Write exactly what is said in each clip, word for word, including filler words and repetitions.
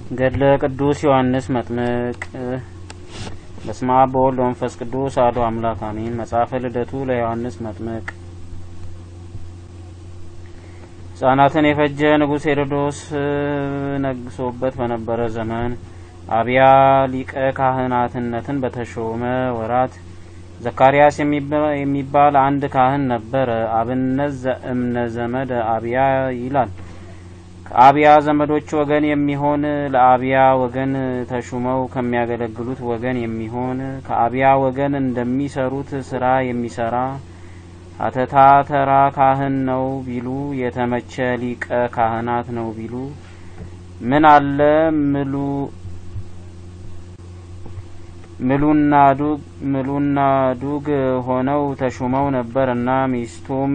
ገድለ ቅዱስ ዮሐንስ መጥምቅ። በስመ አብ ወወልድ ወመንፈስ ቅዱስ አሐዱ አምላክ አሜን። መጽሐፈ ልደቱ ለዮሐንስ መጥምቅ። ሕፃናትን የፈጀ ንጉሥ ሄሮድስ ነግሶበት በነበረ ዘመን አብያ ሊቀ ካህናትነትን በተሾመ ወራት ዘካርያስ የሚባል አንድ ካህን ነበረ። አብነት ዘእምነ ዘመድ አብያ ይላል። ከአብያ ዘመዶች ወገን የሚሆን ለአብያ ወገን ተሹመው ከሚያገለግሉት ወገን የሚሆን ከአብያ ወገን እንደሚሰሩት ስራ የሚሰራ አተታ ተራ ካህን ነው ቢሉ የተመቸ ሊቀ ካህናት ነው ቢሉ ምን አለ ምሉ ምሉና ዱግ ምሉና ዱግ ሆነው ተሹመው ነበርና ሚስቱም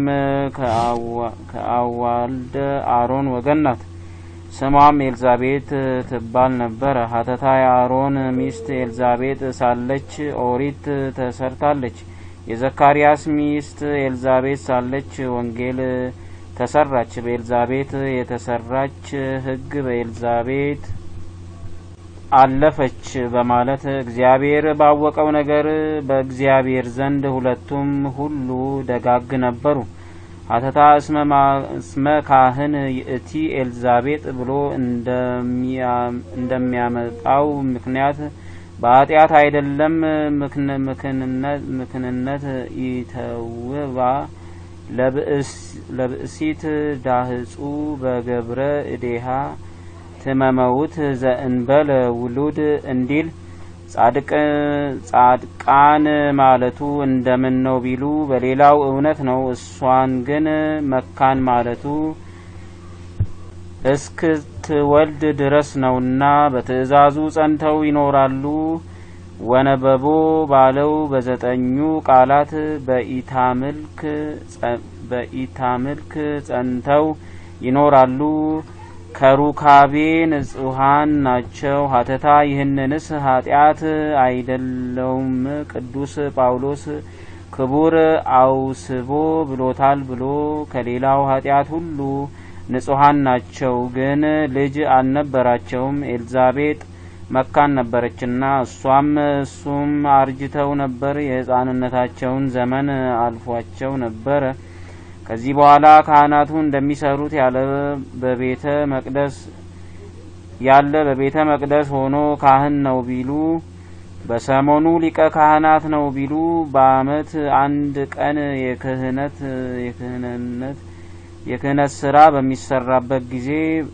ከአዋልደ አሮን ወገን ናት። ስሟም ኤልዛቤት ትባል ነበር። ሀተታ የአሮን ሚስት ኤልዛቤት ሳለች ኦሪት ተሰርታለች። የዘካርያስ ሚስት ኤልዛቤት ሳለች ወንጌል ተሰራች። በኤልዛቤት የተሰራች ሕግ በኤልዛቤት አለፈች በማለት እግዚአብሔር ባወቀው ነገር በእግዚአብሔር ዘንድ ሁለቱም ሁሉ ደጋግ ነበሩ። አተታ እስመ ካህን ይእቲ ኤልዛቤጥ ብሎ እንደሚያመጣው ምክንያት በኃጢአት አይደለም። ምክንነት ይተውባ ለብእሲት ዳህጹ በገብረ እዴሃ ትመመውት ዘእንበለ ውሉድ እንዲል ጻድቅ ጻድቃን ማለቱ እንደምን ነው ቢሉ በሌላው እውነት ነው። እሷን ግን መካን ማለቱ እስክትወልድ ድረስ ነውና በትእዛዙ ጸንተው ይኖራሉ። ወነበቦ ባለው በዘጠኙ ቃላት በኢታምልክ በኢታምልክ ጸንተው ይኖራሉ። ከሩካቤ ንጹሃን ናቸው። ሀተታ ይህንንስ ኃጢአት አይደለውም ቅዱስ ጳውሎስ ክቡር አውስቦ ብሎታል ብሎ ከሌላው ኃጢአት ሁሉ ንጹሃን ናቸው። ግን ልጅ አልነበራቸውም። ኤልዛቤጥ መካን ነበረችና እሷም እሱም አርጅተው ነበር። የሕፃንነታቸውን ዘመን አልፏቸው ነበር። ከዚህ በኋላ ካህናቱ እንደሚሰሩት ያለ በቤተ መቅደስ ያለ በቤተ መቅደስ ሆኖ ካህን ነው ቢሉ በሰሞኑ ሊቀ ካህናት ነው ቢሉ በዓመት አንድ ቀን የክህነት የክህነት የክህነት ስራ በሚሰራበት ጊዜ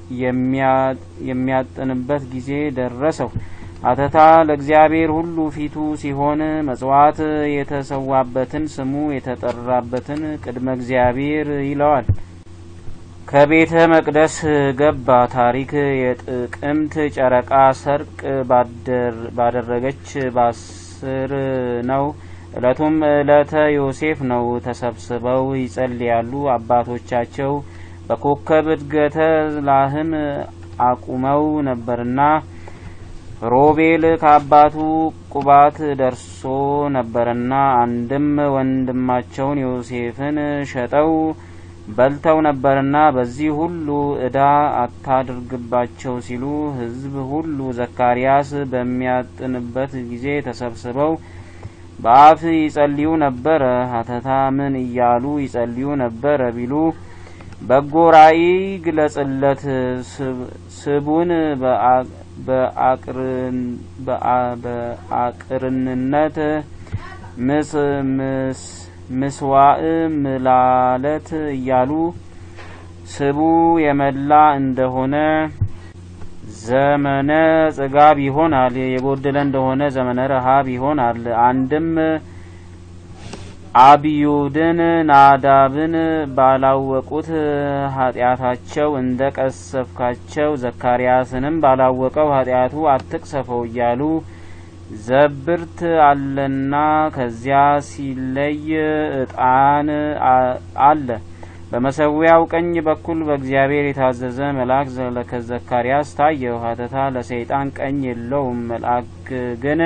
የሚያጥንበት ጊዜ ደረሰው። አተታ ለእግዚአብሔር ሁሉ ፊቱ ሲሆን መጽዋዕት የተሰዋበትን ስሙ የተጠራበትን ቅድመ እግዚአብሔር ይለዋል። ከቤተ መቅደስ ገባ። ታሪክ የጥቅምት ጨረቃ ሰርቅ ባደረገች ባስር ነው። እለቱም እለተ ዮሴፍ ነው። ተሰብስበው ይጸልያሉ። አባቶቻቸው በኮከብ እድገተ ላህም አቁመው ነበርና ሮቤል ከአባቱ ቁባት ደርሶ ነበርና አንድም ወንድማቸውን ዮሴፍን ሸጠው በልተው ነበርና በዚህ ሁሉ ዕዳ አታድርግባቸው ሲሉ ሕዝብ ሁሉ ዘካርያስ በሚያጥንበት ጊዜ ተሰብስበው በአፍ ይጸልዩ ነበር። ሀተታ ምን እያሉ ይጸልዩ ነበር ቢሉ በጎ ራእይ ግለጽለት፣ ስቡን በአቅርን በአቅርንነት ምስ ምስ ምስዋዕ ምላለት እያሉ ስቡ የመላ እንደሆነ ዘመነ ጽጋብ ይሆናል፣ የጎደለ እንደሆነ ዘመነ ረሃብ ይሆናል። አንድም አብዩድን ናዳብን ባላወቁት ኃጢአታቸው እንደ ቀሰፍካቸው ዘካርያስንም ባላወቀው ኃጢአቱ አትቅሰፈው እያሉ ዘብርት አለና ከዚያ ሲለይ ዕጣን አለ። በመሰዊያው ቀኝ በኩል በእግዚአብሔር የታዘዘ መልአክ ለዘካርያስ ታየው። ሀተታ ለሰይጣን ቀኝ የለውም። መልአክ ግን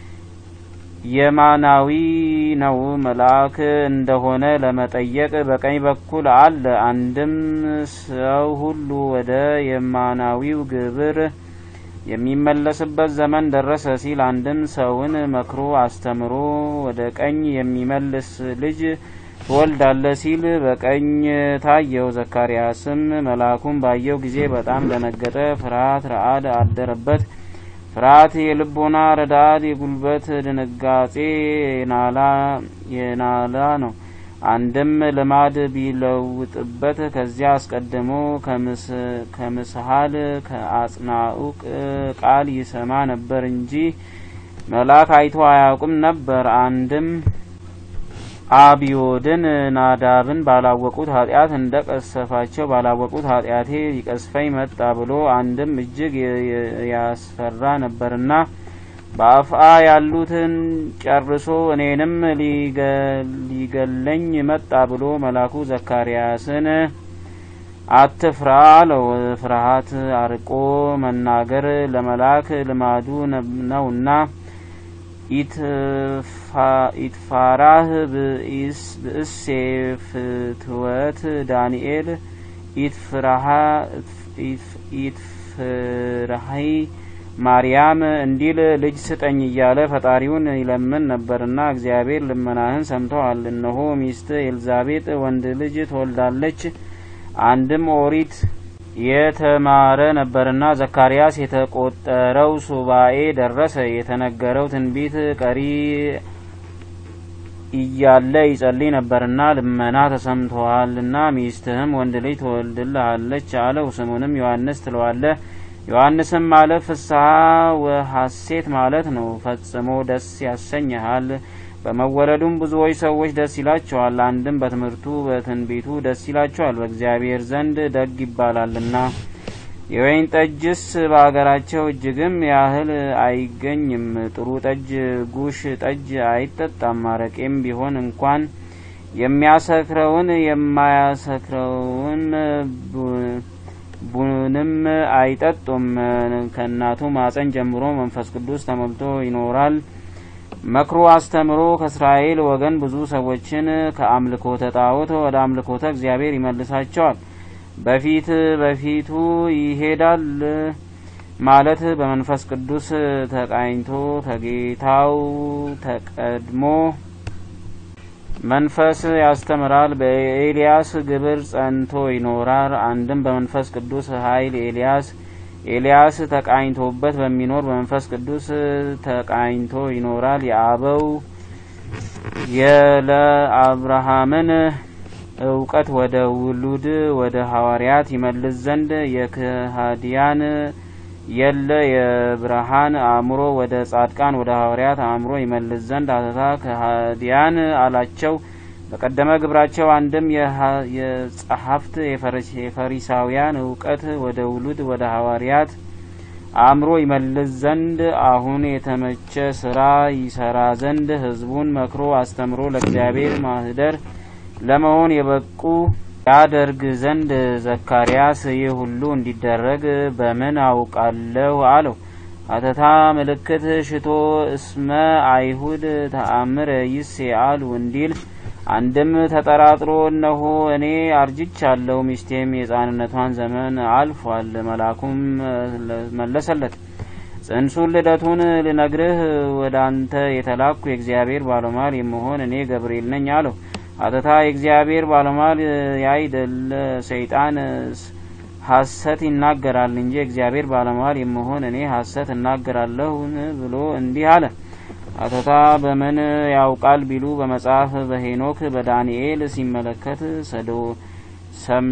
የማናዊ ነው። መልአክ እንደሆነ ለመጠየቅ በቀኝ በኩል አለ። አንድም ሰው ሁሉ ወደ የማናዊው ግብር የሚመለስበት ዘመን ደረሰ ሲል አንድም ሰውን መክሮ አስተምሮ ወደ ቀኝ የሚመልስ ልጅ ትወልዳለህ ሲል በቀኝ ታየው። ዘካርያስም መልአኩን ባየው ጊዜ በጣም ደነገጠ፣ ፍርሃት ረአድ አደረበት። ፍርሃት የልቦና ረዳድ፣ የጉልበት ድንጋጼ የናላ የናላ ነው። አንድም ልማድ ቢለውጥበት ከዚያ አስቀድሞ ከምስሃል ከአጽናኡቅ ቃል ይሰማ ነበር እንጂ መልአክ አይቶ አያውቅም ነበር። አንድም አብዮድን ናዳብን ባላወቁት ኃጢአት እንደቀሰፋቸው ባላወቁት ኃጢአቴ ይቀስፈኝ መጣ ብሎ አንድም እጅግ ያስፈራ ነበርና በአፍአ ያሉትን ጨርሶ እኔንም ሊገለኝ መጣ ብሎ መልአኩ ዘካርያስን አትፍራ አለው። ፍርሃት አርቆ መናገር ለመልአክ ልማዱ ነውና ኢትፋራህ ብእሴ ፍትወት ዳንኤል ኢትፍራሂ ማርያም እንዲል ልጅ ስጠኝ እያለ ፈጣሪውን ይለምን ነበርና እግዚአብሔር ልመናህን ሰምቷል። እነሆ ሚስት ኤልዛቤጥ ወንድ ልጅ ትወልዳለች። አንድም ኦሪት የተማረ ነበርና ዘካርያስ የተቆጠረው ሱባኤ ደረሰ። የተነገረው ትንቢት ቀሪ እያለ ይጸልይ ነበርና ልመና ተሰምቷልና ሚስትህም ወንድ ልጅ ትወልድልሃለች አለው። ስሙንም ዮሐንስ ትለዋለህ። ዮሐንስም ማለት ፍስሐ ወሐሴት ማለት ነው። ፈጽሞ ደስ ያሰኛል። በመወለዱም ብዙዎች ሰዎች ደስ ይላቸዋል። አንድም በትምህርቱ በትንቢቱ ደስ ይላቸዋል፣ በእግዚአብሔር ዘንድ ደግ ይባላልና። የወይን ጠጅስ በአገራቸው እጅግም ያህል አይገኝም። ጥሩ ጠጅ ጉሽ ጠጅ አይጠጣም። አረቄም ቢሆን እንኳን የሚያሰክረውን የማያሰክረውን ቡንም አይጠጡም። ከእናቱ ማፀን ጀምሮ መንፈስ ቅዱስ ተሞልቶ ይኖራል። መክሮ አስተምሮ ከእስራኤል ወገን ብዙ ሰዎችን ከአምልኮተ ጣዖት ወደ አምልኮተ እግዚአብሔር ይመልሳቸዋል። በፊት በፊቱ ይሄዳል ማለት በመንፈስ ቅዱስ ተቃኝቶ ከጌታው ተቀድሞ መንፈስ ያስተምራል። በኤልያስ ግብር ጸንቶ ይኖራል። አንድም በመንፈስ ቅዱስ ኃይል ኤልያስ ኤልያስ ተቃኝቶበት በሚኖር በመንፈስ ቅዱስ ተቃኝቶ ይኖራል። የአበው የለአብርሃምን እውቀት ወደ ውሉድ ወደ ሐዋርያት ይመልስ ዘንድ የከሃዲያን የለ የብርሃን አእምሮ ወደ ጻድቃን ወደ ሐዋርያት አእምሮ ይመልስ ዘንድ አተታ ከሃዲያን አላቸው። በቀደመ ግብራቸው አንድም የጸሐፍት የፈሪሳውያን እውቀት ወደ ውሉድ ወደ ሐዋርያት አእምሮ ይመልስ ዘንድ አሁን የተመቸ ስራ ይሰራ ዘንድ ሕዝቡን መክሮ አስተምሮ ለእግዚአብሔር ማህደር ለመሆን የበቁ ያደርግ ዘንድ ዘካርያስ ይህ ሁሉ እንዲደረግ በምን አውቃለሁ አለው። አተታ ምልክት ሽቶ እስመ አይሁድ ተአምር ይስአሉ እንዲል አንድም ተጠራጥሮ እነሆ እኔ አርጅቻለሁ፣ ሚስቴም የሕፃንነቷን ዘመን አልፏል። መልአኩም መለሰለት ጽንሱን ልደቱን ልነግርህ ወደ አንተ የተላኩ የእግዚአብሔር ባለሟል የምሆን እኔ ገብርኤል ነኝ አለው። አተታ የእግዚአብሔር ባለሟል ያይደለ ሰይጣን ሐሰት ይናገራል እንጂ እግዚአብሔር ባለሟል የምሆን እኔ ሐሰት እናገራለሁ ብሎ እንዲህ አለ። አተታ በምን ያውቃል ቢሉ በመጽሐፍ በሄኖክ በዳንኤል ሲመለከት ሰዶ ሰም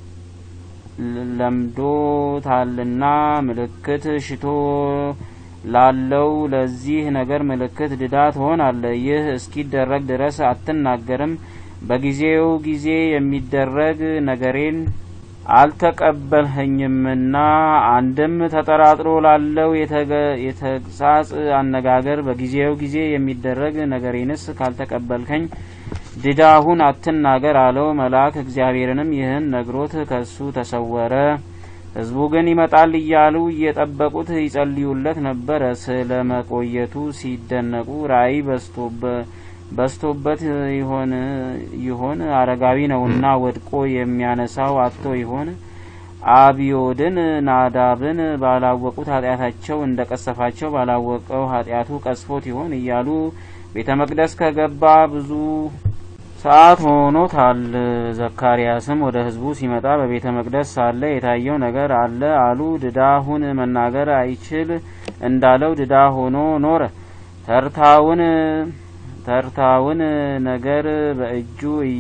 ለምዶታልና ምልክት ሽቶ ላለው ለዚህ ነገር ምልክት ድዳ ትሆናለህ። ይህ እስኪደረግ ድረስ አትናገርም። በጊዜው ጊዜ የሚደረግ ነገሬን አልተቀበልኸኝምና። አንድም ተጠራጥሮ ላለው የተግሳጽ አነጋገር በጊዜው ጊዜ የሚደረግ ነገሬንስ ካልተቀበልከኝ ድዳሁን አትናገር አለው። መልአክ እግዚአብሔርንም ይህን ነግሮት ከሱ ተሰወረ። ሕዝቡ ግን ይመጣል እያሉ እየጠበቁት ይጸልዩለት ነበር። ስለመቆየቱ ሲደነቁ ራእይ በስቶበት ይሆን ይሆን አረጋዊ ነውና ወድቆ የሚያነሳው አጥቶ ይሆን አብዮድን ናዳብን ባላወቁት ኃጢአታቸው እንደቀሰፋቸው ባላወቀው ኃጢአቱ ቀስፎት ይሆን እያሉ ቤተ መቅደስ ከገባ ብዙ ሰዓት ሆኖታል። ዘካርያስም ወደ ሕዝቡ ሲመጣ በቤተ መቅደስ ሳለ የታየው ነገር አለ አሉ። ድዳሁን መናገር አይችል እንዳለው ድዳ ሆኖ ኖረ። ተርታውን ተርታውን ነገር በእጁ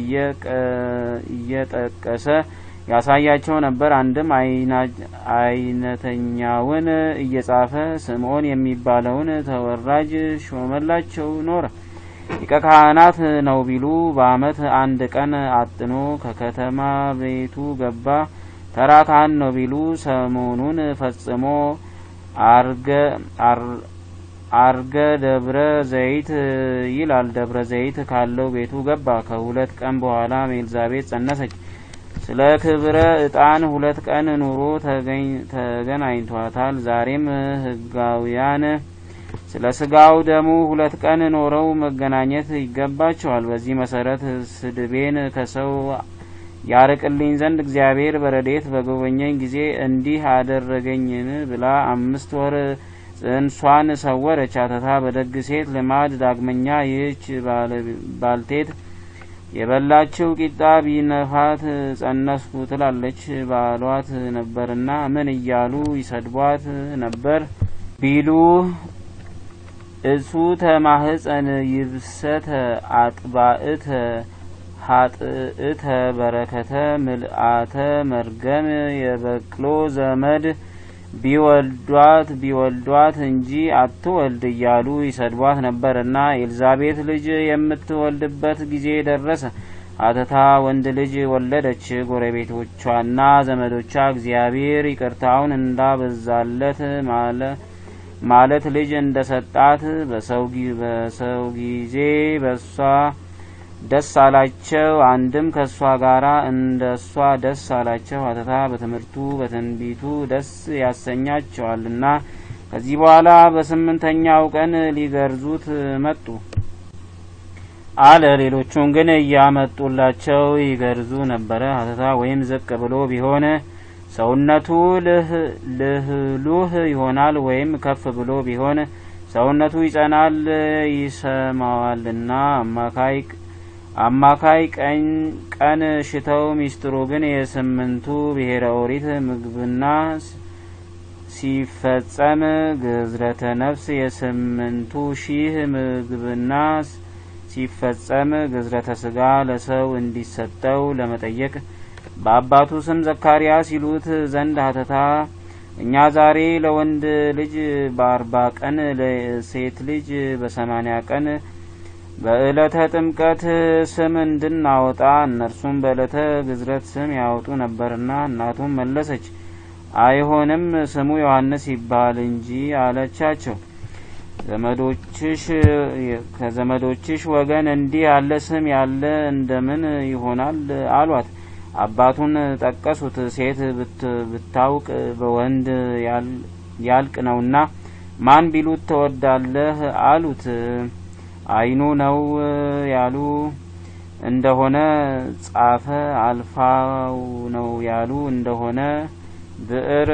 እየጠቀሰ ያሳያቸው ነበር። አንድም አይነተኛውን እየጻፈ ስምዖን የሚባለውን ተወራጅ ሾመላቸው ኖረ። ሊቀ ካህናት ነው ቢሉ በዓመት አንድ ቀን አጥኖ ከከተማ ቤቱ ገባ። ተራ ካህን ነው ቢሉ ሰሞኑን ፈጽሞ አርገ አርገ ደብረ ዘይት ይላል ደብረ ዘይት ካለው ቤቱ ገባ። ከሁለት ቀን በኋላ ኤልዛቤት ጸነሰች። ስለ ክብረ ዕጣን ሁለት ቀን ኑሮ ተገናኝቷታል። ዛሬም ሕጋውያን ስለ ስጋው ደሙ ሁለት ቀን ኖረው መገናኘት ይገባቸዋል። በዚህ መሰረት ስድቤን ከሰው ያርቅልኝ ዘንድ እግዚአብሔር በረዴት በጎበኘኝ ጊዜ እንዲህ አደረገኝን ብላ አምስት ወር ጽንሷን ሰወረች። አተታ በደግ ሴት ልማድ ዳግመኛ ይህች ባልቴት የበላችው ቂጣ ቢነፋት ጸነስኩ ትላለች ባሏት ነበርና ምን እያሉ ይሰድቧት ነበር ቢሉ እሱ ተማህፀን ይብሰተ አጥባእተ ሀጥእተ በረከተ ምልአተ መርገም የበቅሎ ዘመድ ቢወልዷት ቢወልዷት እንጂ አትወልድ እያሉ ይሰድቧት ነበርና ኤልዛቤት ልጅ የምትወልድበት ጊዜ ደረሰ። አተታ ወንድ ልጅ ወለደች። ጎረቤቶቿና ዘመዶቿ እግዚአብሔር ይቅርታውን እንዳበዛለት ማለ ማለት ልጅ እንደሰጣት በሰው ጊዜ በሷ ደስ አላቸው። አንድም ከሷ ጋራ እንደሷ ደስ አላቸው። አተታ በትምህርቱ በትንቢቱ ደስ ያሰኛቸዋልና ከዚህ በኋላ በስምንተኛው ቀን ሊገርዙት መጡ አለ። ሌሎቹን ግን እያመጡላቸው ይገርዙ ነበረ። አተታ ወይም ዝቅ ብሎ ቢሆን ሰውነቱ ልህሉህ ይሆናል፣ ወይም ከፍ ብሎ ቢሆን ሰውነቱ ይጸናል ይሰማዋልና። አማካይ አማካይ ቀን ሽተው ሚስጥሩ ግን የስምንቱ ብሔረ ኦሪት ምግብና ሲፈጸም ግዝረተ ነፍስ የስምንቱ ሺህ ምግብና ሲፈጸም ግዝረተ ስጋ ለሰው እንዲሰጠው ለመጠየቅ በአባቱ ስም ዘካርያስ ይሉት ዘንድ ሀተታ እኛ ዛሬ ለወንድ ልጅ በአርባ ቀን ለሴት ልጅ በሰማኒያ ቀን በእለተ ጥምቀት ስም እንድናወጣ እነርሱም በእለተ ግዝረት ስም ያወጡ ነበርና እናቱም መለሰች፣ አይሆንም ስሙ ዮሐንስ ይባል እንጂ አለቻቸው። ዘመዶችሽ ከዘመዶችሽ ወገን እንዲህ ያለ ስም ያለ እንደምን ይሆናል አሏት። አባቱን ጠቀሱት። ሴት ብታውቅ በወንድ ያልቅ ነውና ማን ቢሉት ተወዳለህ አሉት። አይኑ ነው ያሉ እንደሆነ ጻፈ፣ አልፋው ነው ያሉ እንደሆነ ብዕር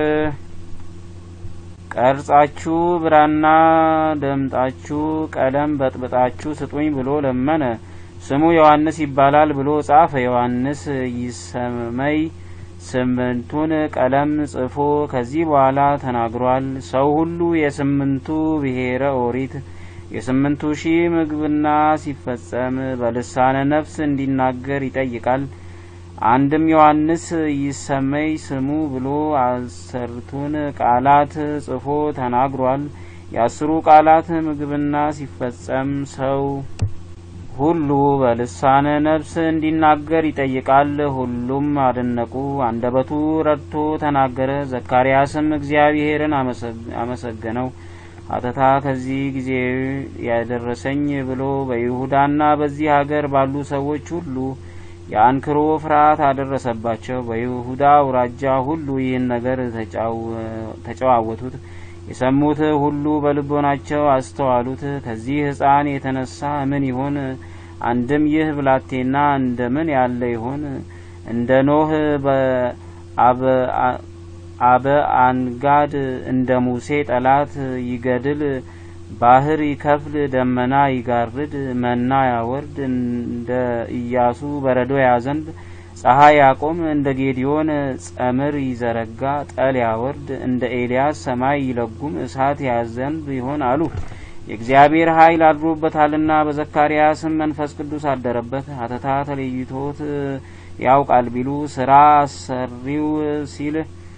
ቀርጻችሁ ብራና ደምጣችሁ ቀለም በጥብጣችሁ ስጡኝ ብሎ ለመነ። ስሙ ዮሐንስ ይባላል ብሎ ጻፈ። ዮሐንስ ይሰመይ ስምንቱን ቀለም ጽፎ ከዚህ በኋላ ተናግሯል። ሰው ሁሉ የስምንቱ ብሔረ ኦሪት የስምንቱ ሺህ ምግብና ሲፈጸም በልሳነ ነፍስ እንዲናገር ይጠይቃል። አንድም ዮሐንስ ይሰመይ ስሙ ብሎ አስርቱን ቃላት ጽፎ ተናግሯል። የአስሩ ቃላት ምግብና ሲፈጸም ሰው ሁሉ በልሳነ ነፍስ እንዲናገር ይጠይቃል። ሁሉም አደነቁ። አንደበቱ ረድቶ ተናገረ። ዘካርያስም እግዚአብሔርን አመሰገነው። አተታ ከዚህ ጊዜ ያደረሰኝ ብሎ በይሁዳና በዚህ ሀገር ባሉ ሰዎች ሁሉ የአንክሮ ፍርሃት አደረሰባቸው። በይሁዳ አውራጃ ሁሉ ይህን ነገር ተጨዋወቱት። የሰሙት ሁሉ በልቦናቸው አስተዋሉት። ከዚህ ሕፃን የተነሳ ምን ይሆን? አንድም ይህ ብላቴና እንደምን ያለ ይሆን? እንደ ኖህ አበ አበ አንጋድ እንደ ሙሴ ጠላት ይገድል ባህር ይከፍል ደመና ይጋርድ መና ያወርድ እንደ ኢያሱ በረዶ ያዘንብ ፀሐይ ያቆም እንደ ጌዲዮን ጸምር ይዘረጋ ጠል ያወርድ እንደ ኤልያስ ሰማይ ይለጉም እሳት ያዘንብ ይሆን አሉ። የእግዚአብሔር ኃይል አድሮበታልና በዘካርያስም መንፈስ ቅዱስ አደረበት። ሀተታ ተለይቶት ያውቃል ቢሉ ስራ ሰሪው ሲል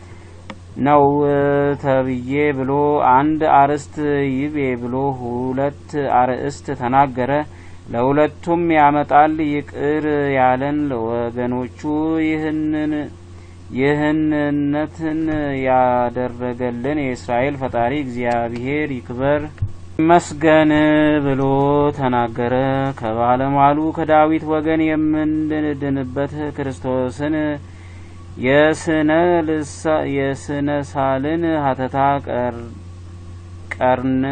ነው ተብዬ ብሎ አንድ አርስት ይቤ ብሎ ሁለት አርእስት ተናገረ። ለሁለቱም ያመጣል ይቅር ያለን ለወገኖቹ ይህንን ይህንነትን ያደረገልን የእስራኤል ፈጣሪ እግዚአብሔር ይክበር መስገን ብሎ ተናገረ። ከባለሟሉ ከዳዊት ወገን የምንድንበት ክርስቶስን የስነ ልሳ የስነ ሳልን ሀተታ ቀር ቀርን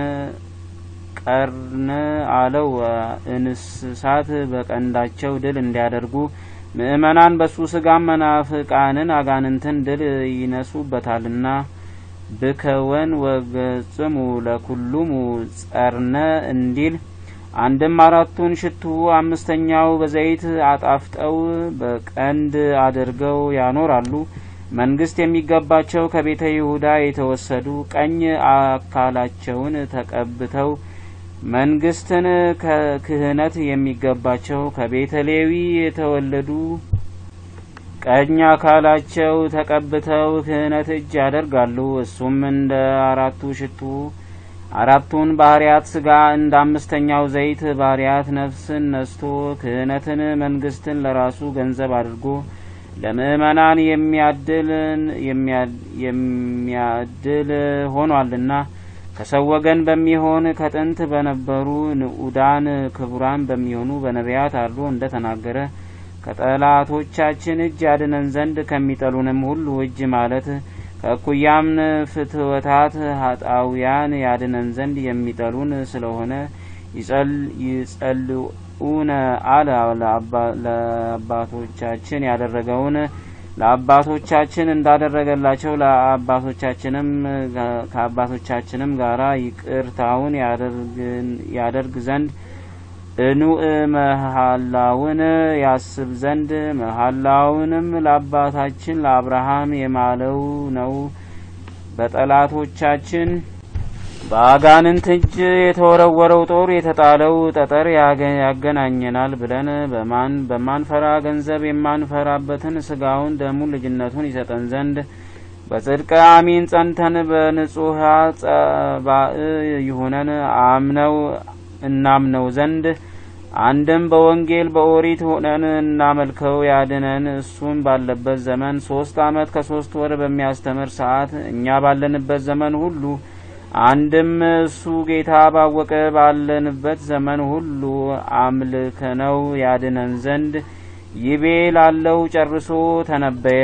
ቀርን አለው። እንስሳት በቀንዳቸው ድል እንዲያደርጉ ምእመናን በሱ ስጋም መናፍቃንን አጋንንትን ድል ይነሱበታልና ብከወን ወገጽሙ ለኩሉሙ ጸርነ እንዲል አንድም አራቱን ሽቱ አምስተኛው በዘይት አጣፍጠው በቀንድ አድርገው ያኖራሉ። መንግስት የሚገባቸው ከቤተ ይሁዳ የተወሰዱ ቀኝ አካላቸውን ተቀብተው መንግስትን ከክህነት የሚገባቸው ከቤተ ሌዊ የተወለዱ ቀኝ አካላቸው ተቀብተው ክህነት እጅ ያደርጋሉ። እሱም እንደ አራቱ ሽቱ አራቱን ባህሪያት ስጋ እንደ አምስተኛው ዘይት ባህሪያት ነፍስን ነስቶ ክህነትን መንግስትን ለራሱ ገንዘብ አድርጎ ለምእመናን የሚያድልን የሚያድል ሆኗልና ከሰው ወገን በሚሆን ከጥንት በነበሩ ንዑዳን ክቡራን በሚሆኑ በነቢያት አድሮ እንደተናገረ ከጠላቶቻችን እጅ ያድነን ዘንድ ከሚጠሉንም ሁሉ እጅ ማለት ከኩያም ፍትወታት ኃጣውያን ያድነን ዘንድ የሚጠሉን ስለሆነ ይጸልኡነ አለ ለአባቶቻችን ያደረገውን ለአባቶቻችን እንዳደረገላቸው ለአባቶቻችንም ከአባቶቻችንም ጋራ ይቅርታውን ያደርግ ዘንድ እኑእ መሐላውን ያስብ ዘንድ መሐላውንም ለአባታችን ለአብርሃም የማለው ነው። በጠላቶቻችን በአጋንንት እጅ የተወረወረው ጦር የተጣለው ጠጠር ያገናኘናል ብለን በማን በማንፈራ ገንዘብ የማንፈራበትን ስጋውን ደሙን ልጅነቱን ይሰጠን ዘንድ በጽድቅ አሚን ጸንተን በንጹህ ጸባእ ይሁነን አምነው እናምነው ዘንድ አንድም በወንጌል በኦሪት ሆነን እናመልከው ያድነን። እሱም ባለበት ዘመን ሶስት አመት ከሶስት ወር በሚያስተምር ሰዓት እኛ ባለንበት ዘመን ሁሉ አንድም እሱ ጌታ ባወቀ ባለንበት ዘመን ሁሉ አምልከነው ያድነን ዘንድ ይቤ ላለው ጨርሶ ተነበየ።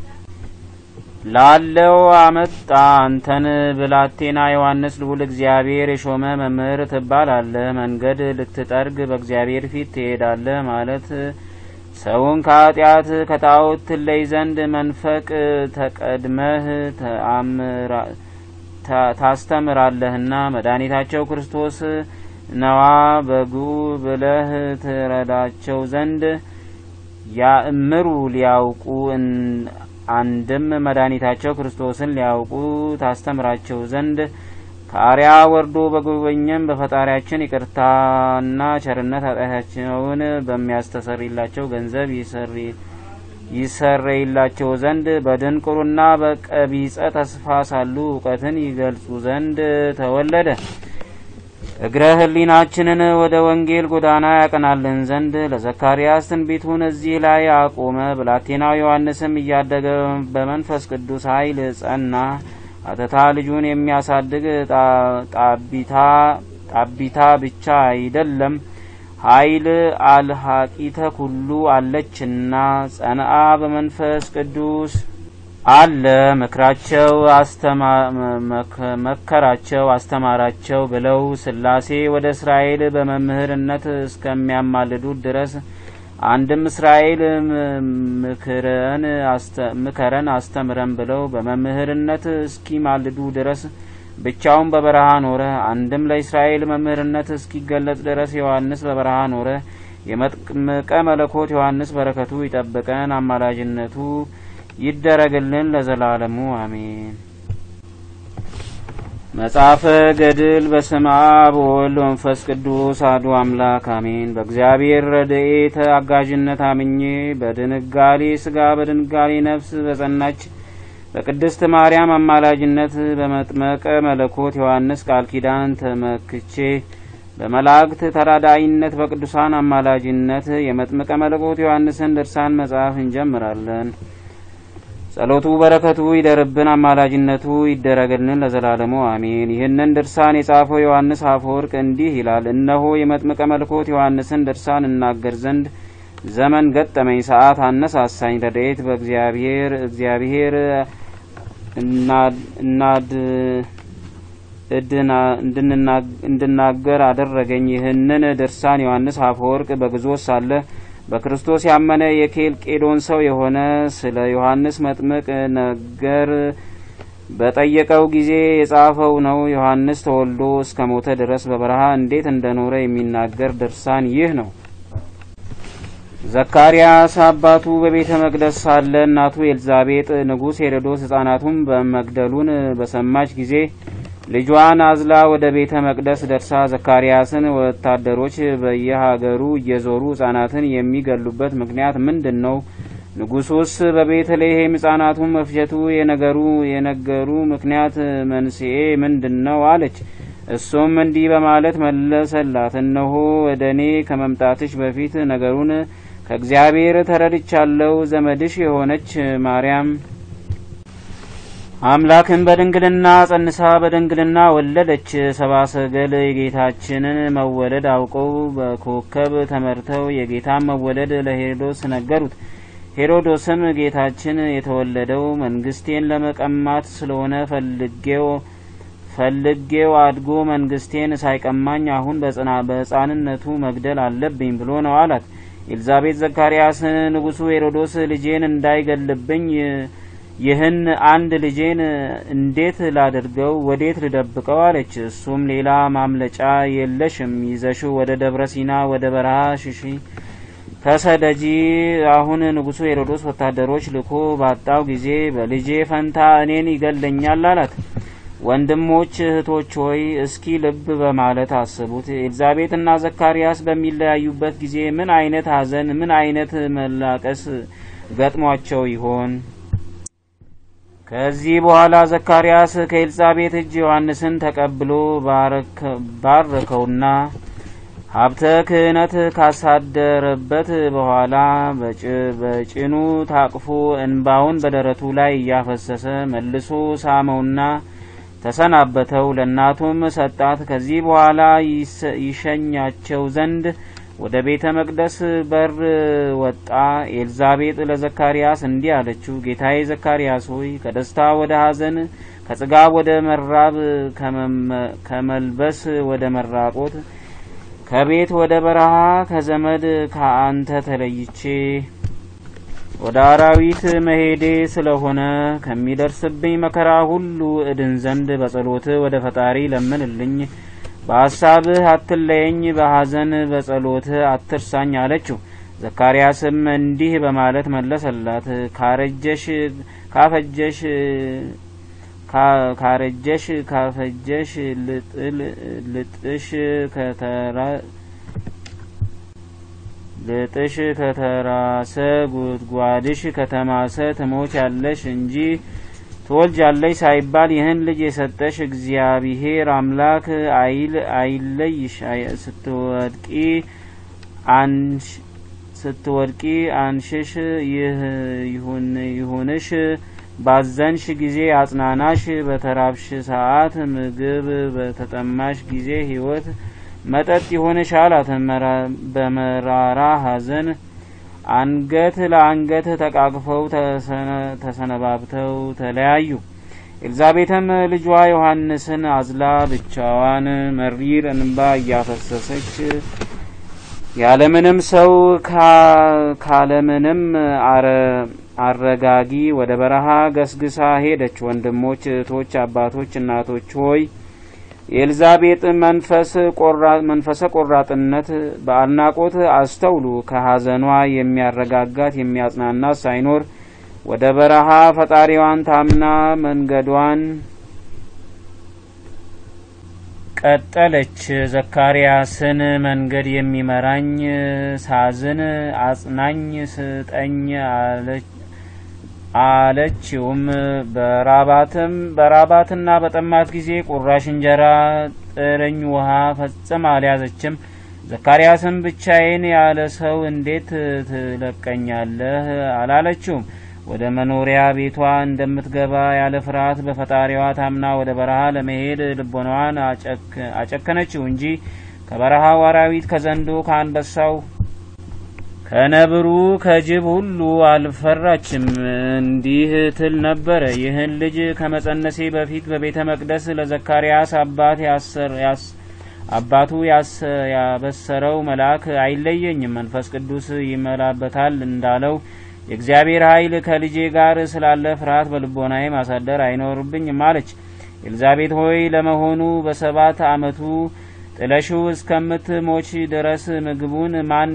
ላለው አመጣ አንተን ብላቴና ዮሐንስ ልዑል እግዚአብሔር የሾመ መምህር ትባላለህ። መንገድ ልትጠርግ በእግዚአብሔር ፊት ትሄዳለህ ማለት ሰውን ከኃጢአት ከጣዖት ትለይ ዘንድ መንፈቅ ተቀድመህ ተአምራ ታስተምራለህና መድኃኒታቸው ክርስቶስ ነዋ በጉ ብለህ ትረዳቸው ዘንድ ያእምሩ ሊያውቁ አንድም መድኃኒታቸው ክርስቶስን ሊያውቁ ታስተምራቸው ዘንድ ከአርያ ወርዶ በጎበኘም በፈጣሪያችን ይቅርታና ቸርነት ኃጢአታቸውን በሚያስተሰርይላቸው ገንዘብ ይሰሪ ይሰረይላቸው ዘንድ በድንቁርና በቀቢጸ ተስፋ ሳሉ እውቀትን ይገልጹ ዘንድ ተወለደ። እግረ ህሊናችንን ወደ ወንጌል ጎዳና ያቀናልን ዘንድ ለዘካርያስ ትንቢቱን እዚህ ላይ አቆመ። ብላቴናው ዮሐንስም እያደገ በመንፈስ ቅዱስ ኃይል ጸና። አተታ ልጁን የሚያሳድግ ጣቢታ ጣቢታ ብቻ አይደለም ኃይል አልሐቂተ ኩሉ አለችና ጸንአ በመንፈስ ቅዱስ አለ። መክራቸው አስተማ መከራቸው አስተማራቸው ብለው ስላሴ ወደ እስራኤል በመምህርነት እስከሚያማልዱት ድረስ አንድም እስራኤል ምክረን ምከረን አስተምረን ብለው በመምህርነት እስኪማልዱ ድረስ ብቻውን በበረሃ ኖረ። አንድም ለእስራኤል መምህርነት እስኪገለጽ ድረስ ዮሐንስ በበረሃ ኖረ። የመጥምቀ መለኮት ዮሐንስ በረከቱ ይጠብቀን፣ አማላጅነቱ ይደረግልን ለዘላለሙ አሜን። መጽሐፈ ገድል። በስመ አብ ወወልድ ወመንፈስ ቅዱስ አሐዱ አምላክ አሜን። በእግዚአብሔር ረድኤት አጋዥነት አምኜ በድንጋሌ ሥጋ በድንጋሌ ነፍስ በጸናች በቅድስት ማርያም አማላጅነት በመጥምቀ መለኮት ዮሐንስ ቃል ኪዳን ተመክቼ በመላእክት ተራዳኢነት በቅዱሳን አማላጅነት የመጥምቀ መለኮት ዮሐንስን ድርሳን መጽሐፍ እንጀምራለን። ጸሎቱ በረከቱ ይደርብን፣ አማላጅነቱ ይደረግልን ለዘላለሙ አሜን። ይህንን ድርሳን የጻፈው ዮሐንስ አፈወርቅ እንዲህ ይላል። እነሆ የመጥምቀ መለኮት ዮሐንስን ድርሳን እናገር ዘንድ ዘመን ገጠመኝ፣ ሰዓት አነሳሳኝ። ረድኤት በእግዚአብሔር እግዚአብሔር እናድ እንድናገር አደረገኝ። ይህንን ድርሳን ዮሐንስ አፈወርቅ በግዞት ሳለ በክርስቶስ ያመነ የኬልቄዶን ሰው የሆነ ስለ ዮሐንስ መጥምቅ ነገር በጠየቀው ጊዜ የጻፈው ነው። ዮሐንስ ተወልዶ እስከ ሞተ ድረስ በበረሃ እንዴት እንደኖረ የሚናገር ድርሳን ይህ ነው። ዘካርያስ አባቱ በቤተ መቅደስ ሳለ እናቱ ኤልዛቤጥ ንጉሥ ሄሮድስ ሕፃናቱን በመግደሉን በሰማች ጊዜ ልጇን አዝላ ወደ ቤተ መቅደስ ደርሳ ዘካርያስን ወታደሮች በየሀገሩ እየዞሩ ሕፃናትን የሚገሉበት ምክንያት ምንድነው? ንጉሡስ በቤተልሔም ሕፃናቱን መፍጀቱ የነገሩ የነገሩ ምክንያት መንስኤ ምንድነው? አለች። እሱም እንዲህ በማለት መለሰላት። እነሆ ወደኔ ከመምጣትሽ በፊት ነገሩን ከእግዚአብሔር ተረድቻለሁ። ዘመድሽ የሆነች ማርያም አምላክን በድንግልና ጸንሳ በድንግልና ወለደች። ሰብአ ሰገል የጌታችንን መወለድ አውቀው በኮከብ ተመርተው የጌታን መወለድ ለሄሮድስ ነገሩት። ሄሮድስም ጌታችን የተወለደው መንግስቴን ለመቀማት ስለሆነ ፈልጌው ፈልጌው አድጎ መንግስቴን ሳይቀማኝ አሁን በጽና በሕፃንነቱ መግደል አለብኝ ብሎ ነው አላት። ኤልዛቤጥ ዘካርያስ ንጉሡ ሄሮድስ ልጄን እንዳይገልብኝ ይህን አንድ ልጄን እንዴት ላድርገው? ወዴት ልደብቀው? አለች። እሱም ሌላ ማምለጫ የለሽም፣ ይዘሽው ወደ ደብረ ሲና ወደ በረሃ ሽሺ ተሰደጂ። አሁን ንጉሡ ሄሮድስ ወታደሮች ልኮ ባጣው ጊዜ በልጄ ፈንታ እኔን ይገለኛል አላት። ወንድሞች እህቶች ሆይ እስኪ ልብ በማለት አስቡት። ኤልዛቤጥና ዘካርያስ በሚለያዩበት ጊዜ ምን አይነት ሐዘን ምን አይነት መላቀስ ገጥሟቸው ይሆን? ከዚህ በኋላ ዘካርያስ ከኤልዛቤጥ እጅ ዮሐንስን ተቀብሎ ባረከውና ሀብተ ክህነት ካሳደረበት በኋላ በጭኑ ታቅፎ እንባውን በደረቱ ላይ እያፈሰሰ መልሶ ሳመውና ተሰናበተው። ለእናቱም ሰጣት። ከዚህ በኋላ ይሸኛቸው ዘንድ ወደ ቤተ መቅደስ በር ወጣ። ኤልዛቤጥ ለዘካርያስ እንዲህ አለችው። ጌታዬ ዘካርያስ ሆይ ከደስታ ወደ ሐዘን ከጽጋብ ወደ መራብ ከመልበስ ወደ መራቆት ከቤት ወደ በረሃ ከዘመድ ከአንተ ተለይቼ ወደ አራዊት መሄዴ ስለሆነ ከሚደርስብኝ መከራ ሁሉ እድን ዘንድ በጸሎት ወደ ፈጣሪ ለምንልኝ። በሐሳብህ አትለየኝ፣ በሐዘን በጸሎት አትርሳኝ አለችው። ዘካርያስም እንዲህ በማለት መለሰላት። ካረጀሽ ካፈጀሽ ካረጀሽ ካፈጀሽ ልጥል ልጥሽ ከተራ ልጥሽ ከተራሰ ጉድጓድሽ ከተማሰ ትሞች ያለሽ እንጂ ትወልጃለሽ ሳይባል ይህን ልጅ የሰጠሽ እግዚአብሔር አምላክ አይል አይለይሽ። ስትወድቂ አንሽ ስትወድቂ አንሽሽ ይሁን ይሁንሽ። ባዘንሽ ጊዜ አጽናናሽ። በተራብሽ ሰዓት ምግብ በተጠማሽ ጊዜ ሕይወት መጠጥ ይሆንሽ አላት። በመራራ ሐዘን አንገት ለአንገት ተቃቅፈው ተሰነባብተው ተለያዩ። ኤልዛቤትም ልጇ ዮሐንስን አዝላ ብቻዋን መሪር እንባ እያፈሰሰች ያለምንም ሰው ካለምንም አረጋጊ ወደ በረሃ ገስግሳ ሄደች። ወንድሞች፣ እህቶች፣ አባቶች፣ እናቶች ሆይ የኤልዛቤጥ መንፈስ ቆራጥ መንፈሰ ቆራጥነት በአድናቆት አስተውሉ። ከሐዘኗ የሚያረጋጋት የሚያጽናናት ሳይኖር ወደ በረሃ ፈጣሪዋን ታምና መንገዷን ቀጠለች። ዘካርያስን መንገድ የሚመራኝ ሳዝን አጽናኝ ስጠኝ አለችውም። በራባትም በራባትና በጠማት ጊዜ ቁራሽ እንጀራ ጥርኝ ውሃ ፈጽማ አልያዘችም። ዘካርያስም ብቻዬን ያለ ሰው እንዴት ትለቀኛለህ አላለችውም። ወደ መኖሪያ ቤቷ እንደምትገባ ያለ ፍርሃት በፈጣሪዋ ታምና ወደ በረሃ ለመሄድ ልቦናዋን አጨከነችው እንጂ ከበረሃው አራዊት፣ ከዘንዶ፣ ከአንበሳው፣ ከነብሩ፣ ከጅብ ሁሉ አልፈራችም። እንዲህ ትል ነበረ፣ ይህን ልጅ ከመጸነሴ በፊት በቤተ መቅደስ ለዘካርያስ አባት ያስ አባቱ ያበሰረው መልአክ አይለየኝም፣ መንፈስ ቅዱስ ይመላበታል እንዳለው የእግዚአብሔር ኃይል ከልጄ ጋር ስላለ ፍርሃት በልቦናዬ ማሳደር አይኖርብኝም አለች። ኤልዛቤት ሆይ ለመሆኑ በሰባት ዓመቱ ጥለሽው እስከምትሞች ድረስ ምግቡን ማን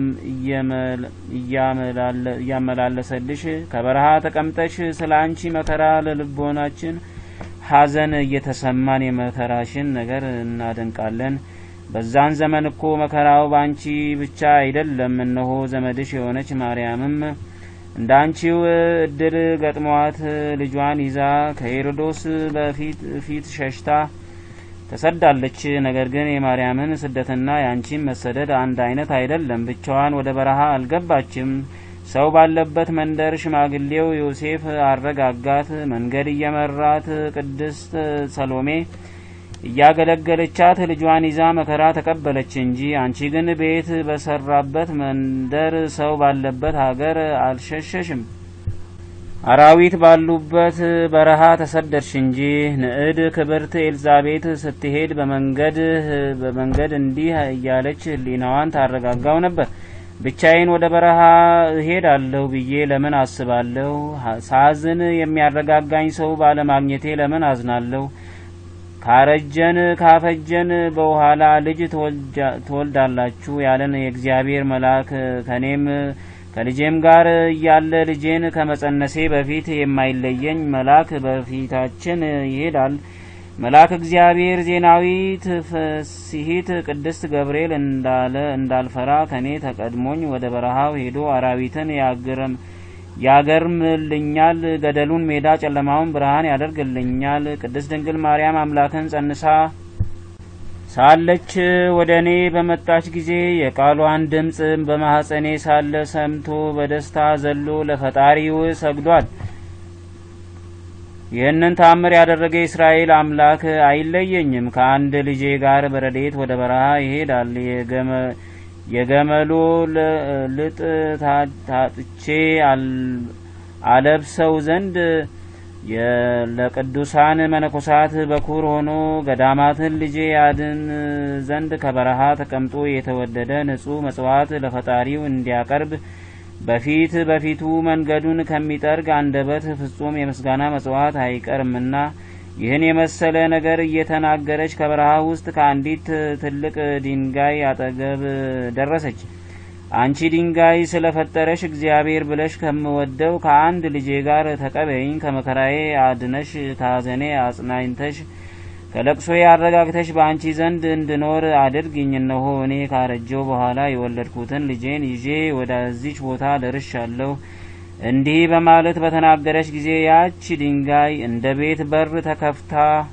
እያመላለሰልሽ ከበረሃ ተቀምጠሽ ስለ አንቺ መከራ ለልቦናችን ሐዘን እየተሰማን የመከራሽን ነገር እናደንቃለን። በዛን ዘመን እኮ መከራው ባንቺ ብቻ አይደለም። እነሆ ዘመድሽ የሆነች ማርያምም እንዳንቺው እድል ገጥሟት ልጇን ይዛ ከሄሮዶስ በፊት ፊት ሸሽታ ተሰዳለች። ነገር ግን የማርያምን ስደትና ያንቺን መሰደድ አንድ አይነት አይደለም። ብቻዋን ወደ በረሃ አልገባችም። ሰው ባለበት መንደር ሽማግሌው ዮሴፍ አረጋጋት። መንገድ እየመራት ቅድስት ሰሎሜ እያገለገለቻት ልጇን ይዛ መከራ ተቀበለች እንጂ አንቺ ግን ቤት በሰራበት መንደር ሰው ባለበት ሀገር አልሸሸሽም። አራዊት ባሉበት በረሃ ተሰደድሽ እንጂ። ንዕድ ክብርት ኤልዛቤት ስትሄድ በመንገድ በመንገድ እንዲህ እያለች ሕሊናዋን ታረጋጋው ነበር። ብቻዬን ወደ በረሃ እሄዳለሁ ብዬ ለምን አስባለሁ? ሳዝን የሚያረጋጋኝ ሰው ባለማግኘቴ ለምን አዝናለሁ? ካረጀን ካፈጀን በኋላ ልጅ ትወልዳላችሁ ያለን የእግዚአብሔር መልአክ ከኔም ከልጄም ጋር ያለ ልጄን ከመጸነሴ በፊት የማይለየኝ መልአክ በፊታችን ይሄዳል። መልአክ እግዚአብሔር ዜናዊ ትፍስሂት ቅድስት ገብርኤል እንዳለ እንዳልፈራ ከኔ ተቀድሞኝ ወደ በረሃው ሄዶ አራዊትን ያገረም ያገርምልኛል። ገደሉን ሜዳ ጨለማውን ብርሃን ያደርግልኛል። ቅድስት ድንግል ማርያም አምላክን ጸንሳ ሳለች ወደ እኔ በመጣች ጊዜ የቃሏን ድምጽ በማህፀኔ ሳለ ሰምቶ በደስታ ዘሎ ለፈጣሪው ሰግዷል። ይህንን ታምር ያደረገ እስራኤል አምላክ አይለየኝም። ከአንድ ልጄ ጋር በረዴት ወደ በረሃ ይሄዳል። የገመ የገመሎ ልጥ ታጥቼ አለብሰው ዘንድ ለቅዱሳን መነኮሳት በኩር ሆኖ ገዳማትን ልጄ ያድን ዘንድ ከበረሃ ተቀምጦ የተወደደ ንጹሕ መጽዋዕት ለፈጣሪው እንዲያቀርብ በፊት በፊቱ መንገዱን ከሚጠርግ አንደበት ፍጹም የምስጋና መጽዋዕት አይቀርምና ይህን የመሰለ ነገር እየተናገረች ከበረሃ ውስጥ ከአንዲት ትልቅ ድንጋይ አጠገብ ደረሰች። አንቺ ድንጋይ ስለፈጠረሽ እግዚአብሔር ብለሽ ከምወደው ከአንድ ልጄ ጋር ተቀበይኝ። ከመከራዬ አድነሽ ከሐዘኔ አጽናኝተሽ ከለቅሶዬ አረጋግተሽ በአንቺ ዘንድ እንድኖር አድርጊኝ። እነሆ እኔ ካረጀው በኋላ የወለድኩትን ልጄን ይዤ ወደዚች ቦታ ደርሻለሁ። እንዲህ በማለት በተናገረች ጊዜ ያቺ ድንጋይ እንደ ቤት በር ተከፍታ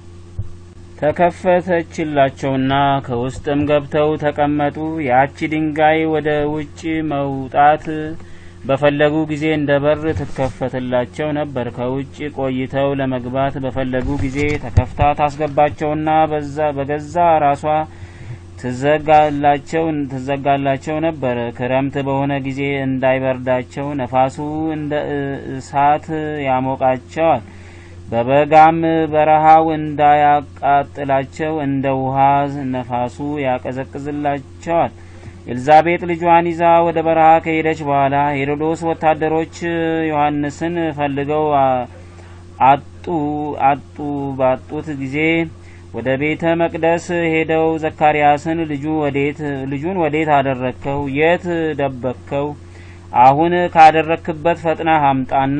ተከፈተችላቸውና ከውስጥም ገብተው ተቀመጡ። ያቺ ድንጋይ ወደ ውጭ መውጣት በፈለጉ ጊዜ እንደ በር ትከፈትላቸው ነበር። ከውጭ ቆይተው ለመግባት በፈለጉ ጊዜ ተከፍታ ታስገባቸውና በዛ በገዛ ራሷ ትዘጋላቸው ትዘጋላቸው ነበር። ክረምት በሆነ ጊዜ እንዳይበርዳቸው ነፋሱ እንደ እሳት ያሞቃቸዋል። በበጋም በረሃው እንዳያቃጥላቸው እንደ ውሃ ነፋሱ ያቀዘቅዝላቸዋል። ኤልዛቤጥ ልጇን ይዛ ወደ በረሃ ከሄደች በኋላ ሄሮዶስ ወታደሮች ዮሐንስን ፈልገው አጡ አጡ ባጡት ጊዜ ወደ ቤተ መቅደስ ሄደው ዘካርያስን ልጁ ወዴት ልጁን ወዴት አደረከው? የት ደበከው? አሁን ካደረክበት ፈጥነህ አምጣና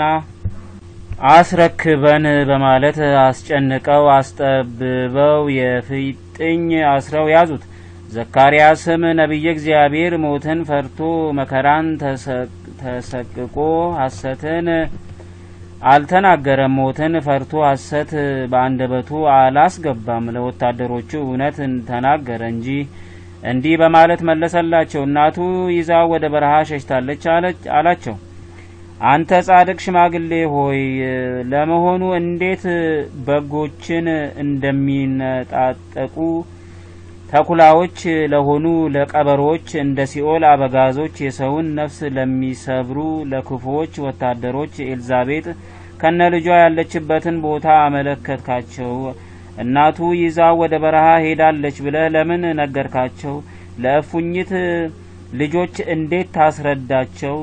አስረክበን በማለት አስጨንቀው አስጠብበው የፊጥኝ አስረው ያዙት። ዘካርያስም ነቢየ እግዚአብሔር ሞትን ፈርቶ መከራን ተሰቅቆ ሐሰትን አልተናገረም። ሞትን ፈርቶ ሐሰት በአንደበቱ አላስገባም። ለወታደሮቹ እውነት ተናገረ እንጂ እንዲህ በማለት መለሰላቸው። እናቱ ይዛው ወደ በረሃ ሸሽታለች አላቸው። አንተ ጻድቅ ሽማግሌ ሆይ ለመሆኑ እንዴት በጎችን እንደሚነጣጠቁ ተኩላዎች ለሆኑ ለቀበሮች እንደ ሲኦል አበጋዞች የሰውን ነፍስ ለሚሰብሩ ለክፉዎች ወታደሮች ኤልዛቤጥ ከነ ልጇ ያለችበትን ቦታ አመለከትካቸው? እናቱ ይዛው ወደ በረሃ ሄዳለች ብለህ ለምን ነገርካቸው? ለእፉኝት ልጆች እንዴት ታስረዳቸው?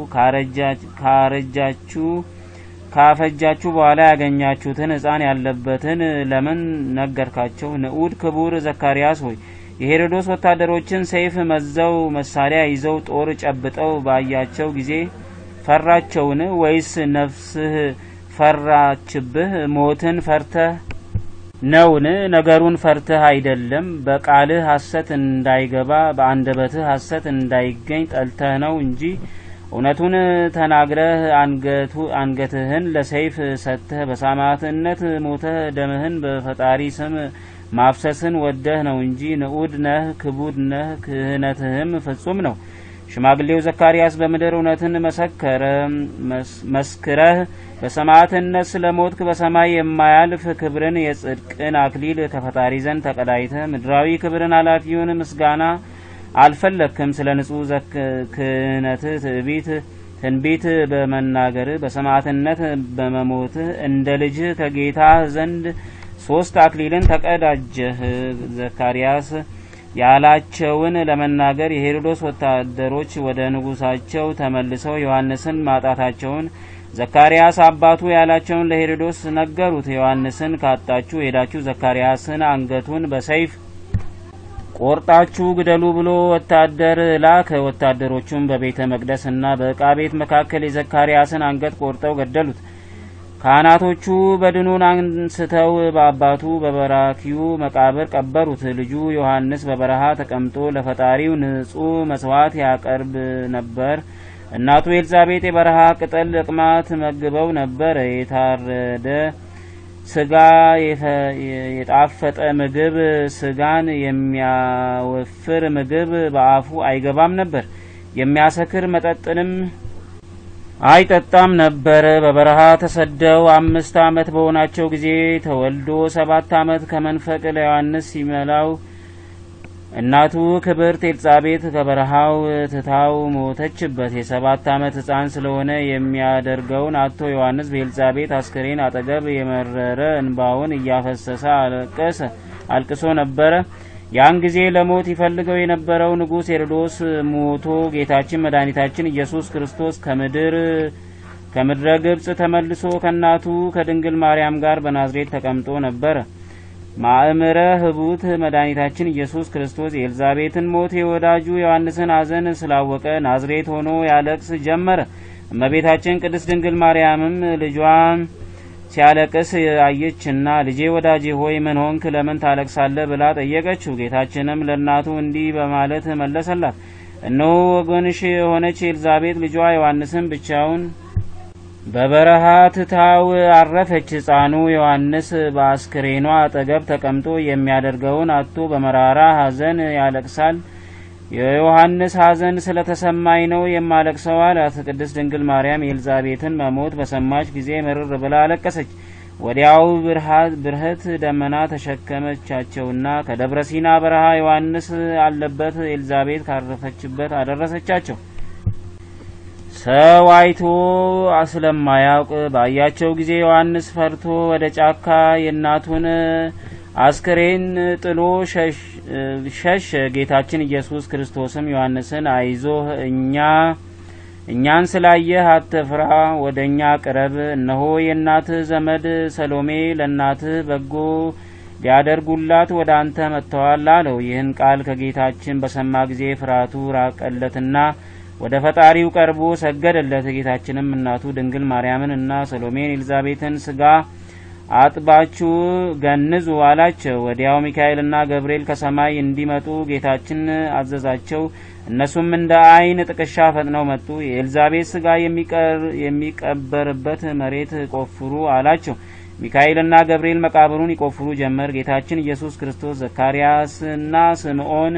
ካረጃችሁ ካፈጃችሁ በኋላ ያገኛችሁትን ሕፃን ያለበትን ለምን ነገርካቸው? ንዑድ ክቡር ዘካርያስ ሆይ የሄሮዶስ ወታደሮችን ሰይፍ መዘው መሳሪያ ይዘው ጦር ጨብጠው ባያቸው ጊዜ ፈራቸውን? ወይስ ነፍስህ ፈራችብህ? ሞትን ፈርተህ ነውን? ነገሩን ፈርተህ አይደለም። በቃልህ ሐሰት እንዳይገባ በአንደበትህ ሐሰት እንዳይገኝ ጠልተህ ነው እንጂ እውነቱን ተናግረህ አንገቱ አንገትህን ለሰይፍ ሰጥተህ በሰማዕትነት ሞተህ ደምህን በፈጣሪ ስም ማፍሰስን ወደህ ነው እንጂ ንዑድ ነህ፣ ክቡድ ነህ፣ ክህነትህም ፍጹም ነው። ሽማግሌው ዘካርያስ በምድር እውነትን መሰከረ። መስክረህ በሰማዕትነት ስለሞትክ በሰማይ የማያልፍ ክብርን የጽድቅን አክሊል ከፈጣሪ ዘንድ ተቀዳይተህ ምድራዊ ክብርን ኃላፊውን ምስጋና አልፈለክም። ስለ ንጹህ ክህነትህ ትዕቢት ትንቢት በመናገር በሰማዕትነት በመሞትህ እንደ ልጅህ ከጌታ ዘንድ ሶስት አክሊልን ተቀዳጀህ። ዘካርያስ ያላቸውን ለመናገር የሄሮዶስ ወታደሮች ወደ ንጉሳቸው ተመልሰው ዮሐንስን ማጣታቸውን ዘካርያስ አባቱ ያላቸውን ለሄሮዶስ ነገሩት። ዮሐንስን ካጣችሁ ሄዳችሁ ዘካርያስን አንገቱን በሰይፍ ቆርጣችሁ ግደሉ ብሎ ወታደር ላከ። ወታደሮቹም በቤተ መቅደስና በዕቃ ቤት መካከል የዘካርያስን አንገት ቆርጠው ገደሉት። ካህናቶቹ በድኑን አንስተው በአባቱ በበራኪዩ መቃብር ቀበሩት። ልጁ ዮሐንስ በበረሃ ተቀምጦ ለፈጣሪው ንጹሕ መስዋዕት ያቀርብ ነበር። እናቱ ኤልዛቤጥ የበረሃ ቅጠል ለቅማ ትመግበው ነበር። የታረደ ስጋ የጣፈጠ ምግብ ስጋን የሚያወፍር ምግብ በአፉ አይገባም ነበር። የሚያሰክር መጠጥንም አይጠጣም ነበር። በበረሃ ተሰደው አምስት ዓመት በሆናቸው ጊዜ ተወልዶ ሰባት ዓመት ከመንፈቅ ለዮሐንስ ሲመላው እናቱ ክብርት ኤልዛቤጥ ከበረሃው ትታው ሞተችበት። የሰባት ዓመት ሕፃን ስለሆነ የሚያደርገውን አጥቶ ዮሐንስ በኤልዛቤጥ አስከሬን አጠገብ የመረረ እንባውን እያፈሰሰ አለቀሰ አልቅሶ ነበረ። ያን ጊዜ ለሞት ይፈልገው የነበረው ንጉስ ሄሮዶስ ሞቶ ጌታችን መድኃኒታችን ኢየሱስ ክርስቶስ ከምድር ከምድረ ግብጽ ተመልሶ ከናቱ ከድንግል ማርያም ጋር በናዝሬት ተቀምጦ ነበር። ማእምረ ህቡት መድኃኒታችን ኢየሱስ ክርስቶስ የኤልዛቤጥን ሞት የወዳጁ ዮሐንስን ሐዘን ስላወቀ ናዝሬት ሆኖ ያለቅስ ጀመረ። እመቤታችን ቅድስት ድንግል ማርያምም ልጇን ሲያለቅስ አየችና ልጄ ወዳጄ ሆይ ምን ሆንክ? ለምን ታለቅሳለህ? ብላ ጠየቀችው። ጌታችንም ለእናቱ እንዲህ በማለት መለሰላት። እነሆ ወገንሽ የሆነች ኤልዛቤጥ ልጇ ዮሐንስን ብቻውን በበረሃ ትታው አረፈች። ሕፃኑ ዮሐንስ በአስክሬኗ አጠገብ ተቀምጦ የሚያደርገውን አጥቶ በመራራ ሐዘን ያለቅሳል። የዮሐንስ ሐዘን ስለተሰማኝ ነው የማለቅሰው አላት። ቅድስት ድንግል ማርያም የኤልዛቤጥን መሞት በሰማች ጊዜ ምርር ብላ አለቀሰች። ወዲያው ብርህት ደመና ተሸከመቻቸውና ከደብረ ሲና በረሃ ዮሐንስ አለበት ኤልዛቤጥ ካረፈችበት አደረሰቻቸው። ሰው አይቶ ስለማያውቅ ባያቸው ጊዜ ዮሐንስ ፈርቶ ወደ ጫካ የእናቱን አስከሬን ጥሎ ሸሽ። ጌታችን ኢየሱስ ክርስቶስም ዮሐንስን አይዞህ እኛ እኛን ስላየህ አትፍራ፣ ወደኛ ቅረብ፣ እነሆ የእናትህ ዘመድ ሰሎሜ ለእናትህ በጎ ሊያደርጉላት ወደ አንተ መጥተዋል አለው። ይህን ቃል ከጌታችን በሰማ ጊዜ ፍርሃቱ ራቀለትና ወደ ፈጣሪው ቀርቦ ሰገደለት። ጌታችንም እናቱ ድንግል ማርያምን እና ሰሎሜን ኤልዛቤትን ስጋ አጥባችሁ ገንዙ አላቸው። ወዲያው ሚካኤልና ገብርኤል ከሰማይ እንዲመጡ ጌታችን አዘዛቸው። እነሱም እንደ አይን ጥቅሻ ፈጥነው መጡ። የኤልዛቤት ስጋ የሚቀበርበት መሬት ቆፍሩ አላቸው። ሚካኤልና ገብርኤል መቃብሩን ይቆፍሩ ጀመር። ጌታችን ኢየሱስ ክርስቶስ ዘካርያስና ስምዖን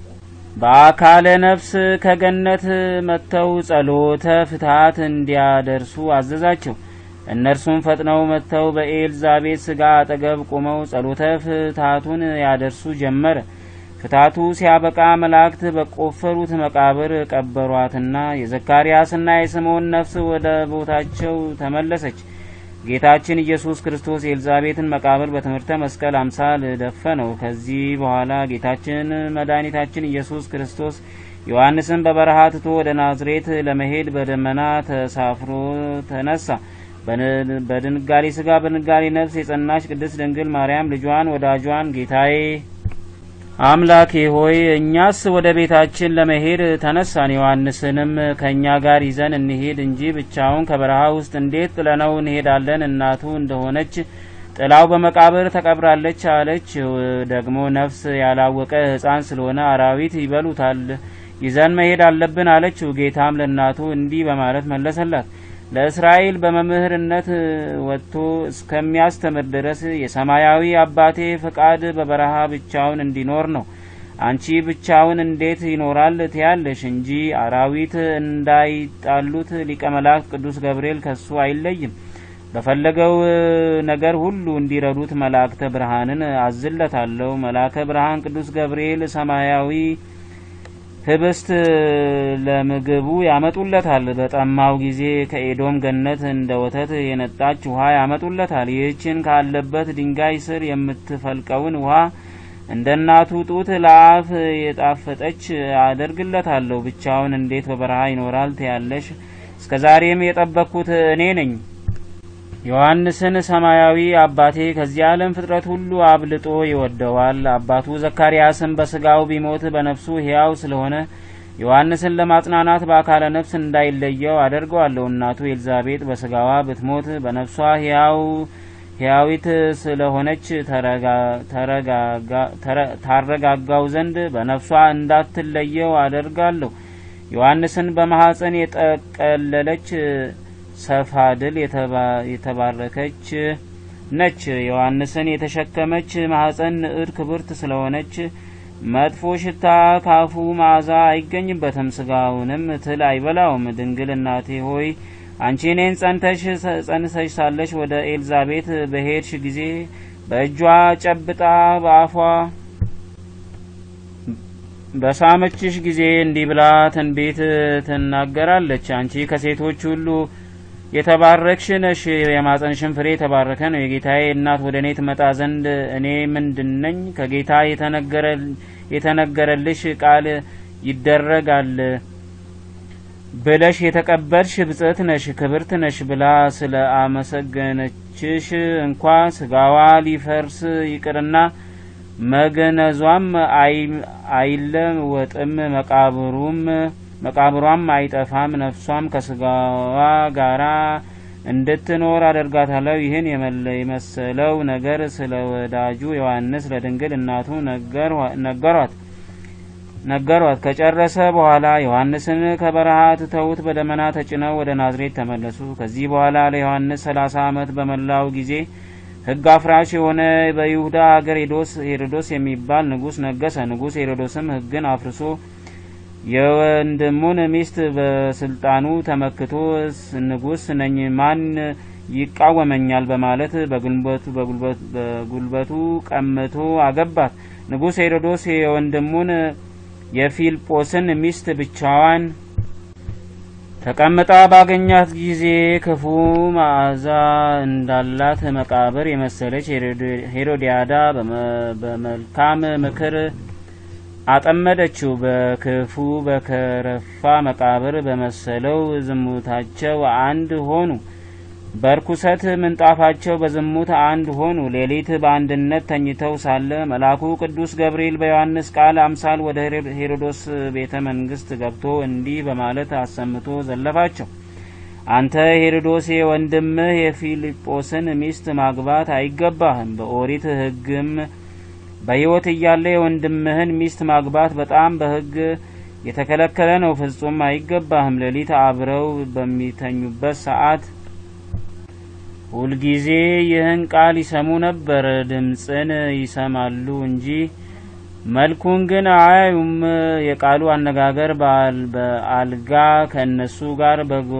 በአካለ ነፍስ ከገነት መጥተው ጸሎተ ፍትሐት እንዲያደርሱ አዘዛቸው። እነርሱም ፈጥነው መጥተው በኤልዛቤት ስጋ አጠገብ ቆመው ጸሎተ ፍትሐቱን ያደርሱ ጀመር። ፍትሐቱ ሲያበቃ መላእክት በቆፈሩት መቃብር ቀበሯትና የዘካርያስና የስምዖን ነፍስ ወደ ቦታቸው ተመለሰች። ጌታችን ኢየሱስ ክርስቶስ የኤልዛቤትን መቃብር በትምህርተ መስቀል አምሳል ደፈነው። ከዚህ በኋላ ጌታችን መድኃኒታችን ኢየሱስ ክርስቶስ ዮሐንስን በበረሃ ትቶ ወደ ናዝሬት ለመሄድ በደመና ተሳፍሮ ተነሳ። በድንጋሌ ስጋ በድንጋሌ ነፍስ የጸናች ቅድስት ድንግል ማርያም ልጇን ወዳጇን ጌታዬ አምላኬ ሆይ እኛስ ወደ ቤታችን ለመሄድ ተነሳን፣ ዮሐንስንም ከኛ ጋር ይዘን እንሄድ እንጂ ብቻውን ከበረሃ ውስጥ እንዴት ጥለነው እንሄዳለን? እናቱ እንደሆነች ጥላው በመቃብር ተቀብራለች አለች። ደግሞ ነፍስ ያላወቀ ሕፃን ስለሆነ አራዊት ይበሉታል፣ ይዘን መሄድ አለብን አለችው። ጌታም ለእናቱ እንዲህ በማለት መለሰላት። ለእስራኤል በመምህርነት ወጥቶ እስከሚያስተምር ድረስ የሰማያዊ አባቴ ፈቃድ በበረሃ ብቻውን እንዲኖር ነው። አንቺ ብቻውን እንዴት ይኖራል ትያለሽ እንጂ አራዊት እንዳይጣሉት ሊቀ መላእክት ቅዱስ ገብርኤል ከሱ አይለይም። በፈለገው ነገር ሁሉ እንዲረዱት መላእክተ ብርሃንን አዝለታለሁ። መላእከ ብርሃን ቅዱስ ገብርኤል ሰማያዊ ህብስት ለምግቡ ያመጡለታል። በጠማው ጊዜ ከኤዶም ገነት እንደ ወተት የነጣች ውሃ ያመጡለታል። ይህችን ካለበት ድንጋይ ስር የምትፈልቀውን ውሃ እንደ እናቱ ጡት ለአፍ የጣፈጠች አደርግለታለሁ። ብቻውን እንዴት በበረሃ ይኖራል ትያለሽ? እስከዛሬም የጠበቅኩት እኔ ነኝ። ዮሐንስን ሰማያዊ አባቴ ከዚህ ዓለም ፍጥረት ሁሉ አብልጦ ይወደዋል። አባቱ ዘካርያስን በስጋው ቢሞት በነፍሱ ሕያው ስለሆነ ዮሐንስን ለማጽናናት በአካለ ነፍስ እንዳይለየው አደርገዋለሁ። እናቱ ኤልዛቤጥ በስጋዋ ብትሞት በነፍሷ ሕያው ሕያዊት ስለሆነች ታረጋጋው ዘንድ በነፍሷ እንዳትለየው አደርጋለሁ። ዮሐንስን በማህፀን የጠቀለለች ሰፋድል የተባረከች ነች። ዮሐንስን የተሸከመች ማህፀን ንዕድ ክብርት ስለሆነች መጥፎ ሽታ ካፉ መዓዛ አይገኝበትም፣ ስጋውንም ትል አይበላውም። ድንግል እናቴ ሆይ አንቺ እኔን ጸንተሽ ጸንሰሽ ሳለሽ ወደ ኤልዛቤት በሄድሽ ጊዜ በእጇ ጨብጣ በአፏ በሳመችሽ ጊዜ እንዲህ ብላ ትንቢት ትናገራለች። አንቺ ከሴቶች ሁሉ የተባረክሽ ነሽ፣ የማጸንሽን ፍሬ የተባረከ ነው። የጌታዬ እናት ወደ እኔ ትመጣ ዘንድ እኔ ምንድነኝ? ከጌታ የተነገረልሽ ቃል ይደረጋል ብለሽ የተቀበልሽ ብጽዕት ነሽ፣ ክብርት ነሽ ብላ ስለ አመሰገነችሽ እንኳ ስጋዋ ሊፈርስ ይቅርና መገነዟም አይለወጥም፣ መቃብሩም መቃብሯም አይጠፋም። ነፍሷም ከስጋዋ ጋራ እንድትኖር አደርጋታለሁ። ይህን የመሰለው ነገር ስለ ወዳጁ ዮሐንስ ለድንግል እናቱ ነገሯት ነገሯት። ከጨረሰ በኋላ ዮሐንስን ከበረሃ ትተውት በደመና ተጭነው ወደ ናዝሬት ተመለሱ። ከዚህ በኋላ ለዮሐንስ ሰላሳ ዓመት በመላው ጊዜ ሕግ አፍራሽ የሆነ በይሁዳ ሀገር ሄሮዶስ የሚባል ንጉስ ነገሰ። ንጉስ ሄሮዶስም ሕግን አፍርሶ የወንድሙን ሚስት በስልጣኑ ተመክቶ ንጉስ ነኝ ማን ይቃወመኛል በማለት በጉልበቱ በጉልበቱ ቀምቶ አገባት። ንጉስ ሄሮዶስ የወንድሙን የፊልጶስን ሚስት ብቻዋን ተቀምጣ ባገኛት ጊዜ ክፉ መዓዛ እንዳላት መቃብር የመሰለች ሄሮዲያዳ በመልካም ምክር አጠመደችው። በክፉ በከረፋ መቃብር በመሰለው ዝሙታቸው አንድ ሆኑ። በርኩሰት ምንጣፋቸው በዝሙት አንድ ሆኑ። ሌሊት በአንድነት ተኝተው ሳለ መልአኩ ቅዱስ ገብርኤል በዮሐንስ ቃል አምሳል ወደ ሄሮዶስ ቤተ መንግስት ገብቶ እንዲህ በማለት አሰምቶ ዘለፋቸው። አንተ ሄሮዶስ ወንድምህ የፊልጶስን ሚስት ማግባት አይገባህም። በኦሪት ሕግም በሕይወት እያለ የወንድምህን ሚስት ማግባት በጣም በሕግ የተከለከለ ነው። ፍጹም አይገባህም። ሌሊት አብረው በሚተኙበት ሰዓት ሁልጊዜ ይህን ቃል ይሰሙ ነበር። ድምጽን ይሰማሉ እንጂ መልኩን ግን አያዩም። የቃሉ አነጋገር በአልጋ ከነሱ ጋር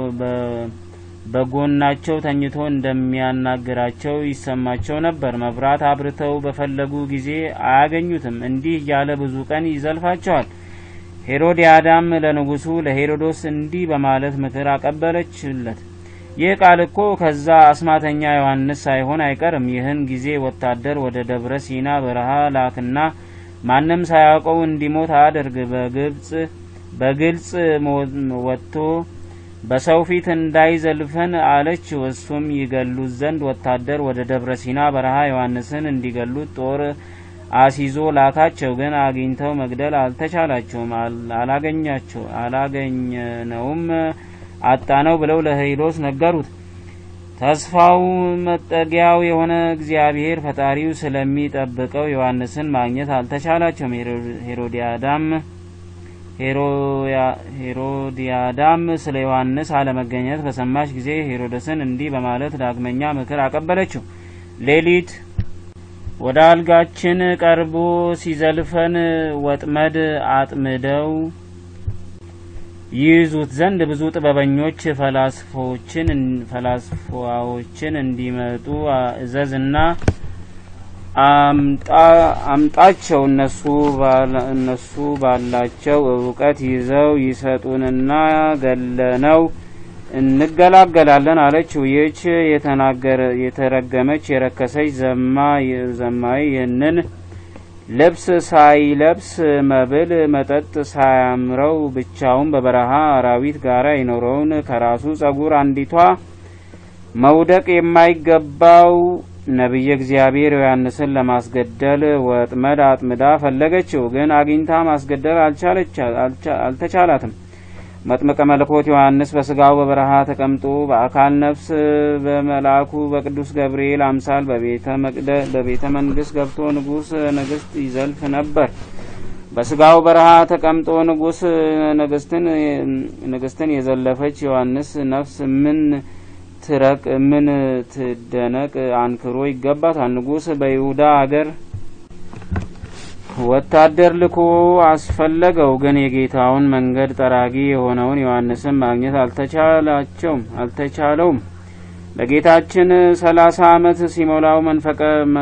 በጎናቸው ተኝቶ እንደሚያናግራቸው ይሰማቸው ነበር። መብራት አብርተው በፈለጉ ጊዜ አያገኙትም። እንዲህ እያለ ብዙ ቀን ይዘልፋቸዋል። ሄሮዲያዳም ለንጉሱ ለሄሮዶስ እንዲህ በማለት ምክር አቀበለችለት። ይህ ቃል እኮ ከዛ አስማተኛ ዮሐንስ ሳይሆን አይቀርም። ይህን ጊዜ ወታደር ወደ ደብረ ሲና በረሃ ላክና ማንም ሳያውቀው እንዲሞት አድርግ። በግብጽ በግልጽ ወጥቶ በሰው ፊት እንዳይዘልፈን አለች። እሱም ይገሉት ዘንድ ወታደር ወደ ደብረ ሲና በረሃ ዮሐንስን እንዲገሉት ጦር አሲዞ ላካቸው። ግን አግኝተው መግደል አልተቻላቸውም። አላገኛቸው አላገኘነውም አጣነው ብለው ለሄሮድስ ነገሩት። ተስፋው መጠጊያው የሆነ እግዚአብሔር ፈጣሪው ስለሚጠብቀው ዮሐንስን ማግኘት አልተቻላቸውም። ሄሮዲያዳም ሄሮዲያዳም ስለ ዮሐንስ አለመገኘት በሰማች ጊዜ ሄሮድስን እንዲህ በማለት ዳግመኛ ምክር አቀበለችው። ሌሊት ወደ አልጋችን ቀርቦ ሲዘልፈን ወጥመድ አጥምደው ይዙት ዘንድ ብዙ ጥበበኞች ፈላስፎችን ፈላስፋዎችን እንዲመጡ እዘዝና አምጣ አምጣቸው። እነሱ እነሱ ባላቸው ዕውቀት ይዘው ይሰጡንና ገለነው እንገላገላለን አለችው። ይህች የተናገረ የተረገመች የረከሰች ዘማ ዘማይ ይህንን ልብስ ሳይለብስ መብል መጠጥ ሳያምረው ብቻውን በበረሃ አራዊት ጋር ይኖረውን ከራሱ ጸጉር አንዲቷ መውደቅ የማይገባው ነብየ እግዚአብሔር ዮሐንስን ለማስገደል ወጥመድ አጥምዳ ፈለገችው። ግን አግኝታ ማስገደል አልተቻላትም። መጥምቀ መለኮት ዮሐንስ በስጋው በበረሃ ተቀምጦ በአካል ነፍስ በመልአኩ በቅዱስ ገብርኤል አምሳል በቤተ መቅደስ በቤተ መንግስት ገብቶ ንጉስ ንግስት ይዘልፍ ነበር። በስጋው በረሃ ተቀምጦ ንጉስ ንግስትን ንግስትን የዘለፈች ዮሐንስ ነፍስ ምን ትረቅ ምን ትደነቅ አንክሮ ይገባታል። ንጉስ በይሁዳ ሀገር ወታደር ልኮ አስፈለገው። ግን የጌታውን መንገድ ጠራጊ የሆነውን ዮሐንስን ማግኘት አልተቻላቸውም አልተቻለውም። ለጌታችን ሰላሳ ዓመት ሲሞላው መንፈቀ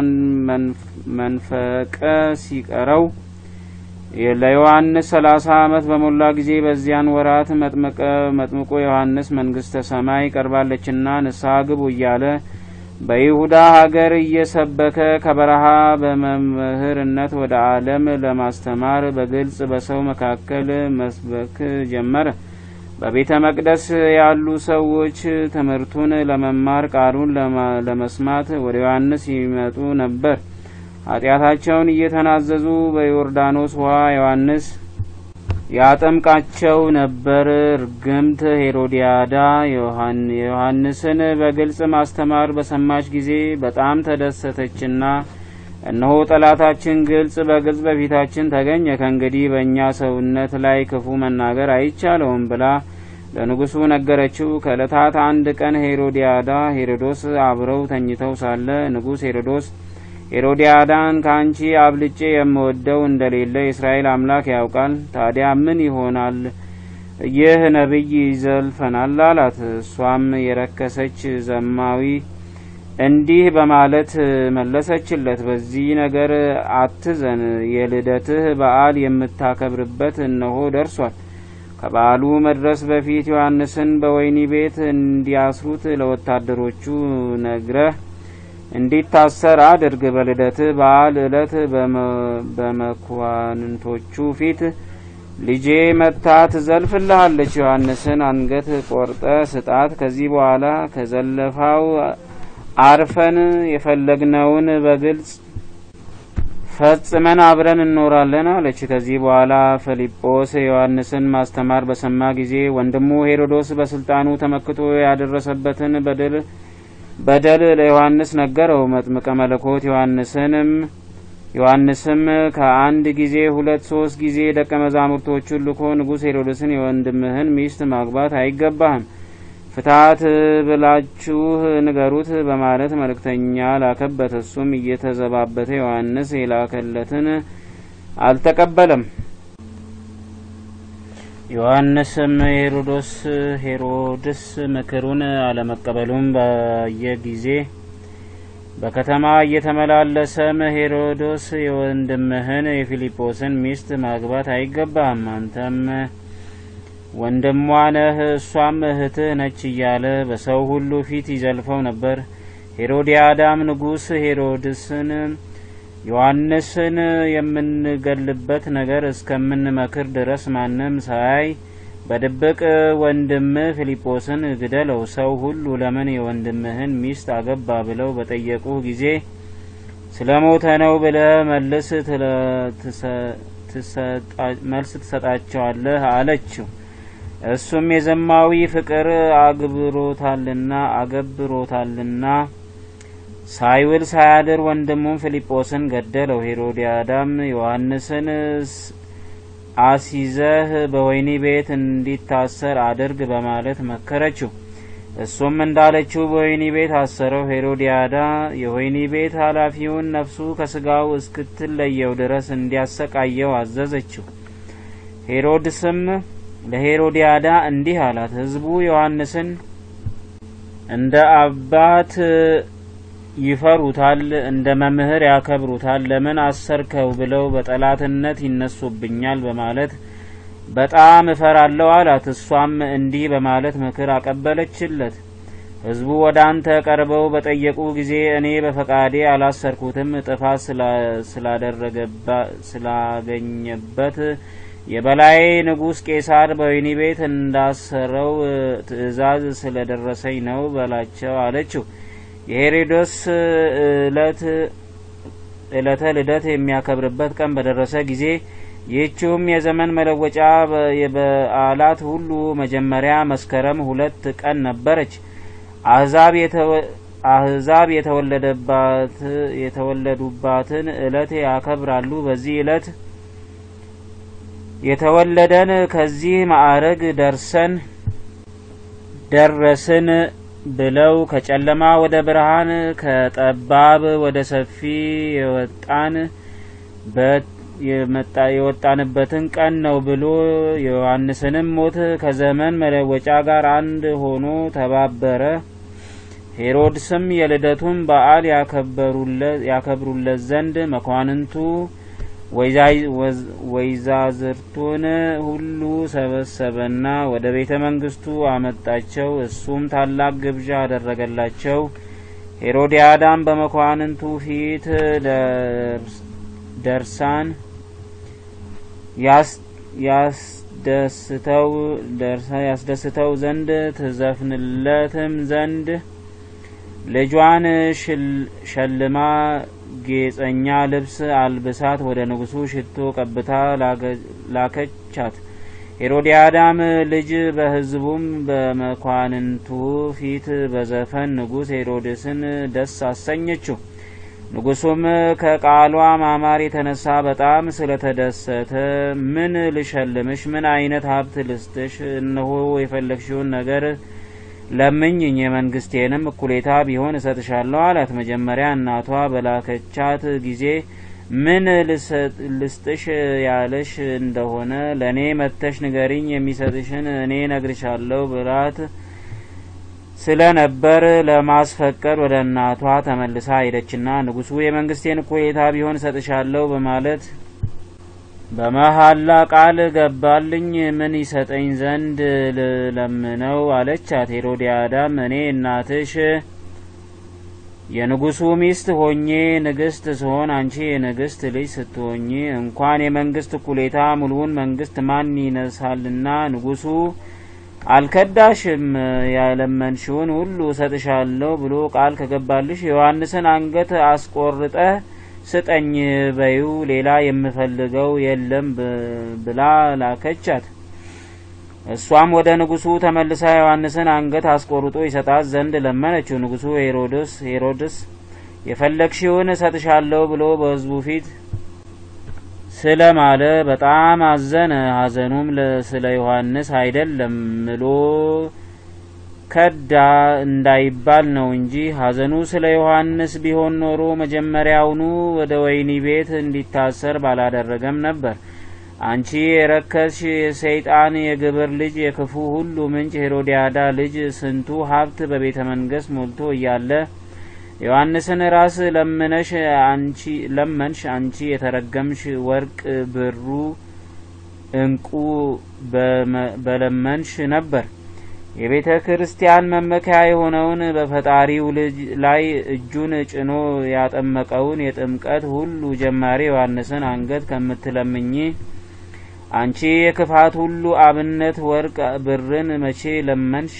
መንፈቀ ሲቀረው ለዮሐንስ ሰላሳ ዓመት በሞላ ጊዜ በዚያን ወራት መጥምቀ መጥምቆ ዮሐንስ መንግስተ ሰማይ ቀርባለችና ንስሐ ግቡ እያለ በይሁዳ ሀገር እየሰበከ ከበረሃ በመምህርነት ወደ ዓለም ለማስተማር በግልጽ በሰው መካከል መስበክ ጀመረ። በቤተ መቅደስ ያሉ ሰዎች ትምህርቱን ለመማር ቃሉን ለመስማት ወደ ዮሐንስ ይመጡ ነበር። ኃጢአታቸውን እየተናዘዙ በዮርዳኖስ ውሃ ዮሐንስ ያጠምቃቸው ነበር። ርግምት ሄሮዲያዳ ዮሐንስን በግልጽ ማስተማር በሰማች ጊዜ በጣም ተደሰተችና እነሆ ጠላታችን ግልጽ በግልጽ በፊታችን ተገኘ፣ ከእንግዲህ በእኛ ሰውነት ላይ ክፉ መናገር አይቻለውም ብላ ለንጉሱ ነገረችው። ከዕለታት አንድ ቀን ሄሮዲያዳ ሄሮዶስ አብረው ተኝተው ሳለ ንጉስ ሄሮዶስ ሄሮዲያዳን ካንቺ አብልጬ የምወደው እንደሌለ የእስራኤል አምላክ ያውቃል። ታዲያ ምን ይሆናል? ይህ ነብይ ይዘልፈናል አላት። እሷም የረከሰች ዘማዊ እንዲህ በማለት መለሰችለት። በዚህ ነገር አትዘን፣ የልደትህ በዓል የምታከብርበት እነሆ ደርሷል። ከበዓሉ መድረስ በፊት ዮሐንስን በወይኒ ቤት እንዲያስሩት ለወታደሮቹ ነግረህ እንዲታሰር አድርግ። በልደት በዓል ዕለት በመኳንንቶቹ ፊት ልጄ መታ ትዘልፍልሃለች፣ ዮሐንስን አንገት ቆርጠ ስጣት። ከዚህ በኋላ ከዘለፋው አርፈን የፈለግነውን በግልጽ ፈጽመን አብረን እንኖራለን አለች። ከዚህ በኋላ ፊልጶስ ዮሐንስን ማስተማር በሰማ ጊዜ ወንድሙ ሄሮዶስ በስልጣኑ ተመክቶ ያደረሰበትን በደል በደል ለዮሐንስ ነገረው። መጥምቀ መለኮት ዮሐንስንም ዮሐንስም ከአንድ ጊዜ ሁለት ሶስት ጊዜ ደቀ መዛሙርቶቹን ልኮ ንጉሥ ሄሮድስን የወንድምህን ሚስት ማግባት አይገባህም፣ ፍታት ብላችሁ ንገሩት በማለት መልእክተኛ ላከበት። እሱም እየተዘባበተ ዮሐንስ የላከለትን አልተቀበለም። ዮሐንስም ሄሮዶስ ሄሮድስ ምክሩን አለመቀበሉም በየጊዜ በከተማ እየተመላለሰም ሄሮዶስ የወንድምህን የፊልጶስን ሚስት ማግባት አይገባህም፣ አንተም ወንድሟ ነህ እሷም እህትህ ነች እያለ በሰው ሁሉ ፊት ይዘልፈው ነበር። ሄሮድያዳም ንጉሥ ሄሮድስን ዮሐንስን የምንገልበት ነገር እስከምንመክር ድረስ ማንም ሳያይ በድብቅ ወንድም ፊልጶስን ግደለው፣ ሰው ሁሉ ለምን የወንድምህን ሚስት አገባ ብለው በጠየቁ ጊዜ ስለሞተ ነው ብለህ መልስ ትሰጣቸዋለህ አለችው። እሱም የዘማዊ ፍቅር አግብሮታልና አገብሮታልና ሳይውል ሳያድር ወንድሙን ፊልጶስን ገደለው። ሄሮድያዳም ዮሐንስን አሲዘህ በወይኒ ቤት እንዲታሰር አድርግ በማለት መከረችው። እሱም እንዳለችው በወይኒ ቤት አሰረው። ሄሮድያዳ የወይኒ ቤት ኃላፊውን ነፍሱ ከስጋው እስክትለየው ድረስ እንዲያሰቃየው አዘዘችው። ሄሮድስም ለሄሮድያዳ እንዲህ አላት፣ ሕዝቡ ዮሐንስን እንደ አባት ይፈሩታል፣ እንደ መምህር ያከብሩታል። ለምን አሰርከው ብለው በጠላትነት ይነሱብኛል በማለት በጣም እፈራለሁ አላት። እሷም እንዲህ በማለት ምክር አቀበለችለት። ሕዝቡ ወደ አንተ ቀርበው በጠየቁ ጊዜ እኔ በፈቃዴ አላሰርኩትም፣ ጥፋት ስላደረገባ ስላገኘበት የበላይ ንጉሥ ቄሳር በወህኒ ቤት እንዳሰረው ትእዛዝ ስለደረሰኝ ነው በላቸው አለችው። የሄሮድስ እለት እለተ ልደት የሚያከብርበት ቀን በደረሰ ጊዜ ይህችውም የዘመን መለወጫ የበዓላት ሁሉ መጀመሪያ መስከረም ሁለት ቀን ነበረች። አሕዛብ አሕዛብ የተወለደባት የተወለዱባትን እለት ያከብራሉ። በዚህ እለት የተወለደን ከዚህ ማዕረግ ደርሰን ደረስን ብለው ከጨለማ ወደ ብርሃን ከጠባብ ወደ ሰፊ የወጣን የመጣ የወጣንበትን ቀን ነው ብሎ ዮሐንስንም ሞት ከዘመን መለወጫ ጋር አንድ ሆኖ ተባበረ። ሄሮድስም የልደቱን በዓል ያከብሩለት ዘንድ መኳንንቱ ወይዛዝርቱን ሁሉ ሰበሰበና ወደ ቤተ መንግስቱ አመጣቸው። እሱም ታላቅ ግብዣ አደረገላቸው። ሄሮድያዳም በመኳንንቱ ፊት ደርሳን ያስደስተው ያስደስተው ዘንድ ትዘፍንለትም ዘንድ ልጇን ሸልማ ጌጸኛ ልብስ አልብሳት ወደ ንጉሱ ሽቶ ቀብታ ላከቻት። ሄሮድያዳም ልጅ በሕዝቡም በመኳንንቱ ፊት በዘፈን ንጉሥ ሄሮድስን ደስ አሰኘችው። ንጉሱም ከቃሏ ማማር የተነሳ በጣም ስለተደሰተ ምን ልሸልምሽ? ምን አይነት ሀብት ልስጥሽ? እነሆ የፈለግሽውን ነገር ለምኝኝ፣ የመንግስቴንም እኩሌታ ቢሆን እሰጥሻለሁ አላት። መጀመሪያ እናቷ በላከቻት ጊዜ ምን ልስጥሽ ያለሽ እንደሆነ ለኔ መተሽ ንገሪኝ፣ የሚሰጥሽን እኔ ነግርሻለሁ ብላት ስለነበር ለማስፈቀድ ወደ እናቷ ተመልሳ ሄደችና ንጉሱ የመንግስቴን እኩሌታ ቢሆን እሰጥሻለሁ በማለት በመሐላ ቃል ገባልኝ ምን ይሰጠኝ ዘንድ ለምነው አለቻት። ሄሮዲያዳም እኔ እናትሽ የንጉሱ ሚስት ሆኜ ንግስት ስሆን አንቺ የንግስት ልጅ ስትሆኚ እንኳን የመንግስት ኩሌታ ሙሉውን መንግስት ማን ይነሳልና ንጉሱ አልከዳሽም ያለመንሽውን ሁሉ ሰጥሻለሁ ብሎ ቃል ከገባልሽ ዮሐንስን አንገት አስቆርጠ ስጠኝ በዩ ሌላ የምፈልገው የለም ብላ ላከቻት። እሷም ወደ ንጉሱ ተመልሳ ዮሐንስን አንገት አስቆርጦ ይሰጣት ዘንድ ለመነችው። ንጉሱ ሄሮድስ ሄሮድስ የፈለግሽውን ሰጥሻለሁ ብሎ በሕዝቡ ፊት ስለማለ በጣም አዘነ። ሐዘኑም ስለ ዮሐንስ አይደለም ምሎ ከዳ እንዳይባል ነው እንጂ ሐዘኑ ስለ ዮሐንስ ቢሆን ኖሮ መጀመሪያውኑ ወደ ወይኒ ቤት እንዲታሰር ባላደረገም ነበር። አንቺ የረከስሽ የሰይጣን የግብር ልጅ የክፉ ሁሉ ምንጭ ሄሮዲያዳ ልጅ ስንቱ ሀብት በቤተ መንግስት ሞልቶ እያለ ዮሐንስን ራስ ለምነሽ አንቺ ለመንሽ አንቺ የተረገምሽ ወርቅ ብሩ እንቁ በለመንሽ ነበር። የቤተ ክርስቲያን መመኪያ የሆነውን በፈጣሪው ልጅ ላይ እጁን ጭኖ ያጠመቀውን የጥምቀት ሁሉ ጀማሪ ዮሐንስን አንገት ከምትለምኚ አንቺ የክፋት ሁሉ አብነት ወርቅ ብርን መቼ ለመንሽ?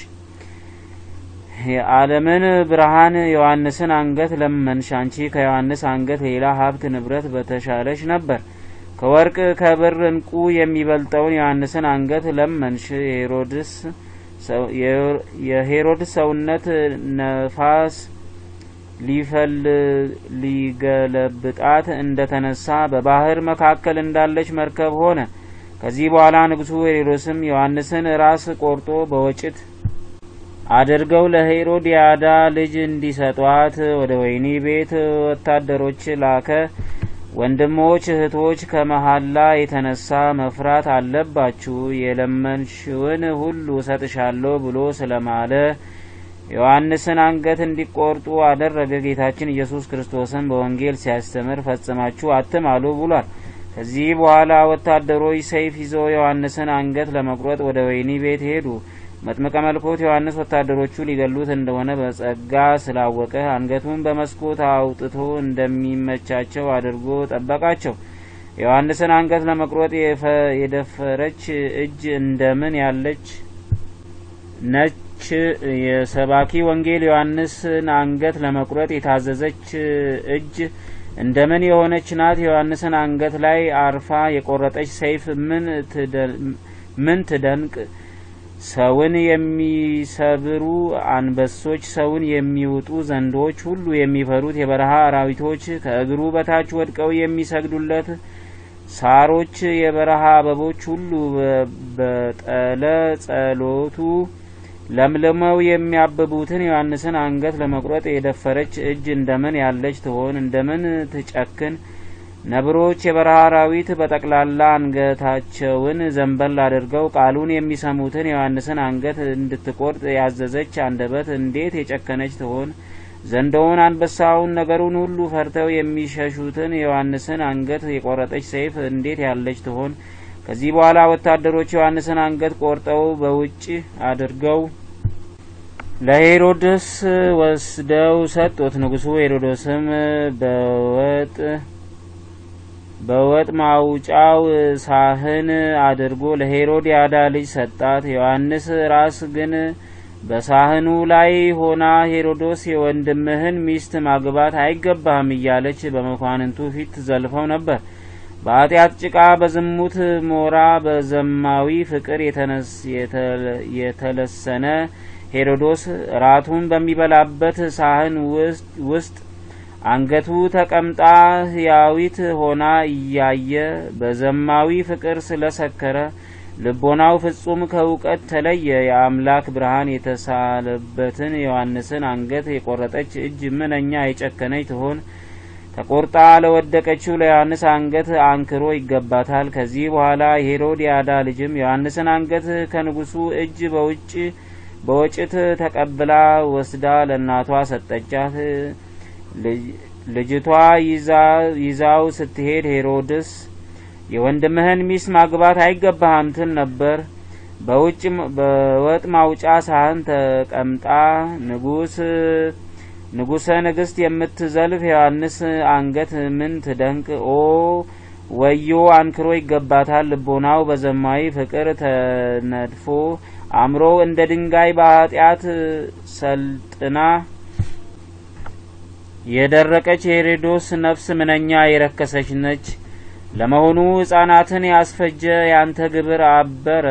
የዓለምን ብርሃን ዮሐንስን አንገት ለመንሽ። አንቺ ከዮሐንስ አንገት ሌላ ሀብት ንብረት በተሻለሽ ነበር። ከወርቅ ከብር እንቁ የሚበልጠውን ዮሐንስን አንገት ለመንሽ። ሄሮድስ የሄሮድስ ሰውነት ነፋስ ሊፈል ሊገለብጣት እንደተነሳ በባህር መካከል እንዳለች መርከብ ሆነ። ከዚህ በኋላ ንጉሱ ሄሮድስም ዮሐንስን ራስ ቆርጦ በወጭት አድርገው ለሄሮዲያዳ ልጅ እንዲሰጧት ወደ ወይኒ ቤት ወታደሮች ላከ። ወንድሞች እህቶች ከመሐላ የተነሳ መፍራት አለባችሁ፣ የለመንሽውን ሁሉ ሰጥሻለሁ ብሎ ስለማለ ዮሐንስን አንገት እንዲቆርጡ አደረገ። ጌታችን ኢየሱስ ክርስቶስን በወንጌል ሲያስተምር ፈጽማችሁ አትማሉ ብሏል። ከዚህ በኋላ ወታደሮች ሰይፍ ይዘው ዮሐንስን አንገት ለመቁረጥ ወደ ወይኒ ቤት ሄዱ። መጥምቀ መለኮት ዮሐንስ ወታደሮቹ ሊገሉት እንደሆነ በጸጋ ስላወቀ አንገቱን በመስኮት አውጥቶ እንደሚመቻቸው አድርጎ ጠበቃቸው። ዮሐንስን አንገት ለመቁረጥ የደፈረች እጅ እንደምን ያለች ነች! የሰባኪ ወንጌል ዮሐንስን አንገት ለመቁረጥ የታዘዘች እጅ እንደምን የሆነች ናት! ዮሐንስን አንገት ላይ አርፋ የቆረጠች ሰይፍ ምን ምን ትደንቅ! ሰውን የሚሰብሩ አንበሶች፣ ሰውን የሚውጡ ዘንዶች፣ ሁሉ የሚፈሩት የበረሃ አራዊቶች፣ ከእግሩ በታች ወድቀው የሚሰግዱለት ሳሮች፣ የበረሃ አበቦች ሁሉ በጠለ ጸሎቱ ለምልመው የሚያብቡትን ዮሐንስን አንገት ለመቁረጥ የደፈረች እጅ እንደምን ያለች ትሆን! እንደምን ትጨክን! ነብሮች፣ የበረሃ አራዊት በጠቅላላ አንገታቸውን ዘንበል አድርገው ቃሉን የሚሰሙትን ዮሐንስን አንገት እንድትቆርጥ ያዘዘች አንደበት እንዴት የጨከነች ትሆን! ዘንዶውን፣ አንበሳውን፣ ነገሩን ሁሉ ፈርተው የሚሸሹትን ዮሐንስን አንገት የቆረጠች ሰይፍ እንዴት ያለች ትሆን! ከዚህ በኋላ ወታደሮች ዮሐንስን አንገት ቆርጠው በውጭ አድርገው ለሄሮድስ ወስደው ሰጡት። ንጉሱ ሄሮድስም በወጥ በወጥ ማውጫው ሳህን አድርጎ ለሄሮዲያዳ ልጅ ሰጣት። ዮሐንስ ራስ ግን በሳህኑ ላይ ሆና ሄሮድስ የወንድምህን ሚስት ማግባት አይገባህም እያለች በመኳንንቱ ፊት ዘልፈው ነበር። በኃጢአት ጭቃ፣ በዝሙት ሞራ፣ በዘማዊ ፍቅር የተለሰነ ሄሮድስ ራቱን በሚበላበት ሳህን ውስጥ አንገቱ ተቀምጣ ሕያዊት ሆና እያየ በዘማዊ ፍቅር ስለሰከረ ልቦናው ፍጹም ከእውቀት ተለየ። የአምላክ ብርሃን የተሳለበትን ዮሐንስን አንገት የቆረጠች እጅ ምንኛ የጨከነች ትሆን! ተቆርጣ ለወደቀችው ለዮሐንስ አንገት አንክሮ ይገባታል። ከዚህ በኋላ የሄሮዲያዳ ልጅም ዮሐንስን አንገት ከንጉሱ እጅ በውጭ በወጭት ተቀብላ ወስዳ ለእናቷ ሰጠቻት። ልጅቷ ይዛው ስትሄድ ሄሮድስ የወንድምህን ሚስት ማግባት አይገባህም ትል ነበር። በውጭ በወጥ ማውጫ ሳህን ተቀምጣ ንጉስ ንጉሰ ንግስት የምትዘልፍ ዮሐንስ አንገት ምን ትደንቅ! ኦ ወዮ አንክሮ ይገባታል። ልቦናው በዘማዊ ፍቅር ተነድፎ አምሮ እንደ ድንጋይ በኃጢአት ሰልጥና የደረቀች የሄሮድስ ነፍስ ምንኛ የረከሰች ነች። ለመሆኑ ሕፃናትን ያስፈጀ ያንተ ግብር አበረ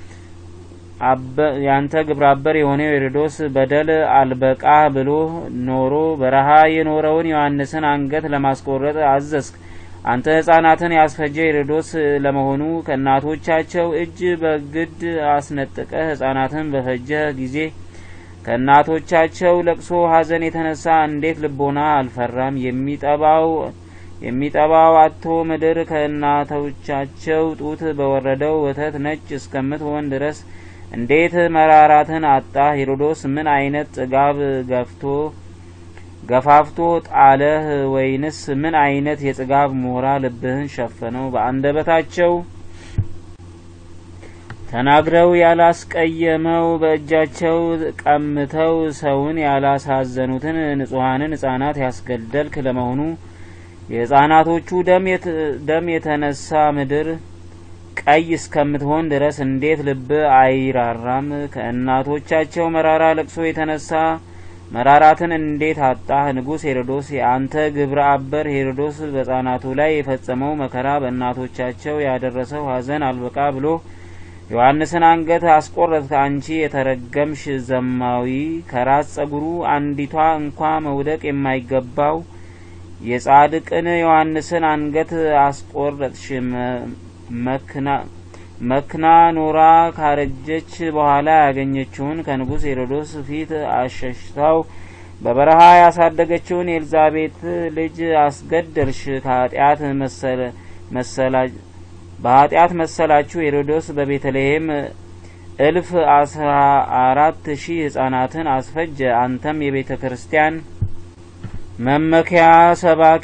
ያንተ ግብር አበር የሆነው ሄሮድስ በደል አልበቃ ብሎ ኖሮ በረሃ የኖረውን ዮሐንስን አንገት ለማስቆረጥ አዘዝክ። አንተ ሕፃናትን ያስፈጀ ሄሮድስ ለመሆኑ ከእናቶቻቸው እጅ በግድ አስነጥቀህ ሕፃናትን በፈጀህ ጊዜ ከእናቶቻቸው ለቅሶ ሐዘን የተነሳ እንዴት ልቦና አልፈራም? የሚጠባው የሚጠባው አጥቶ ምድር ከእናቶቻቸው ጡት በወረደው ወተት ነጭ እስከምትሆን ድረስ እንዴት መራራትን አጣ? ሄሮድስ ምን አይነት ጥጋብ ገፍቶ ገፋፍቶ ጣለህ? ወይንስ ምን አይነት የጥጋብ ሞራ ልብህን ሸፈነው? በአንደበታቸው ተናግረው ያላስቀየመው በእጃቸው ቀምተው ሰውን ያላሳዘኑትን ንጹሃንን ሕፃናት ያስገደልክ ለመሆኑ የሕፃናቶቹ ደም የተነሳ ምድር ቀይ እስከምትሆን ድረስ እንዴት ልብ አይራራም? ከእናቶቻቸው መራራ ለቅሶ የተነሳ መራራትን እንዴት አጣህ? ንጉስ ሄሮድስ የአንተ ግብረ አበር ሄሮድስ በሕፃናቱ ላይ የፈጸመው መከራ በእናቶቻቸው ያደረሰው ሐዘን አልበቃ ብሎ ዮሐንስን አንገት አስቆረጥክ። አንቺ የተረገምሽ ዘማዊ ከራስ ጸጉሩ አንዲቷ እንኳ መውደቅ የማይገባው የጻድቅን ዮሐንስን አንገት አስቆረጥሽ። መክና መክና ኖራ ካረጀች በኋላ ያገኘችውን ከንጉስ ሄሮድስ ፊት አሸሽታው በበረሃ ያሳደገችውን ኤልዛቤት ልጅ አስገደልሽ። ከኃጢአት መሰለ መሰላ በኃጢአት መሰላችሁ። ሄሮድስ በቤተልሔም እልፍ አስራ አራት ሺህ ሕፃናትን አስፈጀ። አንተም የቤተ ክርስቲያን መመኪያ ሰባኪ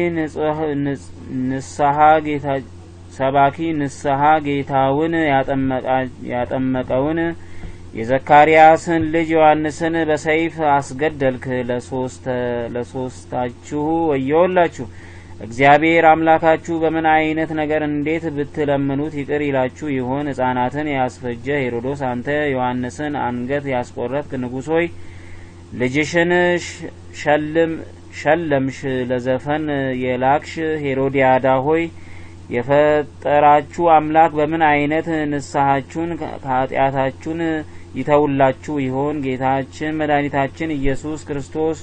ንስሐ ጌታ ሰባኪ ንስሐ ጌታውን ያጠመቀውን የዘካርያስን ልጅ ዮሐንስን በሰይፍ አስገደልክ። ለሶስት ለሶስታችሁ ወዮላችሁ! እግዚአብሔር አምላካችሁ በምን አይነት ነገር እንዴት ብትለምኑት ይቅር ይላችሁ ይሆን? ሕፃናትን ያስፈጀ ሄሮድስ አንተ ዮሐንስን አንገት ያስቆረጥክ ንጉሥ ሆይ ልጅሽን ሸልም ሸለምሽ። ለዘፈን የላክሽ ሄሮዲያዳ ሆይ የፈጠራችሁ አምላክ በምን አይነት ንስሐችሁን ከኃጢአታችሁን ይተውላችሁ ይሆን? ጌታችን መድኃኒታችን ኢየሱስ ክርስቶስ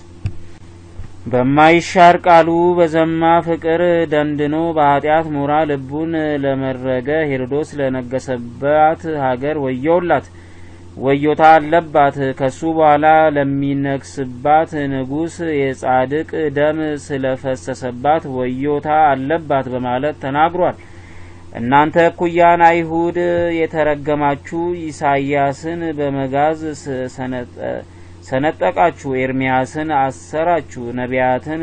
በማይሻር ቃሉ በዘማ ፍቅር ደንድኖ በኃጢአት ሞራ ልቡን ለመረገ ሄሮድስ ለነገሰባት ሀገር ወዮላት! ወዮታ አለባት! ከሱ በኋላ ለሚነግስባት ንጉስ የጻድቅ ደም ስለፈሰሰባት ወዮታ አለባት በማለት ተናግሯል። እናንተ ኩያን አይሁድ የተረገማችሁ ኢሳይያስን በመጋዝ ሰነጠቃችሁ፣ ኤርሚያስን አሰራችሁ፣ ነቢያትን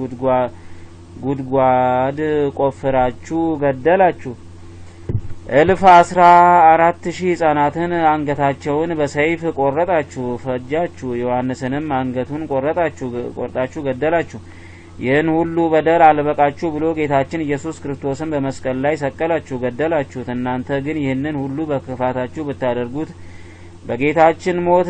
ጉድጓድ ቆፍራችሁ ገደላችሁ። እልፍ አስራ አራት ሺህ ሕፃናትን አንገታቸውን በሰይፍ ቆረጣችሁ፣ ፈጃችሁ። ዮሐንስንም አንገቱን ቆረጣችሁ ቆርጣችሁ ገደላችሁ። ይህን ሁሉ በደል አልበቃችሁ ብሎ ጌታችን ኢየሱስ ክርስቶስን በመስቀል ላይ ሰቀላችሁ፣ ገደላችሁት። እናንተ ግን ይህንን ሁሉ በክፋታችሁ ብታደርጉት በጌታችን ሞት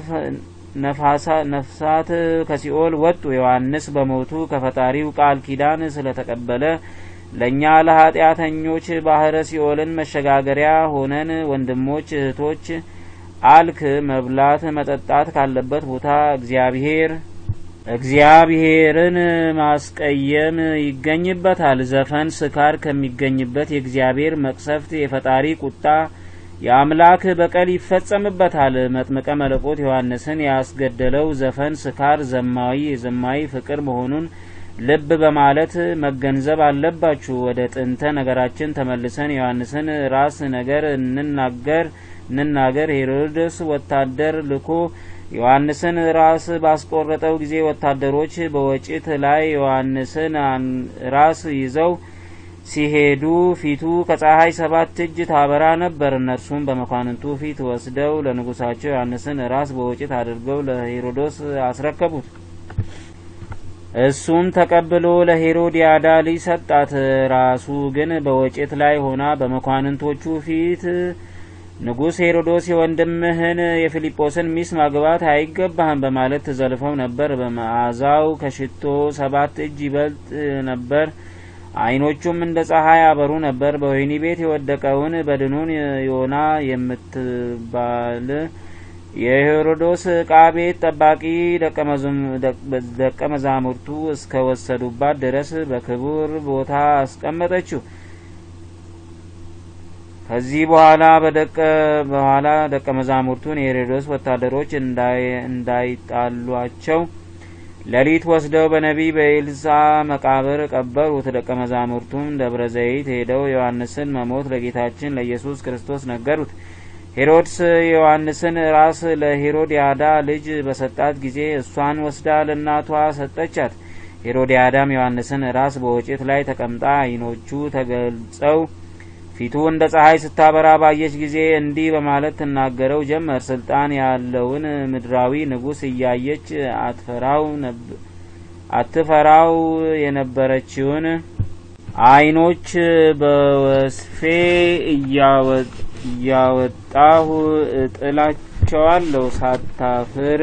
ነፍሳት ከሲኦል ወጡ። ዮሐንስ በሞቱ ከፈጣሪው ቃል ኪዳን ስለተቀበለ ለኛ ለኃጢአተኞች ባህረ ሲኦልን መሸጋገሪያ ሆነን ወንድሞች እህቶች አልክ። መብላት መጠጣት ካለበት ቦታ እግዚአብሔር እግዚአብሔርን ማስቀየም ይገኝበታል። ዘፈን ስካር ከሚገኝበት የእግዚአብሔር መቅሰፍት የፈጣሪ ቁጣ የአምላክ በቀል ይፈጸምበታል። መጥምቀ መለኮት ዮሐንስን ያስገደለው ዘፈን ስካር ዘማዊ የዘማዊ ፍቅር መሆኑን ልብ በማለት መገንዘብ አለባችሁ። ወደ ጥንተ ነገራችን ተመልሰን ዮሐንስን ራስ ነገር እንናገር እንናገር ሄሮድስ ወታደር ልኮ ዮሐንስን ራስ ባስቆረጠው ጊዜ ወታደሮች በወጪት ላይ ዮሐንስን ራስ ይዘው ሲሄዱ ፊቱ ከፀሐይ ሰባት እጅ ታበራ ነበር። እነርሱም በመኳንንቱ ፊት ወስደው ለንጉሳቸው ዮሐንስን ራስ በወጭት አድርገው ለሄሮዶስ አስረከቡት። እሱም ተቀብሎ ለሄሮዲያዳ ልጅ ሰጣት። ራሱ ግን በወጭት ላይ ሆና በመኳንንቶቹ ፊት ንጉስ ሄሮዶስ የወንድምህን የፊልጶስን ሚስት ማግባት አይገባህም በማለት ተዘልፈው ነበር። በመዓዛው ከሽቶ ሰባት እጅ ይበልጥ ነበር። አይኖቹም እንደ ፀሐይ አበሩ ነበር። በወህኒ ቤት የወደቀውን በድኑን ዮና የምትባል የሄሮዶስ ዕቃ ቤት ጠባቂ ደቀ መዛሙርቱ እስከ ወሰዱባት ድረስ በክቡር ቦታ አስቀመጠችው። ከዚህ በኋላ በደቀ በኋላ ደቀ መዛሙርቱን የሄሮዶስ ወታደሮች እንዳይጣሏቸው ሌሊት ወስደው በነቢይ በኤልሳ መቃብር ቀበሩት። ደቀ መዛሙርቱም ደብረ ዘይት ሄደው ዮሐንስን መሞት ለጌታችን ለኢየሱስ ክርስቶስ ነገሩት። ሄሮድስ የዮሐንስን ራስ ለሄሮዲያዳ ልጅ በሰጣት ጊዜ እሷን ወስዳ ለእናቷ ሰጠቻት። ሄሮዲያዳም ዮሐንስን ራስ በወጭት ላይ ተቀምጣ አይኖቹ ተገልጸው ፊቱ እንደ ፀሐይ ስታበራ ባየች ጊዜ እንዲህ በማለት ትናገረው ጀመር። ስልጣን ያለውን ምድራዊ ንጉስ እያየች አትፈራው አትፈራው የነበረችውን አይኖች በወስፌ እያወጣሁ እጥላቸዋለሁ። ሳታፍር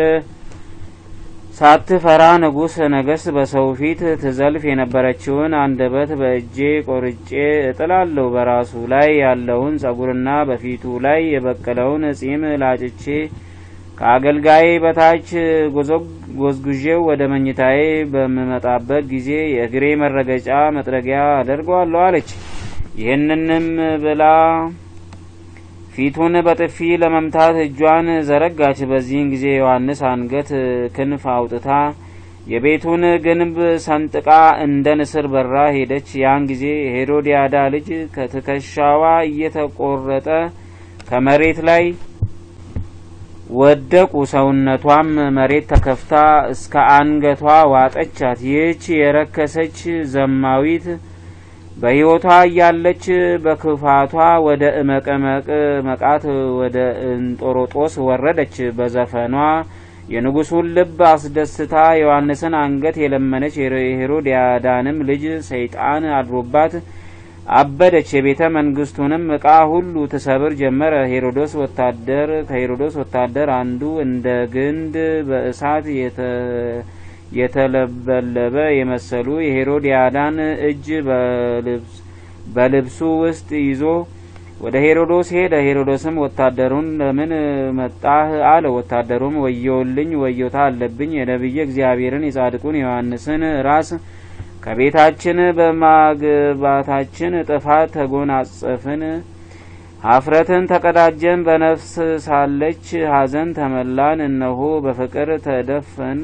ሳትፈራ ንጉስ ነገስት በሰው ፊት ትዘልፍ የነበረችውን አንደበት በእጄ ቆርጬ እጥላለሁ። በራሱ ላይ ያለውን ጸጉርና በፊቱ ላይ የበቀለውን ጺም ላጭቼ ከአገልጋይ በታች ጎዝጉዤው ወደ መኝታዬ በምመጣበት ጊዜ የእግሬ መረገጫ መጥረጊያ አደርገዋለሁ አለች። ይህንንም ብላ ፊቱን በጥፊ ለመምታት እጇን ዘረጋች። በዚህን ጊዜ ዮሐንስ አንገት ክንፍ አውጥታ የቤቱን ግንብ ሰንጥቃ እንደ ንስር በራ ሄደች። ያን ጊዜ ሄሮዲያዳ ልጅ ከትከሻዋ እየተቆረጠ ከመሬት ላይ ወደቁ። ሰውነቷም መሬት ተከፍታ እስከ አንገቷ ዋጠቻት። ይህች የረከሰች ዘማዊት በሕይወቷ ያለች በክፋቷ ወደ እመቀመቅ መቃት ወደ እንጦሮጦስ ወረደች። በዘፈኗ የንጉሱን ልብ አስደስታ ዮሐንስን አንገት የለመነች የሄሮዲያዳንም ልጅ ሰይጣን አድሮባት አበደች። የቤተ መንግስቱንም ዕቃ ሁሉ ትሰብር ጀመረ። ሄሮዶስ ወታደር ከሄሮዶስ ወታደር አንዱ እንደ ግንድ በእሳት የተ የተለበለበ የመሰሉ የሄሮዲያዳን እጅ በልብሱ ውስጥ ይዞ ወደ ሄሮዶስ ሄደ። ሄሮዶስም ወታደሩን ለምን መጣህ አለ። ወታደሩም ወየውልኝ ወየውታ አለብኝ የነቢየ እግዚአብሔርን የጻድቁን ዮሐንስን ራስ ከቤታችን በማግባታችን ጥፋት ተጎናጸፍን፣ ሀፍረትን ተቀዳጀን፣ በነፍስ ሳለች ሐዘን ተመላን። እነሆ በፍቅር ተደፈን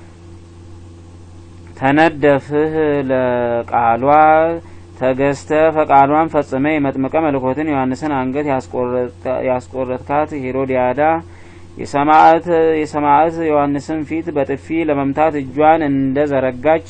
ተነደፍህ ለቃሏ ተገዝተ ፈቃሏን ፈጽመ የመጥምቀ መለኮትን ዮሐንስን አንገት ያስቆረጥካት ሄሮዲያዳ የሰማዕት የሰማዕት ዮሐንስን ፊት በጥፊ ለመምታት እጇን እንደዘረጋች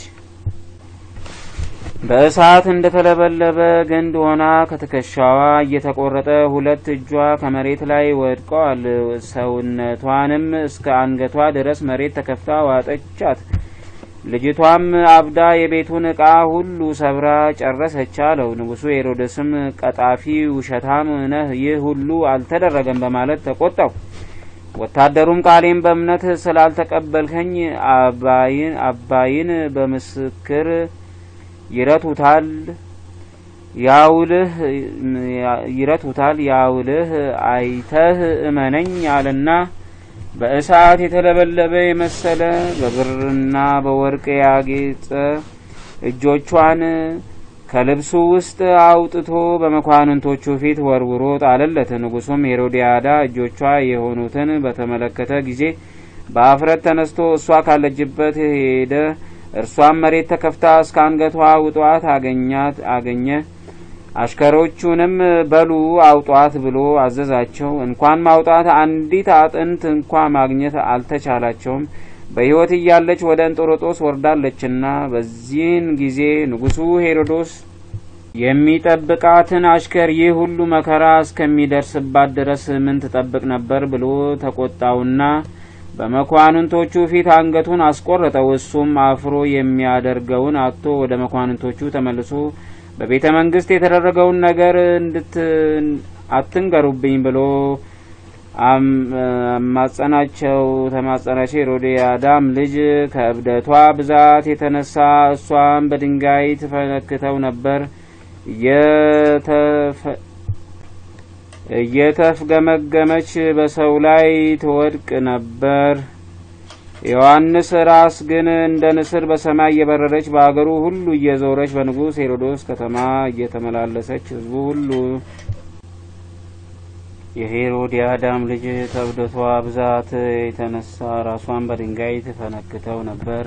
በእሳት እንደተለበለበ ግንድ ሆና ከትከሻዋ እየተቆረጠ ሁለት እጇ ከመሬት ላይ ወድቀዋል። ሰውነቷንም እስከ አንገቷ ድረስ መሬት ተከፍታ ዋጠቻት። ልጅቷም አብዳ የቤቱን ዕቃ ሁሉ ሰብራ ጨረሰች አለው። ንጉሱ ሄሮድስም ቀጣፊ ውሸታም ነህ፣ ይህ ሁሉ አልተደረገም በማለት ተቆጣው። ወታደሩም ቃሌን በእምነት ስላልተቀበልከኝ አባይን አባይን በምስክር ይረቱታል ያውልህ ይረቱታል ያውልህ አይተህ እመነኝ አለና በእሳት የተለበለበ የመሰለ በብርና በወርቅ ያጌጠ እጆቿን ከልብሱ ውስጥ አውጥቶ በመኳንንቶቹ ፊት ወርውሮ ጣለለት። ንጉሱም ሄሮዲያዳ እጆቿ የሆኑትን በተመለከተ ጊዜ በአፍረት ተነስቶ እሷ ካለችበት ሄደ። እርሷም መሬት ተከፍታ እስከ አንገቷ ውጧት አገኛት አገኘ። አሽከሮቹንም በሉ አውጧት ብሎ አዘዛቸው። እንኳን ማውጣት አንዲት አጥንት እንኳን ማግኘት አልተቻላቸውም። በሕይወት እያለች ወደ እንጦሮጦስ ወርዳለችና። በዚህን ጊዜ ንጉሱ ሄሮዶስ የሚጠብቃትን አሽከር ይህ ሁሉ መከራ እስከሚደርስባት ድረስ ምን ትጠብቅ ነበር ብሎ ተቆጣውና በመኳንንቶቹ ፊት አንገቱን አስቆረጠው። እሱም አፍሮ የሚያደርገውን አጥቶ ወደ መኳንንቶቹ ተመልሶ በቤተ መንግስት የተደረገውን ነገር እንድት አትንገሩብኝ ብሎ አማጸናቸው ተማጸናቸው። ሄሮድያዳም ልጅ ከእብደቷ ብዛት የተነሳ እሷም በድንጋይ ትፈነክተው ነበር። እየተፍገመገመች በሰው ላይ ትወድቅ ነበር። ዮሐንስ ራስ ግን እንደ ንስር በሰማይ እየበረረች በአገሩ ሁሉ እየዞረች በንጉሥ ሄሮድስ ከተማ እየተመላለሰች ሕዝቡ ሁሉ የሄሮድያዳም ልጅ ከእብደቷ ብዛት የተነሳ ራሷን በድንጋይ ትፈነክተው ነበር።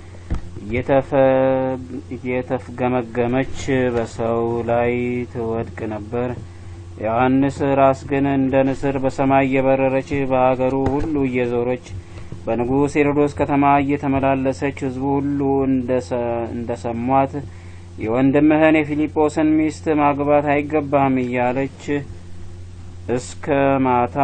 እየተፍገመገመች በሰው ላይ ትወድቅ ነበር። ዮሐንስ ራስ ግን እንደ ንስር በሰማይ እየበረረች በአገሩ ሁሉ እየዞረች በንጉሥ ሄሮድስ ከተማ እየተመላለሰች ሕዝቡ ሁሉ እንደሰሟት የወንድምህን የፊልጶስን ሚስት ማግባት አይገባህም እያለች እስከ ማታ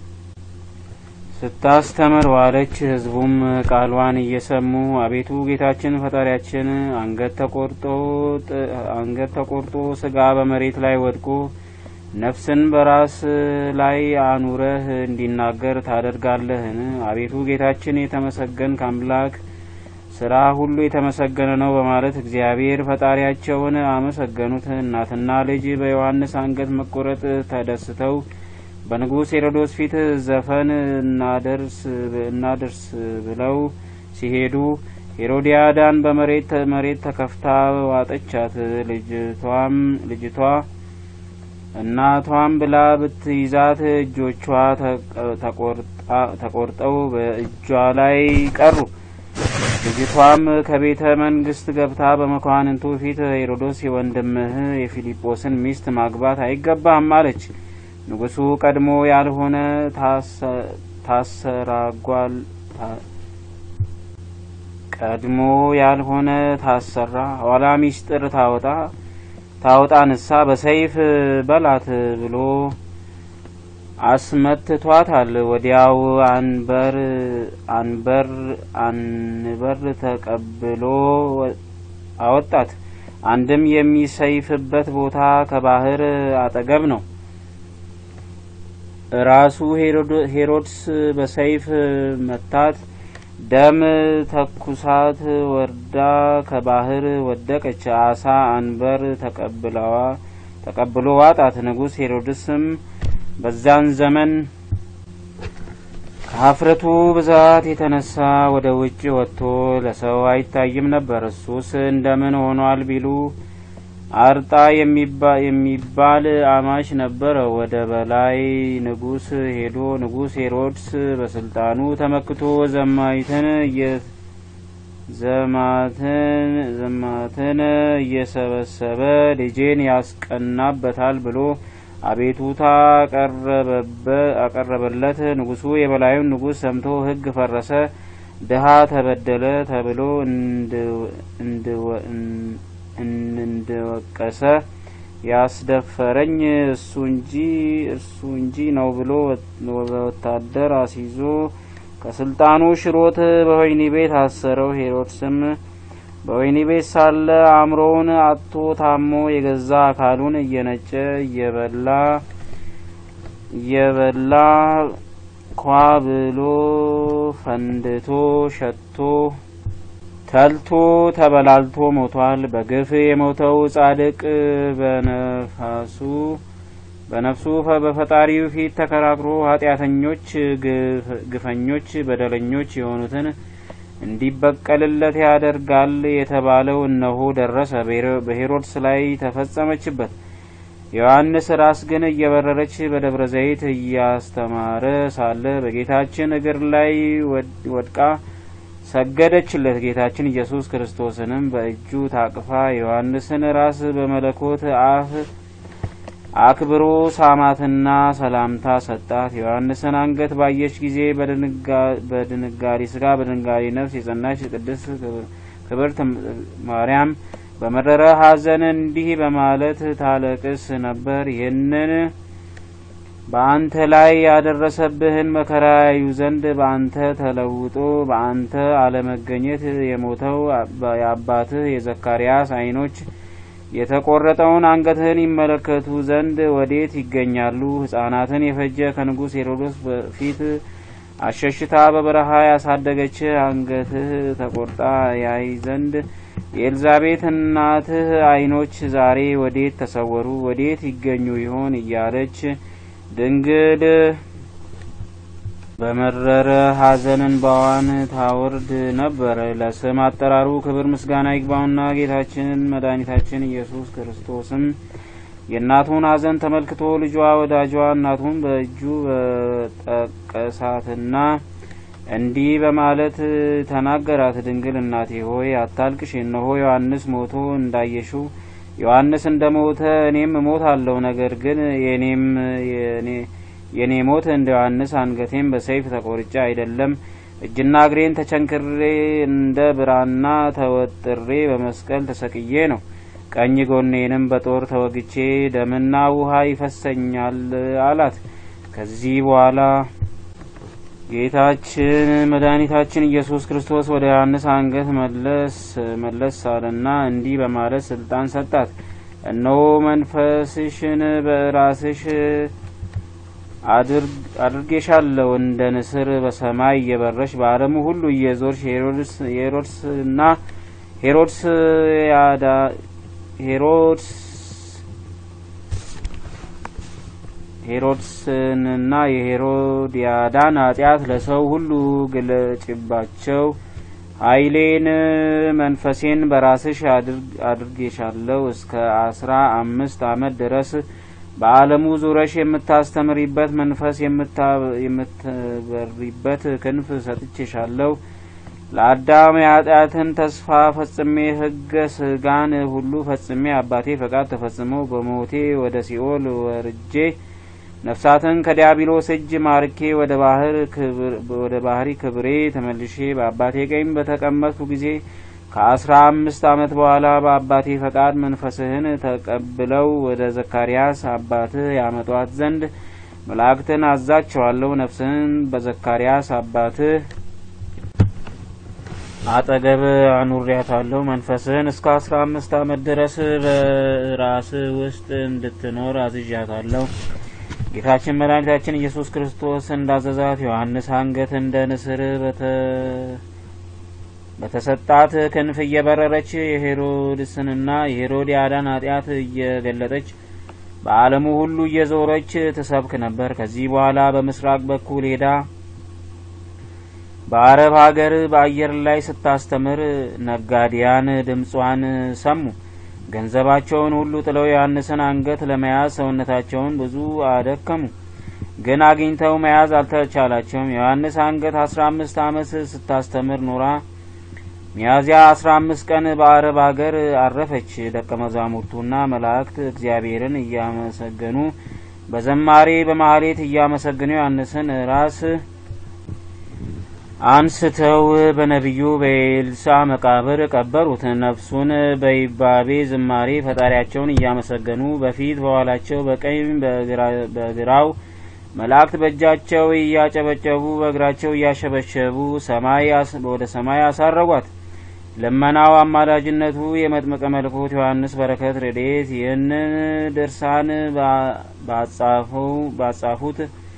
ስታስተምር ዋለች። ሕዝቡም ቃሏን እየሰሙ አቤቱ ጌታችን ፈጣሪያችን አንገት ተቆርጦ አንገት ተቆርጦ ስጋ በመሬት ላይ ወድቆ ነፍስን በራስ ላይ አኑረህ እንዲናገር ታደርጋለህን? አቤቱ ጌታችን የተመሰገንክ አምላክ ስራ ሁሉ የተመሰገነ ነው በማለት እግዚአብሔር ፈጣሪያቸውን አመሰገኑት። እናትና ልጅ በዮሐንስ አንገት መቆረጥ ተደስተው በንጉሥ ሄሮድስ ፊት ዘፈን እናደርስ እናደርስ ብለው ሲሄዱ ሄሮድያዳን በመሬት መሬት ተከፍታ ዋጠቻት። ልጅቷም ልጅቷ እናቷም ብላ ብትይዛት እጆቿ ተቆርጠው በእጇ ላይ ቀሩ። ልጅቷም ከቤተ መንግስት ገብታ በመኳንንቱ ፊት ሄሮድስ የወንድምህ የፊልጶስን ሚስት ማግባት አይገባህም አለች። ንጉሡ ቀድሞ ያልሆነ ታሰራጓል ቀድሞ ያልሆነ ታሰራ ኋላ ሚስጥር ታወጣ ታወጣ ንሳ በሰይፍ በላት ብሎ አስመትቷታል። ወዲያው አንበር አንበር አንበር ተቀብሎ አወጣት። አንድም የሚሰይፍበት ቦታ ከባህር አጠገብ ነው። ራሱ ሄሮድስ በሰይፍ መታት። ደም ተኩሳት ወርዳ ከባህር ወደቀች። አሳ አንበር ተቀብለዋ ተቀብሎ ዋጣት። ንጉሥ ሄሮድስም በዛን ዘመን ከሀፍረቱ ብዛት የተነሳ ወደ ውጭ ወጥቶ ለሰው አይታይም ነበር። እሱስ እንደምን ሆኗል ቢሉ አርጣ የሚባል አማች ነበረ። ወደ በላይ ንጉሥ ሄዶ ንጉሥ ሄሮድስ በስልጣኑ ተመክቶ ዘማይትን ዘማትን ዘማትን እየሰበሰበ ልጄን ያስቀናበታል ብሎ አቤቱታ አቀረበለት። ንጉሡ የበላዩን ንጉሥ ሰምቶ ሕግ ፈረሰ፣ ድሃ ተበደለ ተብሎ እንደወቀሰ ያስደፈረኝ እሱ እንጂ እሱ እንጂ ነው ብሎ ወታደር አስይዞ ከስልጣኑ ሽሮት በወህኒ ቤት አሰረው። ሄሮድስም በወህኒ ቤት ሳለ አእምሮውን አጥቶ ታሞ የገዛ አካሉን እየነጨ እየበላ እየበላ ኳ ብሎ ፈንድቶ ሸቶ ተልቶ ተበላልቶ ሞቷል። በግፍ የሞተው ጻድቅ በነፋሱ በነፍሱ በፈጣሪው ፊት ተከራክሮ ኃጢአተኞች ግፈኞች በደለኞች የሆኑትን እንዲበቀልለት ያደርጋል የተባለው እነሆ ደረሰ፣ በሄሮድስ ላይ ተፈጸመችበት። ዮሐንስ ራስ ግን እየበረረች በደብረ ዘይት እያስተማረ ሳለ በጌታችን እግር ላይ ወድቃ ሰገደችለት። ጌታችን ኢየሱስ ክርስቶስንም በእጁ ታቅፋ ዮሐንስን ራስ በመለኮት አፍ አክብሮ ሳማትና ሰላምታ ሰጣት። ዮሐንስን አንገት ባየች ጊዜ በድንጋሪ ስጋ በድንጋሪ ነፍስ የጸናች ቅድስት ክብርት ማርያም በመረረ ሐዘን እንዲህ በማለት ታለቅስ ነበር። ይህንን በአንተ ላይ ያደረሰብህን መከራ ያዩ ዘንድ በአንተ ተለውጦ በአንተ አለመገኘት የሞተው የአባትህ የዘካርያስ ዓይኖች የተቆረጠውን አንገትህን ይመለከቱ ዘንድ ወዴት ይገኛሉ? ሕፃናትን የፈጀ ከንጉሥ ሄሮድስ በፊት አሸሽታ በበረሃ ያሳደገች አንገትህ ተቆርጣ ያይ ዘንድ የኤልዛቤት እናትህ ዓይኖች ዛሬ ወዴት ተሰወሩ? ወዴት ይገኙ ይሆን? እያለች ድንግል በመረረ ሐዘን እንባዋን ታወርድ ነበር። ለስም አጠራሩ ክብር ምስጋና ይግባውና ጌታችን መድኃኒታችን ኢየሱስ ክርስቶስም የእናቱን ሐዘን ተመልክቶ ልጇ ወዳጇ እናቱን በእጁ በጠቀሳትና እንዲህ በማለት ተናገራት። ድንግል እናቴ ሆይ አታልቅሽ። እነሆ ዮሐንስ ሞቶ እንዳየሽው ዮሐንስ እንደሞተ እኔም እሞታለሁ። ነገር ግን የኔም የኔ የኔ ሞት እንደ ዮሐንስ አንገቴን በሰይፍ ተቆርጬ አይደለም፣ እጅና እግሬን ተቸንክሬ እንደ ብራና ተወጥሬ በመስቀል ተሰቅዬ ነው። ቀኝ ጎኔንም በጦር ተወግቼ ደምና ውሃ ይፈሰኛል አላት። ከዚህ በኋላ ጌታችን መድኃኒታችን ኢየሱስ ክርስቶስ ወደ ዮሐንስ አንገት መለስ መለስ አለና እንዲህ በማለት ስልጣን ሰጣት። እነሆ መንፈስሽን በራስሽ አድርጌሻለሁ፣ እንደ ንስር በሰማይ እየበረሽ በዓለሙ ሁሉ እየዞርሽ ሄሮድስ ሄሮድስና ሄሮድስ ያዳ ሄሮድስ ሄሮድስንና የሄሮድያዳን ኃጢአት ለሰው ሁሉ ግለጭባቸው። ኃይሌን መንፈሴን በራስሽ አድርጌሻለሁ። እስከ አስራ አምስት ዓመት ድረስ በዓለሙ ዙረሽ የምታስተምሪበት መንፈስ የምትበሪበት ክንፍ ሰጥቼሻለሁ። ለአዳም የኃጢአትን ተስፋ ፈጽሜ ሕገ ስጋን ሁሉ ፈጽሜ አባቴ ፈቃድ ተፈጽሞ በሞቴ ወደ ሲኦል ወርጄ ነፍሳትን ከዲያብሎስ እጅ ማርኬ ወደ ባህር ወደ ባህሪ ክብሬ ተመልሼ በአባቴ ቀኝ በተቀመጥኩ ጊዜ ከአስራ አምስት ዓመት በኋላ በአባቴ ፈቃድ መንፈስህን ተቀብለው ወደ ዘካርያስ አባትህ ያመጧት ዘንድ መላእክትን አዛቸዋለሁ። ነፍስህን በዘካርያስ አባትህ አጠገብ አኑሪያታለሁ። መንፈስህን እስከ አስራ አምስት ዓመት ድረስ በራስህ ውስጥ እንድትኖር አዝዣታለሁ። ጌታችን መድኃኒታችን ኢየሱስ ክርስቶስ እንዳዘዛት ዮሐንስ አንገት እንደ ንስር በተሰጣት ክንፍ እየበረረች የሄሮድስንና የሄሮድያዳን ኃጢአት እየገለጠች በዓለሙ ሁሉ እየዞረች ትሰብክ ነበር። ከዚህ በኋላ በምስራቅ በኩል ሄዳ በአረብ ሀገር በአየር ላይ ስታስተምር ነጋዴያን ድምጿን ሰሙ። ገንዘባቸውን ሁሉ ጥለው ዮሐንስን አንገት ለመያዝ ሰውነታቸውን ብዙ አደከሙ፣ ግን አግኝተው መያዝ አልተቻላቸውም። ዮሐንስ አንገት አስራ አምስት ዓመት ስታስተምር ኖራ ሚያዝያ አስራ አምስት ቀን በአረብ ሀገር አረፈች። ደቀ መዛሙርቱና መላእክት እግዚአብሔርን እያመሰገኑ በዘማሬ በማህሌት እያመሰገኑ ዮሐንስን ራስ አንስተው በነቢዩ በኤልሳ መቃብር ቀበሩት። ነፍሱን በይባቤ ዝማሬ ፈጣሪያቸውን እያመሰገኑ በፊት በኋላቸው በቀኝ በግራው መላእክት በእጃቸው እያጨበጨቡ በእግራቸው እያሸበሸቡ ሰማይ ወደ ሰማይ አሳረጓት። ለመናው አማላጅነቱ የመጥምቀ መለኮት ዮሐንስ በረከት ረድኤት ይህንን ድርሳን ባጻፉት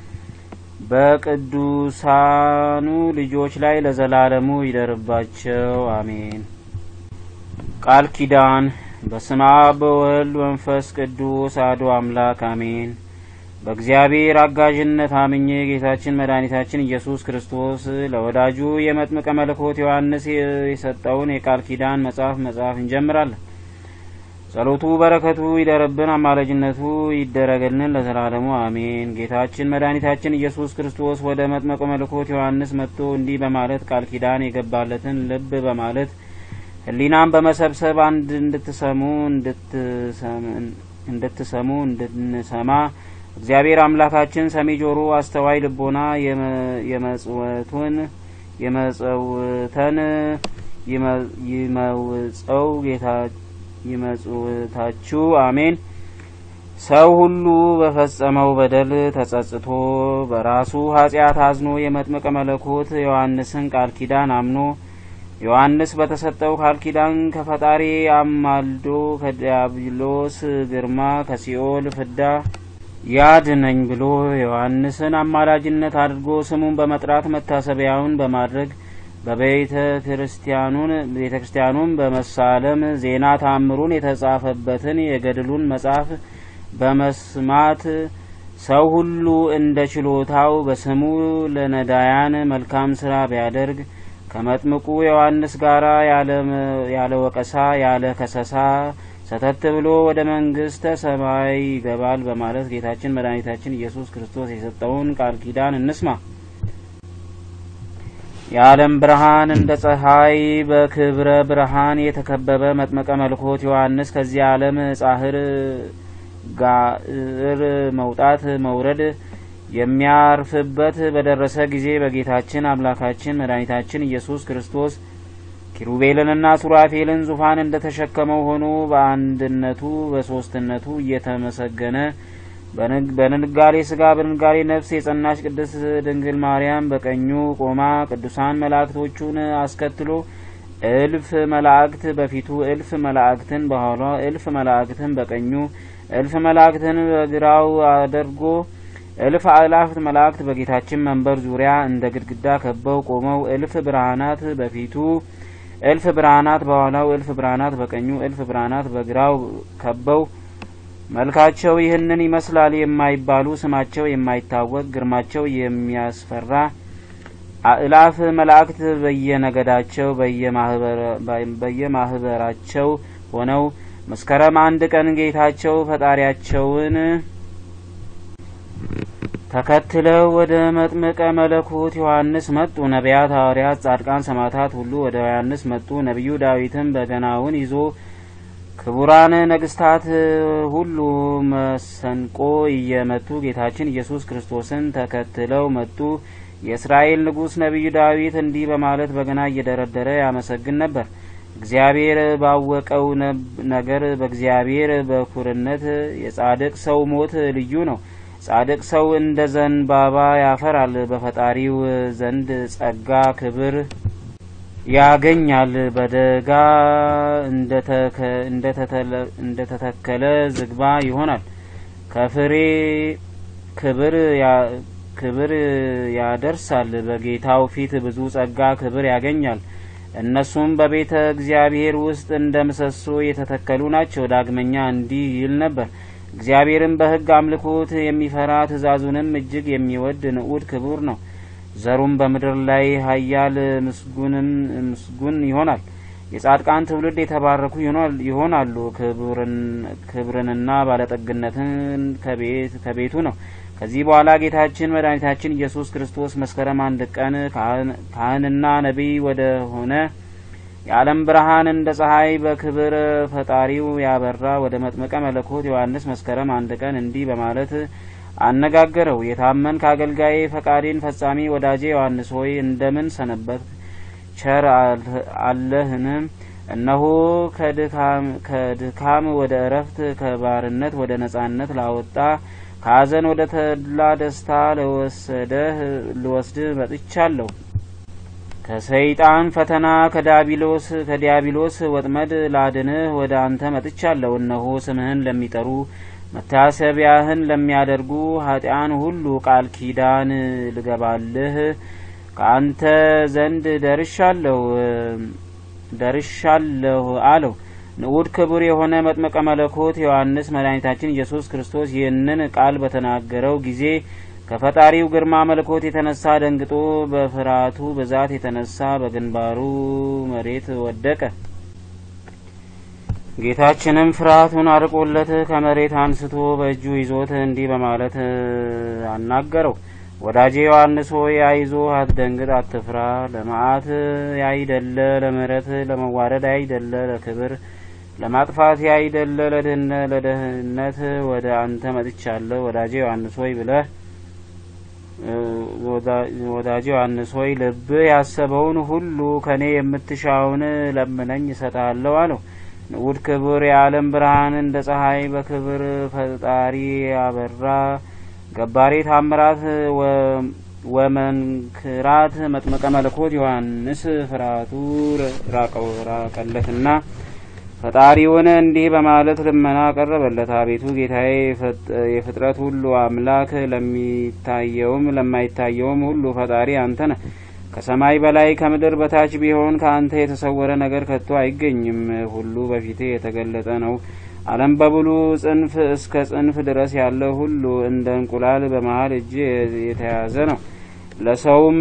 በቅዱሳኑ ልጆች ላይ ለዘላለሙ ይደርባቸው አሜን። ቃል ኪዳን። በስመ አብ ወወልድ ወመንፈስ ቅዱስ አሐዱ አምላክ አሜን። በእግዚአብሔር አጋዥነት አምኜ ጌታችን መድኃኒታችን ኢየሱስ ክርስቶስ ለወዳጁ የመጥምቀ መለኮት ዮሐንስ የሰጠውን የቃል ኪዳን መጽሐፍ መጽሐፍ እንጀምራለን። ጸሎቱ በረከቱ ይደርብን፣ አማላጅነቱ ይደረግልን ለዘላለሙ አሜን። ጌታችን መድኃኒታችን ኢየሱስ ክርስቶስ ወደ መጥምቀ መለኮት ዮሐንስ መጥቶ እንዲህ በማለት ቃል ኪዳን የገባለትን ልብ በማለት ሕሊናን በመሰብሰብ አንድ እንድትሰሙ እንድትሰሙ እንድንሰማ እግዚአብሔር አምላካችን ሰሚ ጆሮ አስተዋይ ልቦና የመጽወቱን የመጽውተን ይመውጸው ጌታ ይመጽውታችሁ አሜን። ሰው ሁሉ በፈጸመው በደል ተጸጽቶ በራሱ ኃጢአት አዝኖ የመጥምቀ መለኮት ዮሐንስን ቃል ኪዳን አምኖ ዮሐንስ በተሰጠው ቃል ኪዳን ከፈጣሪ አማልዶ ከዲያብሎስ ግርማ ከሲኦል ፍዳ ያድነኝ ብሎ ዮሐንስን አማላጅነት አድርጎ ስሙን በመጥራት መታሰቢያውን በማድረግ በቤተ ክርስቲያኑን ቤተ ክርስቲያኑን በመሳለም ዜና ታምሩን የተጻፈበትን የገድሉን መጽሐፍ በመስማት ሰው ሁሉ እንደ ችሎታው በስሙ ለነዳያን መልካም ስራ ቢያደርግ ከመጥምቁ ዮሐንስ ጋራ ያለ ያለ ወቀሳ ያለ ከሰሳ ሰተት ብሎ ወደ መንግስተ ሰማይ ይገባል በማለት ጌታችን መድኃኒታችን ኢየሱስ ክርስቶስ የሰጠውን ቃል ኪዳን እንስማ። የዓለም ብርሃን እንደ ፀሐይ በክብረ ብርሃን የተከበበ መጥምቀ መለኮት ዮሐንስ ከዚህ ዓለም ጻህር ጋር መውጣት መውረድ የሚያርፍበት በደረሰ ጊዜ በጌታችን አምላካችን መድኃኒታችን ኢየሱስ ክርስቶስ ኪሩቤልንና ሱራፌልን ዙፋን እንደተሸከመው ሆኖ በአንድነቱ በሶስትነቱ እየተመሰገነ በንጋሌ ስጋ በንጋሌ ነፍስ የጸናች ቅድስት ድንግል ማርያም በቀኙ ቆማ ቅዱሳን መላእክቶቹን አስከትሎ እልፍ መላእክት በፊቱ እልፍ መላእክትን በኋላ እልፍ መላእክትን በቀኙ እልፍ መላእክትን በግራው አድርጎ እልፍ አእላፍት መላእክት በጌታችን መንበር ዙሪያ እንደ ግድግዳ ከበው ቆመው እልፍ ብርሃናት በፊቱ እልፍ ብርሃናት በኋላው እልፍ ብርሃናት በቀኙ እልፍ ብርሃናት በግራው ከበው መልካቸው ይህንን ይመስላል የማይባሉ ስማቸው የማይታወቅ ግርማቸው የሚያስፈራ አእላፍ መላእክት በየነገዳቸው በየማህበራቸው ሆነው መስከረም አንድ ቀን ጌታቸው ፈጣሪያቸውን ተከትለው ወደ መጥምቀ መለኮት ዮሐንስ መጡ። ነቢያት፣ ሐዋርያት፣ ጻድቃን፣ ሰማዕታት ሁሉ ወደ ዮሐንስ መጡ። ነቢዩ ዳዊትም በገናውን ይዞ ክቡራን ነገስታት ሁሉ መሰንቆ እየመቱ ጌታችን ኢየሱስ ክርስቶስን ተከትለው መጡ። የእስራኤል ንጉስ ነቢዩ ዳዊት እንዲህ በማለት በገና እየደረደረ ያመሰግን ነበር። እግዚአብሔር ባወቀው ነገር በእግዚአብሔር በኩርነት የጻድቅ ሰው ሞት ልዩ ነው። ጻድቅ ሰው እንደ ዘንባባ ያፈራል፣ በፈጣሪው ዘንድ ጸጋ ክብር ያገኛል። በደጋ እንደ ተተከለ ዝግባ ይሆናል። ከፍሬ ክብር ክብር ያደርሳል። በጌታው ፊት ብዙ ጸጋ ክብር ያገኛል። እነሱም በቤተ እግዚአብሔር ውስጥ እንደ ምሰሶ የተተከሉ ናቸው። ዳግመኛ እንዲህ ይል ነበር። እግዚአብሔርን በሕግ አምልኮት የሚፈራ ትእዛዙንም እጅግ የሚወድ ንዑድ ክቡር ነው። ዘሩም በምድር ላይ ኃያል ምስጉንም ምስጉን ይሆናል። የጻድቃን ትውልድ የተባረኩ ይሆናሉ። ክብርንና ባለጠግነትን ከቤት ከቤቱ ነው። ከዚህ በኋላ ጌታችን መድኃኒታችን ኢየሱስ ክርስቶስ መስከረም አንድ ቀን ካህንና ነቢይ ወደ ሆነ የዓለም ብርሃን እንደ ፀሐይ በክብር ፈጣሪው ያበራ ወደ መጥምቀ መለኮት ዮሐንስ መስከረም አንድ ቀን እንዲህ በማለት አነጋገረው። የታመንክ አገልጋዬ ፈቃዴን ፈጻሚ ወዳጄ ዮሐንስ ሆይ እንደምን ሰነበት? ቸር አለህን? እነሆ ከድካም ወደ እረፍት ከባርነት ወደ ነጻነት ላወጣ ከሐዘን ወደ ተድላ ደስታ ለወሰደህ ልወስድህ መጥቻለሁ። ከሰይጣን ፈተና ከዲያብሎስ ከዲያብሎስ ወጥመድ ላድንህ ወደ አንተ መጥቻለሁ። እነሆ ስምህን ለሚጠሩ መታሰቢያህን ለሚያደርጉ ኃጢአን ሁሉ ቃል ኪዳን ልገባልህ ከአንተ ዘንድ ደርሻለሁ ደርሻለሁ አለው። ንዑድ ክቡር የሆነ መጥምቀ መለኮት ዮሐንስ መድኃኒታችን ኢየሱስ ክርስቶስ ይህንን ቃል በተናገረው ጊዜ ከፈጣሪው ግርማ መለኮት የተነሳ ደንግጦ በፍርሃቱ ብዛት የተነሳ በግንባሩ መሬት ወደቀ። ጌታችንም ፍርሃቱን አርቆለት ከመሬት አንስቶ በእጁ ይዞት እንዲህ በማለት አናገረው። ወዳጄ ዮሐንስ ሆይ አይዞህ፣ አትደንግጥ፣ አትፍራ። ለመዓት ያይደለ ለምሕረት ለመዋረድ ያይደለ ለክብር ለማጥፋት ያይደለ ለደህንነት ወደ አንተ መጥቻለሁ። ወዳጄ ዮሐንስ ሆይ ብለህ ወዳጄ ዮሐንስ ሆይ ልብ ያሰበውን ሁሉ ከኔ የምትሻውን ለምነኝ እሰጥሃለሁ አለው። ንዑድ ክብር የዓለም ብርሃን እንደ ፀሐይ በክብር ፈጣሪ ያበራ ገባሬ ታምራት ወመንክራት መጥምቀ መለኮት ዮሐንስ ፍራቱ ራቀው ራቀለትና ፈጣሪውን እንዲህ በማለት ልመና ቀረበለት። አቤቱ ጌታዬ የፍጥረት ሁሉ አምላክ ለሚታየውም ለማይታየውም ሁሉ ፈጣሪ አንተ ነህ። ከሰማይ በላይ ከምድር በታች ቢሆን ከአንተ የተሰወረ ነገር ከቶ አይገኝም። ሁሉ በፊቴ የተገለጠ ነው። ዓለም በሙሉ ጽንፍ እስከ ጽንፍ ድረስ ያለ ሁሉ እንደ እንቁላል በመሃል እጅ የተያዘ ነው። ለሰውም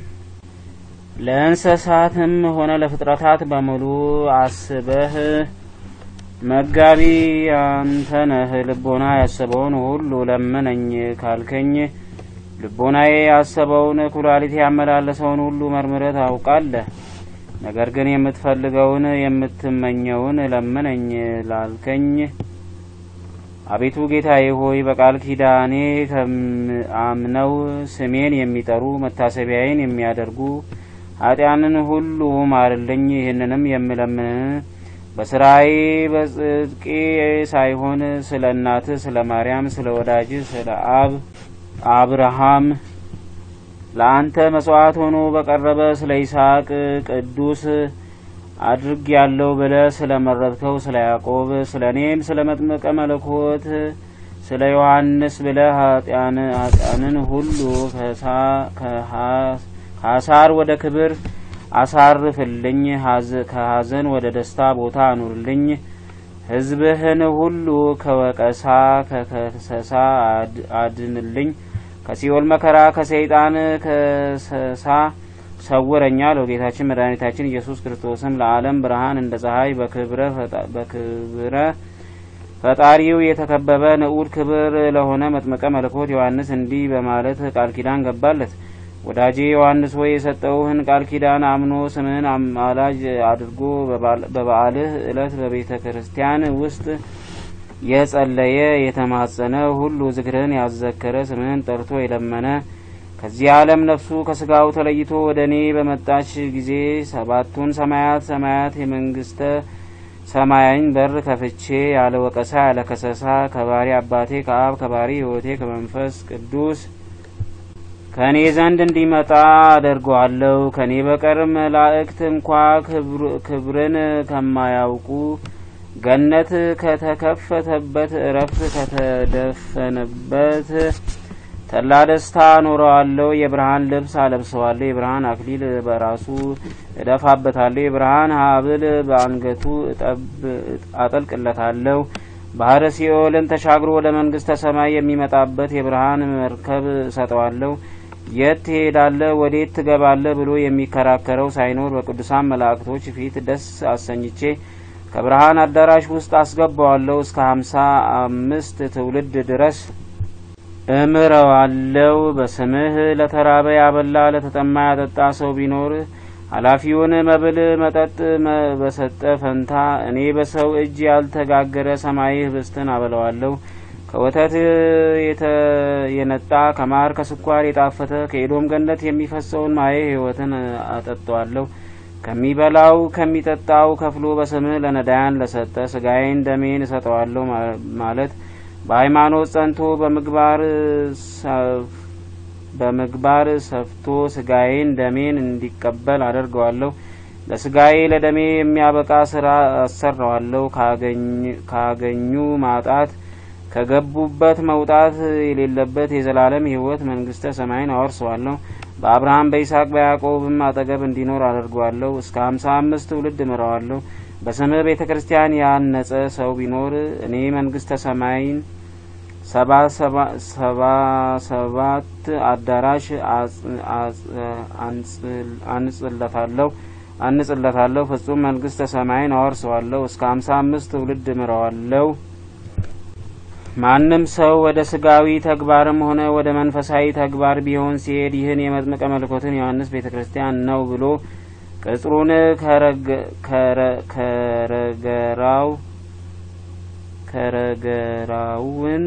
ለእንስሳትም ሆነ ለፍጥረታት በሙሉ አስበህ መጋቢ አንተ ነህ። ልቦና ያሰበውን ሁሉ ለምነኝ ካልከኝ ልቦናዬ ያሰበውን ኩላሊት ያመላለሰውን ሁሉ መርምረህ ታውቃለህ። ነገር ግን የምትፈልገውን የምትመኘውን ለምነኝ ላልከኝ አቤቱ ጌታዬ ሆይ በቃል ኪዳኔ አምነው ስሜን የሚጠሩ መታሰቢያዬን የሚያደርጉ ኃጢያንን ሁሉ ማርልኝ። ይህንንም የምለምን በስራዬ በጽድቄ ሳይሆን ስለ እናትህ ስለ ማርያም ስለ ወዳጅህ ስለ አብ አብርሃም ለአንተ መስዋዕት ሆኖ በቀረበ ስለ ይስሐቅ ቅዱስ አድርግ ያለው ብለህ ስለ መረጥከው ስለ ያዕቆብ ስለ እኔም ስለ መጥምቀ መለኮት ስለ ዮሐንስ ብለህ ኃጢያንን ሁሉ ከሐሳር ወደ ክብር አሳርፍልኝ። ከሐዘን ወደ ደስታ ቦታ አኑርልኝ። ሕዝብህን ሁሉ ከወቀሳ ከከሰሳ አድንልኝ። ከሲኦል መከራ ከሰይጣን ከሰሳ ሰውረኛ አለው። ጌታችን መድኃኒታችን ኢየሱስ ክርስቶስም ለዓለም ብርሃን እንደ ፀሐይ በክብረ በክብረ ፈጣሪው የተከበበ ንዑድ ክብር ለሆነ መጥምቀ መለኮት ዮሐንስ እንዲህ በማለት ቃል ኪዳን ገባለት። ወዳጄ ዮሐንስ ሆይ የሰጠውህን ቃል ኪዳን አምኖ ስምህን አማላጅ አድርጎ በበዓልህ ዕለት በቤተ ክርስቲያን ውስጥ የጸለየ የተማጸነ ሁሉ ዝክርህን ያዘከረ ስምህን ጠርቶ የለመነ ከዚህ ዓለም ነፍሱ ከስጋው ተለይቶ ወደ እኔ በመጣች ጊዜ ሰባቱን ሰማያት ሰማያት የመንግስተ ሰማያዊን በር ከፍቼ ያለ ወቀሳ ያለ ከሰሳ ከባሪ አባቴ ከአብ ከባሪ ሕይወቴ ከመንፈስ ቅዱስ ከኔ ዘንድ እንዲመጣ አደርገዋለሁ። ከኔ በቀር መላእክት እንኳ ክብርን ከማያውቁ ገነት ከተከፈተበት እረፍት ከተደፈነበት ተላ ደስታ ኖረዋለሁ። የብርሃን ልብስ አለብሰዋለሁ። የብርሃን አክሊል በራሱ እደፋበታለሁ። የብርሃን ሀብል በአንገቱ አጠልቅለታለሁ። ባህረ ሲኦልን ተሻግሮ ወደ መንግስተ ሰማይ የሚመጣበት የብርሃን መርከብ እሰጠዋለሁ። የት ትሄዳለህ ወዴት ትገባለህ ብሎ የሚከራከረው ሳይኖር በቅዱሳን መላእክቶች ፊት ደስ አሰኝቼ ከብርሃን አዳራሽ ውስጥ አስገባዋለሁ። እስከ ሀምሳ አምስት ትውልድ ድረስ እምረዋለሁ። በስምህ ለተራበ ያበላ ለተጠማ ያጠጣ ሰው ቢኖር ኃላፊውን መብል መጠጥ በሰጠ ፈንታ እኔ በሰው እጅ ያልተጋገረ ሰማያዊ ህብስትን አበለዋለሁ። ከወተት የነጣ ከማር ከስኳር የጣፈተ ከኤዶም ገነት የሚፈሰውን ማየ ሕይወትን አጠጣዋለሁ። ከሚበላው ከሚጠጣው ከፍሎ በስምህ ለነዳያን ለሰጠ ስጋዬን ደሜን እሰጠዋለሁ ማለት በሃይማኖት ጸንቶ በምግባር በምግባር ሰፍቶ ስጋዬን ደሜን እንዲቀበል አደርገዋለሁ። ለስጋዬ ለደሜ የሚያበቃ ስራ አሰራዋለሁ። ካገኙ ማጣት ከገቡበት መውጣት የሌለበት የዘላለም ሕይወት መንግስተ ሰማይን አወርሰዋለሁ። በአብርሃም በይስሐቅ በያዕቆብም አጠገብ እንዲኖር አደርገዋለሁ። እስከ ሀምሳ አምስት ትውልድ እምረዋለሁ። በስምህ ቤተ ክርስቲያን ያነጸ ሰው ቢኖር እኔ መንግስተ ሰማይን ሰባ ሰባት አዳራሽ አንጽለታለሁ አንጽለታለሁ ፍጹም መንግስተ ሰማይን አወርሰዋለሁ። እስከ ሀምሳ አምስት ትውልድ እምረዋለሁ። ማንም ሰው ወደ ስጋዊ ተግባርም ሆነ ወደ መንፈሳዊ ተግባር ቢሆን ሲሄድ ይህን የመጥምቀ መለኮትን ዮሐንስ ቤተ ክርስቲያን ነው ብሎ ቅጽሩን ከረገራው ከረገራውን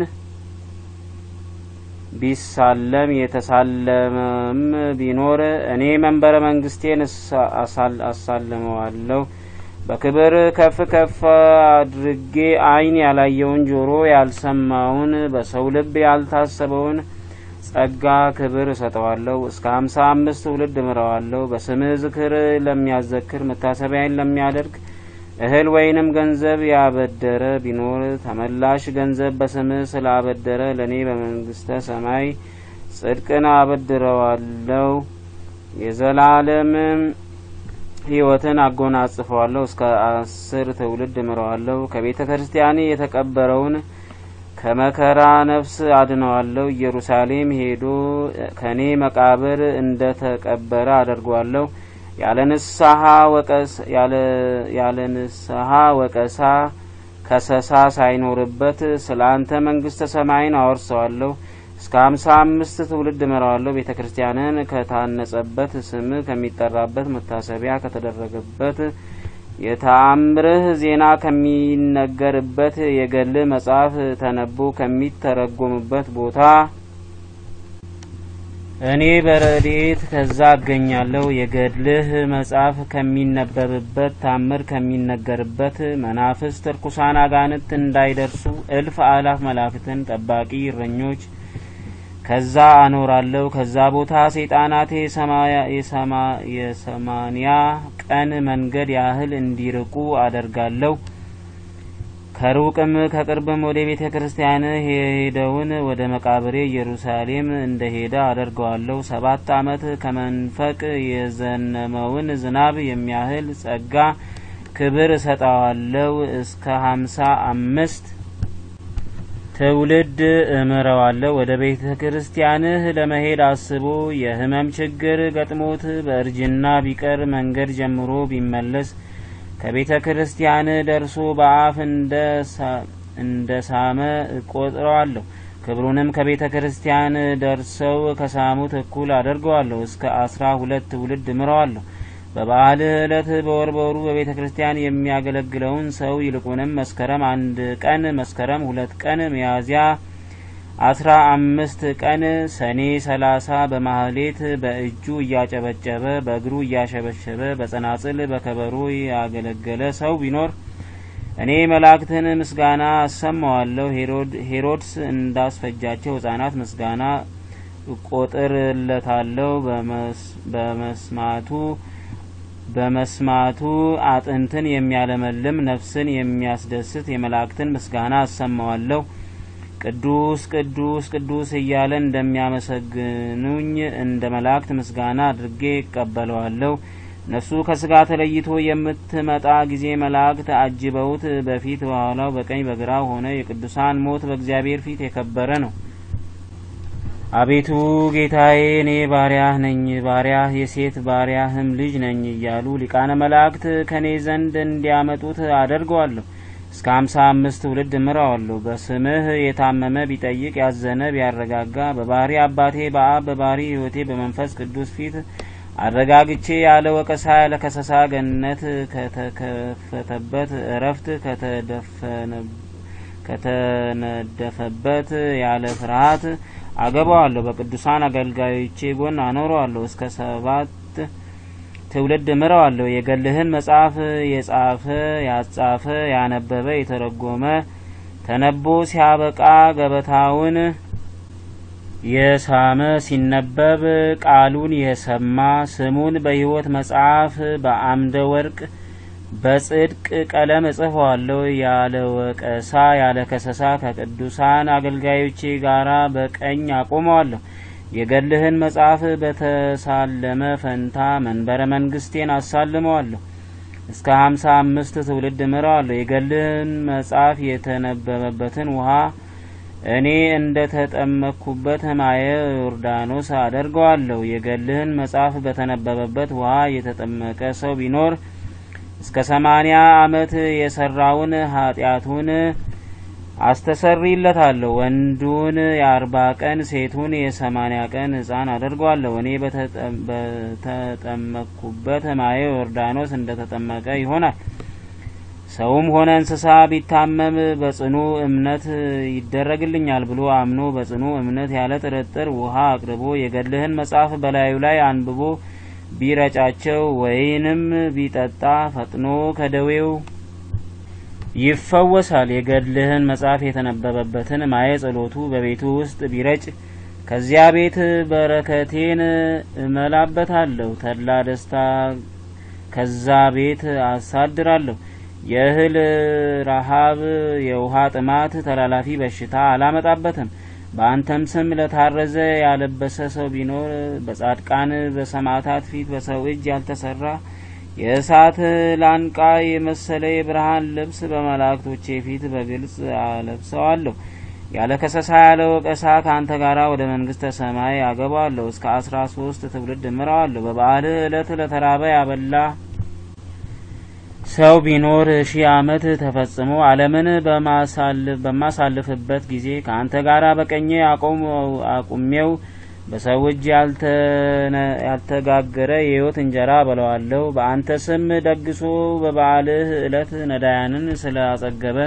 ቢሳለም የተሳለመም ቢኖር እኔ መንበረ መንግስቴን አሳልመዋለሁ። በክብር ከፍ ከፍ አድርጌ ዓይን ያላየውን ጆሮ ያልሰማውን በሰው ልብ ያልታሰበውን ጸጋ ክብር ሰጠዋለሁ። እስከ ሃምሳ አምስት ትውልድ ምረዋለሁ። በስምህ ዝክር ለሚያዘክር መታሰቢያን ለሚያደርግ እህል ወይንም ገንዘብ ያበደረ ቢኖር ተመላሽ ገንዘብ በስምህ ስላበደረ ለኔ በመንግስተ ሰማይ ጽድቅን አበድረዋለሁ። የዘላለም ሕይወትን አጎናጽፈዋለሁ። እስከ አስር ትውልድ ምረዋለሁ። ከቤተ ክርስቲያን የተቀበረውን ከመከራ ነፍስ አድነዋለሁ። ኢየሩሳሌም ሄዶ ከኔ መቃብር እንደተቀበረ አደርገዋለሁ። ያለ ንስሐ ወቀስ ያለ ያለ ንስሐ ወቀሳ ከሰሳ ሳይኖርበት ስላንተ መንግስተ ሰማይን አወርሰዋለሁ። እስከ ሃምሳ አምስት ትውልድ ምረዋለሁ። ቤተ ክርስቲያንን ከታነጸበት ስም ከሚጠራበት መታሰቢያ ከተደረገበት የተአምርህ ዜና ከሚነገርበት የገል መጽሐፍ ተነቦ ከሚተረጎምበት ቦታ እኔ በረድኤት ከዛ አገኛለሁ። የገድልህ መጽሐፍ ከሚነበብበት ታምር ከሚነገርበት መናፍስት ርኩሳን አጋንንት እንዳይደርሱ እልፍ አላፍ መላእክትን ጠባቂ እረኞች ከዛ አኖራለሁ። ከዛ ቦታ ሰይጣናት የሰማንያ ቀን መንገድ ያህል እንዲርቁ አደርጋለሁ። ከሩቅም ከቅርብም ወደ ቤተ ክርስቲያን ሄደውን ወደ መቃብሬ ኢየሩሳሌም እንደሄደ አደርገዋለሁ። ሰባት ዓመት ከመንፈቅ የዘነመውን ዝናብ የሚያህል ጸጋ ክብር ሰጣዋለሁ። እስከ ሃምሳ አምስት ትውልድ እምረዋለሁ። ወደ ቤተ ክርስቲያንህ ለመሄድ አስቦ የህመም ችግር ገጥሞት በእርጅና ቢቀር መንገድ ጀምሮ ቢመለስ ከቤተ ክርስቲያን ደርሶ በአፍ እንደ ሳመ እቆጥረዋለሁ። ክብሩንም ከቤተ ክርስቲያን ደርሰው ከሳሙት እኩል አደርገዋለሁ። እስከ አስራ ሁለት ትውልድ ምረዋለሁ። በበዓል ዕለት በወር በወሩ በቤተ ክርስቲያን የሚያገለግለውን ሰው ይልቁንም መስከረም አንድ ቀን፣ መስከረም ሁለት ቀን፣ ሚያዝያ አስራ አምስት ቀን፣ ሰኔ ሰላሳ በማህሌት በእጁ እያጨበጨበ በእግሩ እያሸበሸበ በጸናጽል በከበሮ ያገለገለ ሰው ቢኖር እኔ መላእክትን ምስጋና አሰማዋለሁ። ሄሮድስ እንዳስፈጃቸው ሕፃናት ምስጋና እቆጥርለታለሁ። በመስማቱ በመስማቱ አጥንትን የሚያለመልም ነፍስን የሚያስደስት የመላእክትን ምስጋና አሰማዋለሁ። ቅዱስ ቅዱስ ቅዱስ እያለ እንደሚያመሰግኑኝ እንደ መላእክት ምስጋና አድርጌ እቀበለዋለሁ። ነፍሱ ከስጋ ተለይቶ የምትመጣ ጊዜ መላእክት አጅበውት በፊት በኋላው በቀኝ በግራው ሆነ። የቅዱሳን ሞት በእግዚአብሔር ፊት የከበረ ነው። አቤቱ ጌታዬ እኔ ባሪያህ ነኝ፣ ባሪያህ የሴት ባሪያህም ልጅ ነኝ እያሉ ሊቃነ መላእክት ከኔ ዘንድ እንዲያመጡት አደርገዋለሁ። እስከ ሃምሳ አምስት ትውልድ ምረዋለሁ። በስምህ የታመመ ቢጠይቅ ያዘነ ቢያረጋጋ በባህሪ አባቴ በአብ በባህሪ ሕይወቴ በመንፈስ ቅዱስ ፊት አረጋግቼ ያለ ወቀሳ ያለ ከሰሳ ገነት ከተከፈተበት እረፍት ከተነደፈበት ያለ ፍርሃት አገባዋለሁ። በቅዱሳን አገልጋዮቼ ጎን አኖረዋለሁ። እስከ ሰባት ትውልድ ምረዋለሁ። የገልህን መጽሐፍ የጻፈ ያጻፈ ያነበበ የተረጎመ ተነቦ ሲያበቃ ገበታውን የሳመ ሲነበብ ቃሉን የሰማ ስሙን በሕይወት መጽሐፍ በአምደ ወርቅ በጽድቅ ቀለም እጽፈዋለሁ። ያለ ወቀሳ ያለ ከሰሳ ከቅዱሳን አገልጋዮቼ ጋራ በቀኝ አቆመዋለሁ። የገልህን መጽሐፍ በተሳለመ ፈንታ መንበረ መንግስቴን አሳልመዋለሁ። እስከ ሃምሳ አምስት ትውልድ ምረዋለሁ። የገልህን መጽሐፍ የተነበበበትን ውሃ እኔ እንደ ተጠመቅኩበት ማየ ዮርዳኖስ አደርገዋለሁ። የገልህን መጽሐፍ በተነበበበት ውሃ የተጠመቀ ሰው ቢኖር እስከ ሰማንያ ዓመት የሰራውን ኃጢአቱን አስተሰርይለታለሁ። ወንዱን የአርባ ቀን ሴቱን የሰማንያ ቀን ሕፃን አደርገዋለሁ። እኔ በተጠመቅኩበት ማየ ዮርዳኖስ እንደ ተጠመቀ ይሆናል። ሰውም ሆነ እንስሳ ቢታመም በጽኑ እምነት ይደረግልኛል ብሎ አምኖ በጽኑ እምነት ያለ ጥርጥር ውሃ አቅርቦ የገልህን መጽሐፍ በላዩ ላይ አንብቦ ቢረጫቸው ወይንም ቢጠጣ ፈጥኖ ከደዌው ይፈወሳል። የገድልህን መጽሐፍ የተነበበበትን ማየ ጸሎቱ በቤቱ ውስጥ ቢረጭ ከዚያ ቤት በረከቴን እመላበታለሁ፣ ተድላ ደስታ ከዛ ቤት አሳድራለሁ። የእህል ረሃብ፣ የውሃ ጥማት፣ ተላላፊ በሽታ አላመጣበትም። በአንተም ስም ለታረዘ ያለበሰ ሰው ቢኖር በጻድቃን በሰማዕታት ፊት በሰው እጅ ያልተሰራ የእሳት ላንቃ የመሰለ የብርሃን ልብስ በመላእክቶቼ ፊት በግልጽ አለብሰዋለሁ። ያለ ከሰሳ ያለ ወቀሳ ካንተ ጋራ ወደ መንግስተ ሰማይ አገባለሁ። እስከ አስራ ሶስት ትውልድ እምራዋለሁ። በበዓል ዕለት ለተራበ ያበላ ሰው ቢኖር ሺህ ዓመት ተፈጽሞ ዓለምን በማሳልፍበት ጊዜ ካንተ ጋራ በቀኜ አቁሜው በሰው እጅ ያልተጋገረ የሕይወት እንጀራ በለዋለሁ። በአንተ ስም ደግሶ በበዓልህ ዕለት ነዳያንን ስላጸገበ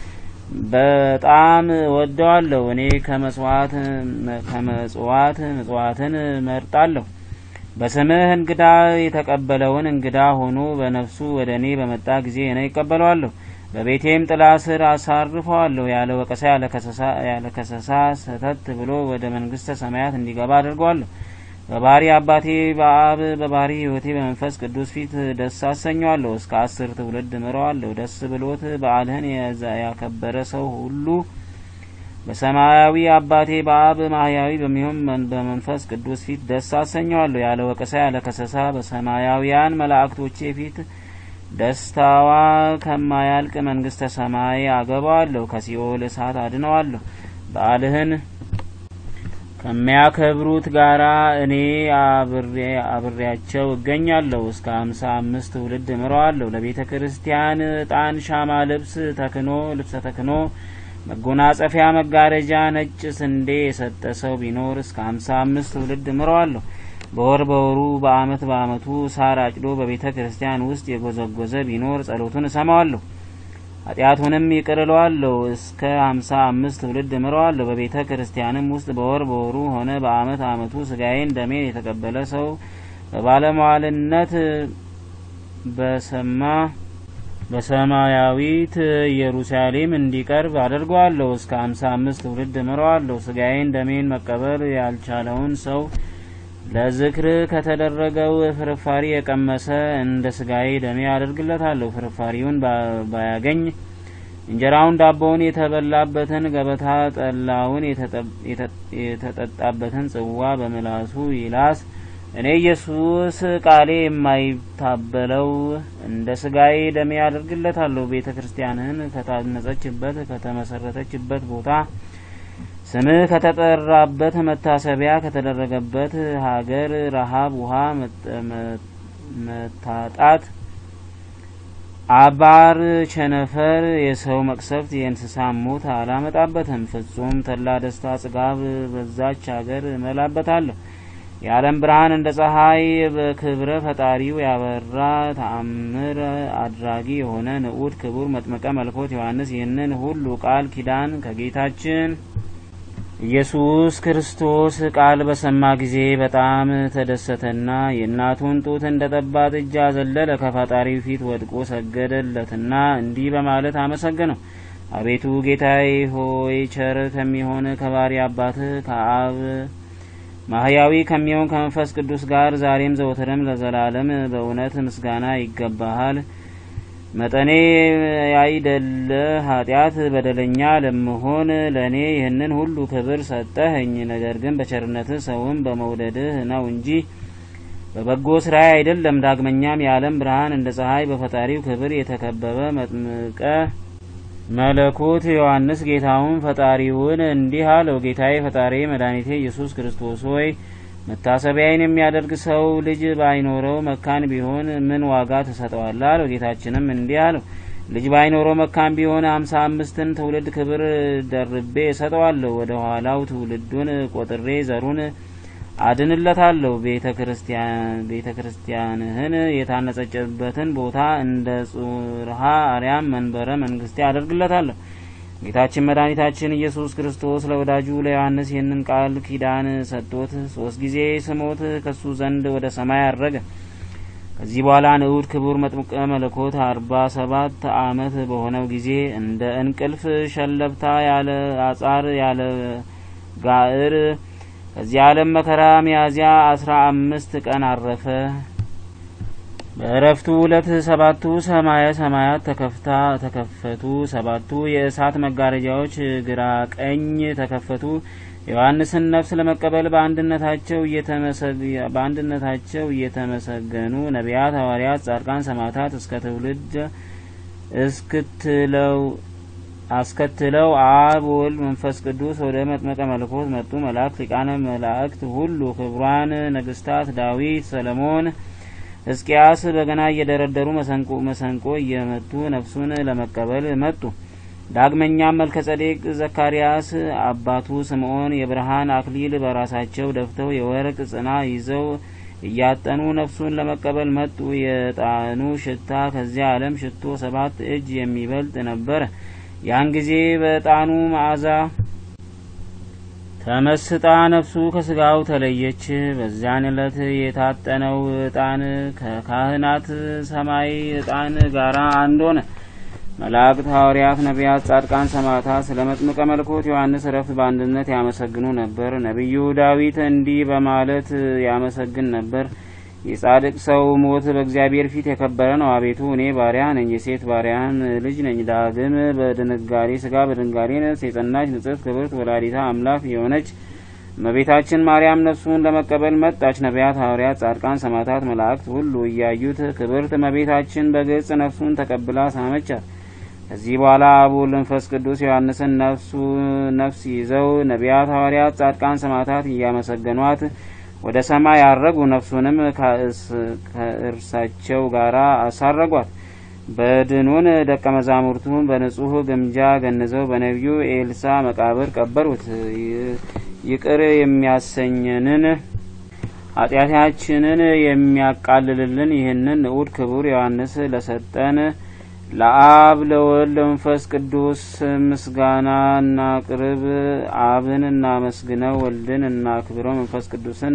በጣም ወደዋለሁ። እኔ ከመስዋዕት ከመጽዋት መጽዋዕትን መርጣለሁ። በስምህ እንግዳ የተቀበለውን እንግዳ ሆኖ በነፍሱ ወደ እኔ በመጣ ጊዜ እኔ ይቀበለዋለሁ። በቤቴም ጥላ ስር አሳርፈዋለሁ። ያለ ወቀሳ ያለ ከሰሳ ሰተት ብሎ ወደ መንግስተ ሰማያት እንዲገባ አድርገዋለሁ። በባህሪ አባቴ በአብ በባህሪ ሕይወቴ በመንፈስ ቅዱስ ፊት ደስ አሰኘዋለሁ። እስከ አስር ትውልድ ምረዋለሁ። ደስ ብሎት በዓልህን ያከበረ ሰው ሁሉ በሰማያዊ አባቴ በአብ ማህያዊ በሚሆን በመንፈስ ቅዱስ ፊት ደስ አሰኘዋለሁ። ያለ ወቀሳ ያለ ከሰሳ በሰማያዊያን መላእክቶቼ ፊት ደስታዋ ከማያልቅ መንግስተ ሰማይ አገባዋለሁ። ከሲኦል እሳት አድነዋለሁ። በዓልህን ከሚያከብሩት ጋራ እኔ አብሬያቸው እገኛለሁ። እስከ ሃምሳ አምስት ትውልድ ምረዋለሁ። ለቤተ ክርስቲያን ዕጣን፣ ሻማ፣ ልብስ ተክኖ ልብሰ ተክኖ መጎናጸፊያ፣ መጋረጃ፣ ነጭ ስንዴ የሰጠ ሰው ቢኖር እስከ ሃምሳ አምስት ትውልድ ምረዋለሁ። በወር በወሩ በአመት በአመቱ ሳር አጭዶ በቤተ ክርስቲያን ውስጥ የጎዘጎዘ ቢኖር ጸሎቱን እሰማዋለሁ፣ ኃጢአቱንም ይቅር እለዋለሁ። እስከ ሃምሳ አምስት ትውልድ ምረዋለሁ። በቤተ ክርስቲያንም ውስጥ በወር በወሩ ሆነ በአመት አመቱ ስጋዬን ደሜን የተቀበለ ሰው በባለሟልነት በሰማ በሰማያዊት ኢየሩሳሌም እንዲቀርብ አድርገዋለሁ። እስከ ሃምሳ አምስት ትውልድ ምረዋለሁ። ስጋዬን ደሜን መቀበል ያልቻለውን ሰው ለዝክር ከተደረገው ፍርፋሪ የቀመሰ እንደ ስጋዬ ደሜ አደርግለታለሁ። ፍርፋሪውን ባያገኝ እንጀራውን ዳቦውን የተበላበትን ገበታ ጠላውን የተጠጣበትን ጽዋ በምላሱ ይላስ። እኔ ኢየሱስ ቃሌ የማይታበለው እንደ ስጋዬ ደሜ አደርግለታለሁ። ቤተ ክርስቲያንህን ከታነጸችበት ከተመሰረተችበት ቦታ ስምህ ከተጠራበት መታሰቢያ ከተደረገበት ሀገር ረሃብ፣ ውሃ መታጣት፣ አባር፣ ቸነፈር፣ የሰው መቅሰፍት፣ የእንስሳ ሞት አላመጣበትም። ፍጹም ተድላ ደስታ ጽጋብ በዛች ሀገር እመላበታለሁ። የዓለም ብርሃን እንደ ፀሐይ በክብረ ፈጣሪው ያበራ ተአምር አድራጊ የሆነ ንዑድ ክቡር መጥምቀ መለኮት ዮሐንስ ይህንን ሁሉ ቃል ኪዳን ከጌታችን ኢየሱስ ክርስቶስ ቃል በሰማ ጊዜ በጣም ተደሰተና የእናቱን ጡት እንደ ጠባት እጅ አዘለለ። ከፈጣሪው ፊት ወድቆ ሰገደለትና እንዲህ በማለት አመሰገነው። አቤቱ ጌታዬ ሆይ ቸር ከሚሆን ከባሪ አባትህ ከአብ ማህያዊ ከሚሆን ከመንፈስ ቅዱስ ጋር ዛሬም ዘወትርም ለዘላለም በእውነት ምስጋና ይገባሃል። መጠኔ ያይደለ ኃጢአት በደለኛ ለመሆን ለኔ ይህንን ሁሉ ክብር ሰጠኸኝ። ነገር ግን በቸርነትህ ሰውን በመውደድህ ነው እንጂ በበጎ ስራዬ አይደለም። ዳግመኛም የዓለም ብርሃን እንደ ፀሐይ በፈጣሪው ክብር የተከበበ መጥምቀ መለኮት ዮሐንስ ጌታውን ፈጣሪውን እንዲህ አለው። ጌታዬ ፈጣሪ መድኃኒቴ ኢየሱስ ክርስቶስ ሆይ መታሰቢያዬን የሚያደርግ ሰው ልጅ ባይኖረው መካን ቢሆን ምን ዋጋ ትሰጠዋለህ? አለው። ጌታችንም እንዲህ አለው። ልጅ ባይኖረው መካን ቢሆን ሃምሳ አምስትን ትውልድ ክብር ደርቤ እሰጠዋለሁ። ወደ ኋላው ትውልዱን ቆጥሬ ዘሩን አድንለታለሁ። ቤተ ክርስቲያንህን የታነጸችበትን ቦታ እንደ ጽርሐ አርያም መንበረ መንግስቴ አደርግለታለሁ። ጌታችን መድኃኒታችን ኢየሱስ ክርስቶስ ለወዳጁ ለዮሐንስ ይህንን ቃል ኪዳን ሰጥቶት ሶስት ጊዜ ስሞት ከሱ ዘንድ ወደ ሰማይ አረገ። ከዚህ በኋላ ንዑድ ክቡር መጥምቀ መለኮት አርባ ሰባት ዓመት በሆነው ጊዜ እንደ እንቅልፍ ሸለብታ ያለ አጻር ያለ ጋር ከዚህ ዓለም መከራ ሚያዝያ አስራ አምስት ቀን አረፈ። በእረፍቱ ዕለት ሰባቱ ሰማየ ሰማያት ተከፍታ ተከፈቱ። ሰባቱ የእሳት መጋረጃዎች ግራ ቀኝ ተከፈቱ። ዮሐንስን ነፍስ ለመቀበል በአንድነታቸው በአንድነታቸው እየተመሰገኑ ነቢያት፣ ሐዋርያት፣ ጻድቃን፣ ሰማዕታት እስከ ትውልድ እስክትለው አስከትለው አብ ወልድ መንፈስ ቅዱስ ወደ መጥምቀ መለኮት መጡ። መላእክት፣ ሊቃነ መላእክት ሁሉ፣ ክቡራን ነገስታት ዳዊት፣ ሰለሞን፣ ሕዝቅያስ በገና እየደረደሩ መሰንቆ መሰንቆ እየመቱ ነፍሱን ለመቀበል መጡ። ዳግመኛም መልከጼዴቅ፣ ዘካርያስ፣ አባቱ ስምዖን የብርሃን አክሊል በራሳቸው ደፍተው የወርቅ ጽና ይዘው እያጠኑ ነፍሱን ለመቀበል መጡ። የዕጣኑ ሽታ ከዚያ ዓለም ሽቶ ሰባት እጅ የሚበልጥ ነበር። ያን ጊዜ በዕጣኑ መዓዛ ተመስጣ ነፍሱ ከስጋው ተለየች። በዚያን ዕለት የታጠነው ዕጣን ከካህናት ሰማይ ዕጣን ጋራ አንድ ሆነ። መላእክት፣ ሐዋርያት፣ ነቢያት፣ ጻድቃን፣ ሰማዕታት ስለ መጥምቀ መለኮት ዮሐንስ ዕረፍት በአንድነት ያመሰግኑ ነበር። ነቢዩ ዳዊት እንዲህ በማለት ያመሰግን ነበር። የጻድቅ ሰው ሞት በእግዚአብሔር ፊት የከበረ ነው። አቤቱ እኔ ባሪያ ነኝ፣ የሴት ባሪያን ልጅ ነኝ። ዳግም በድንጋሬ ስጋ በድንጋሬ ነፍስ የጸናች ንጽሕት ክብርት ወላዲታ አምላክ የሆነች እመቤታችን ማርያም ነፍሱን ለመቀበል መጣች። ነቢያት፣ ሐዋርያት፣ ጻድቃን፣ ሰማዕታት፣ መላእክት ሁሉ እያዩት ክብርት እመቤታችን በግልጽ ነፍሱን ተቀብላ ሳመቻት። ከዚህ በኋላ አብ ወልድ መንፈስ ቅዱስ ዮሐንስን ነፍሱ ነፍስ ይዘው ነቢያት፣ ሐዋርያት፣ ጻድቃን፣ ሰማዕታት እያመሰገኗት ወደ ሰማይ ያረጉ። ነፍሱንም ከእርሳቸው ጋር አሳረጓት። በድኑን ደቀ መዛሙርቱን በንጹህ ግምጃ ገንዘው በነቢዩ ኤልሳ መቃብር ቀበሩት። ይቅር የሚያሰኘንን ኃጢአታችንን የሚያቃልልልን ይህንን ንዑድ ክቡር ዮሐንስ ለሰጠን ለአብ ለወልድ ለመንፈስ ቅዱስ ምስጋና እናቅርብ። አብን እናመስግነው፣ ወልድን እናክብረው፣ መንፈስ ቅዱስን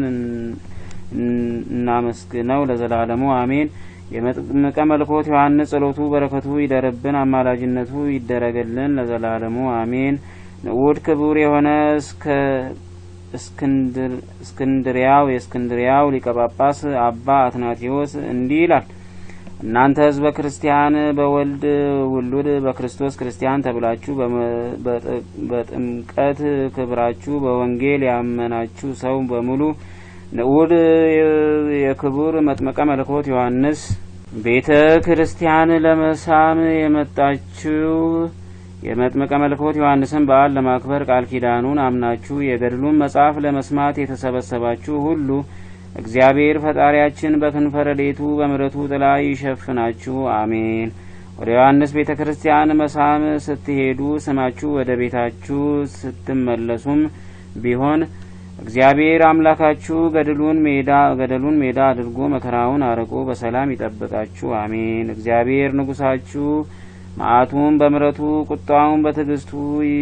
እናመስግነው ለዘላለሙ አሜን። የመጥምቀ መለኮት ዮሐንስ ጸሎቱ በረከቱ ይደርብን፣ አማላጅነቱ ይደረግልን ለዘላለሙ አሜን። ንዑድ ክቡር የሆነ እስከ እስክንድር እስክንድሪያው የእስክንድሪያው ሊቀ ጳጳስ አባ አትናቴዎስ እንዲህ ይላል። እናንተ ሕዝበ ክርስቲያን በወልድ ውሉድ በክርስቶስ ክርስቲያን ተብላችሁ በጥምቀት ክብራችሁ በወንጌል ያመናችሁ ሰው በሙሉ ንዑድ የክቡር መጥምቀ መለኮት ዮሐንስ ቤተ ክርስቲያን ለመሳም የመጣችሁ የመጥምቀ መለኮት ዮሐንስን በዓል ለማክበር ቃል ኪዳኑን አምናችሁ የገድሉን መጽሐፍ ለመስማት የተሰበሰባችሁ ሁሉ እግዚአብሔር ፈጣሪያችን በክንፈ ረድኤቱ በምሕረቱ ጥላ ይሸፍናችሁ አሜን። ወደ ዮሐንስ ቤተ ክርስቲያን መሳም ስትሄዱ ስማችሁ ወደ ቤታችሁ ስትመለሱም ቢሆን እግዚአብሔር አምላካችሁ ገድሉን ሜዳ ገደሉን ሜዳ አድርጎ መከራውን አርቆ በሰላም ይጠብቃችሁ አሜን። እግዚአብሔር ንጉሳችሁ መዓቱን በምሕረቱ ቁጣውን በትዕግስቱ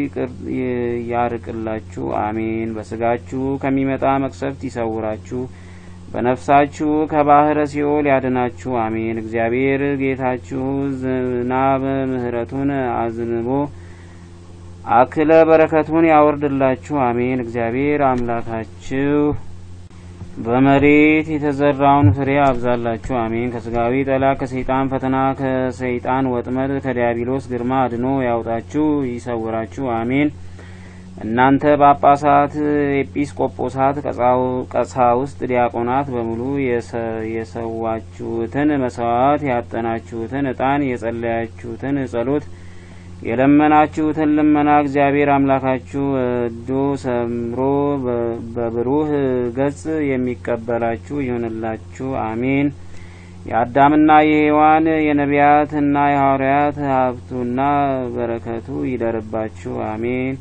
ያርቅላችሁ አሜን። በስጋችሁ ከሚመጣ መቅሰፍት ይሰውራችሁ፣ በነፍሳችሁ ከባህረ ሲኦል ያድናችሁ አሜን። እግዚአብሔር ጌታችሁ ዝናብ ምሕረቱን አዝንቦ አክለ በረከቱን ያወርድላችሁ አሜን። እግዚአብሔር አምላካችሁ በመሬት የተዘራውን ፍሬ አብዛላችሁ አሜን። ከስጋዊ ጠላት ከሰይጣን ፈተና ከሰይጣን ወጥመድ ከዲያብሎስ ግርማ አድኖ ያውጣችሁ ይሰውራችሁ አሜን። እናንተ ጳጳሳት፣ ኤጲስቆጶሳት፣ ቀሳውስት፣ ዲያቆናት በሙሉ የሰዋችሁትን መስዋዕት ያጠናችሁትን ዕጣን የጸለያችሁትን ጸሎት የለመናችሁትን ልመና እግዚአብሔር አምላካችሁ ወዶ ሰምሮ በብሩህ ገጽ የሚቀበላችሁ ይሁንላችሁ አሜን። የአዳምና የሔዋን የነቢያትና የሐዋርያት ሀብቱና በረከቱ ይደርባችሁ አሜን።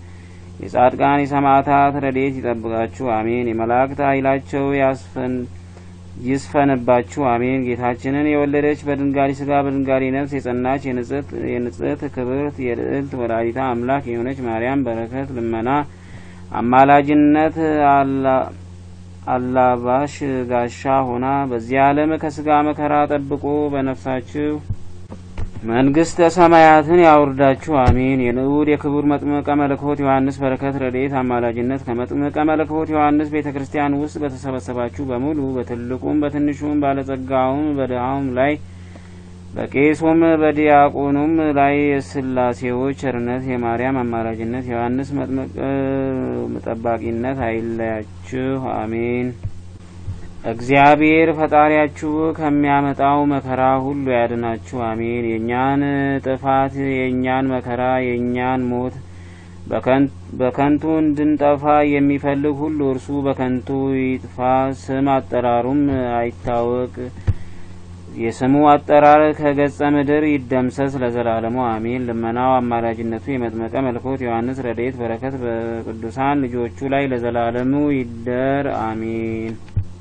የጻድቃን የሰማዕታት ረድኤት ይጠብቃችሁ አሜን። የመላእክት ኃይላቸው ያስፈን ይስፈንባችሁ አሜን። ጌታችንን የወለደች በድንጋሌ ሥጋ በድንጋሌ ነፍስ የጸናች የንጽሕት የንጽሕት ክብርት የልዕልት ወላዲተ አምላክ የሆነች ማርያም በረከት ልመና አማላጅነት አላባሽ ጋሻ ሆና በዚህ ዓለም ከሥጋ መከራ ጠብቆ በነፍሳችሁ መንግስተ ሰማያትን ያውርዳችሁ አሜን። የንዑድ የክቡር መጥምቀ መለኮት ዮሐንስ በረከት ረድኤት አማላጅነት ከመጥምቀ መለኮት ዮሐንስ ቤተክርስቲያን ውስጥ በተሰበሰባችሁ በሙሉ በትልቁም በትንሹም ባለጸጋውም በድሃውም ላይ በቄሱም በዲያቆኑም ላይ የሥላሴዎች ቸርነት የማርያም አማላጅነት የዮሐንስ መጥምቅ ጠባቂነት አይለያችሁ አሜን። እግዚአብሔር ፈጣሪያችሁ ከሚያመጣው መከራ ሁሉ ያድናችሁ አሜን። የኛን ጥፋት የኛን መከራ የኛን ሞት በከንቱ እንድንጠፋ የሚፈልግ ሁሉ እርሱ በከንቱ ይጥፋ። ስም አጠራሩም አይታወቅ። የስሙ አጠራር ከገጸ ምድር ይደምሰስ ለዘላለሙ አሜን። ልመናው አማላጅነቱ የመጥምቀ መለኮት ዮሐንስ ረድኤት በረከት በቅዱሳን ልጆቹ ላይ ለዘላለሙ ይደር አሜን።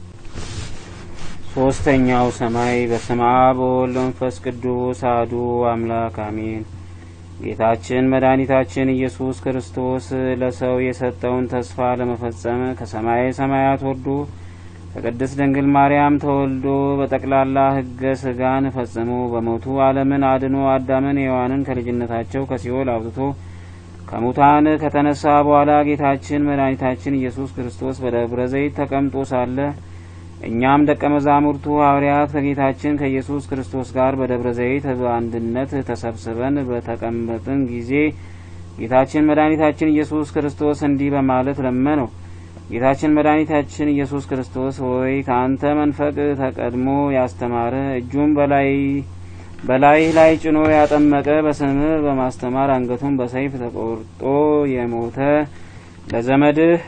ሶስተኛው ሰማይ በስመ አብ ወወልድ ወመንፈስ ቅዱስ አሐዱ አምላክ አሜን። ጌታችን መድኃኒታችን ኢየሱስ ክርስቶስ ለሰው የሰጠውን ተስፋ ለመፈጸም ከሰማይ ሰማያት ወርዶ ከቅድስት ድንግል ማርያም ተወልዶ በጠቅላላ ሕገ ሥጋን ፈጽሞ በሞቱ ዓለምን አድኖ አዳምን ሔዋንን ከልጅነታቸው ከሲኦል አውጥቶ ከሙታን ከተነሳ በኋላ ጌታችን መድኃኒታችን ኢየሱስ ክርስቶስ በደብረ ዘይት ተቀምጦ ሳለ እኛም ደቀ መዛሙርቱ ሐዋርያት ከጌታችን ከኢየሱስ ክርስቶስ ጋር በደብረ ዘይት በአንድነት ተሰብስበን በተቀመጥን ጊዜ ጌታችን መድኃኒታችን ኢየሱስ ክርስቶስ እንዲህ በማለት ለመነው። ጌታችን መድኃኒታችን ኢየሱስ ክርስቶስ ሆይ ከአንተ መንፈቅ ተቀድሞ ያስተማረ እጁም በላይ በላይ ላይ ጭኖ ያጠመቀ በስምህ በማስተማር አንገቱን በሰይፍ ተቆርጦ የሞተ ለዘመድህ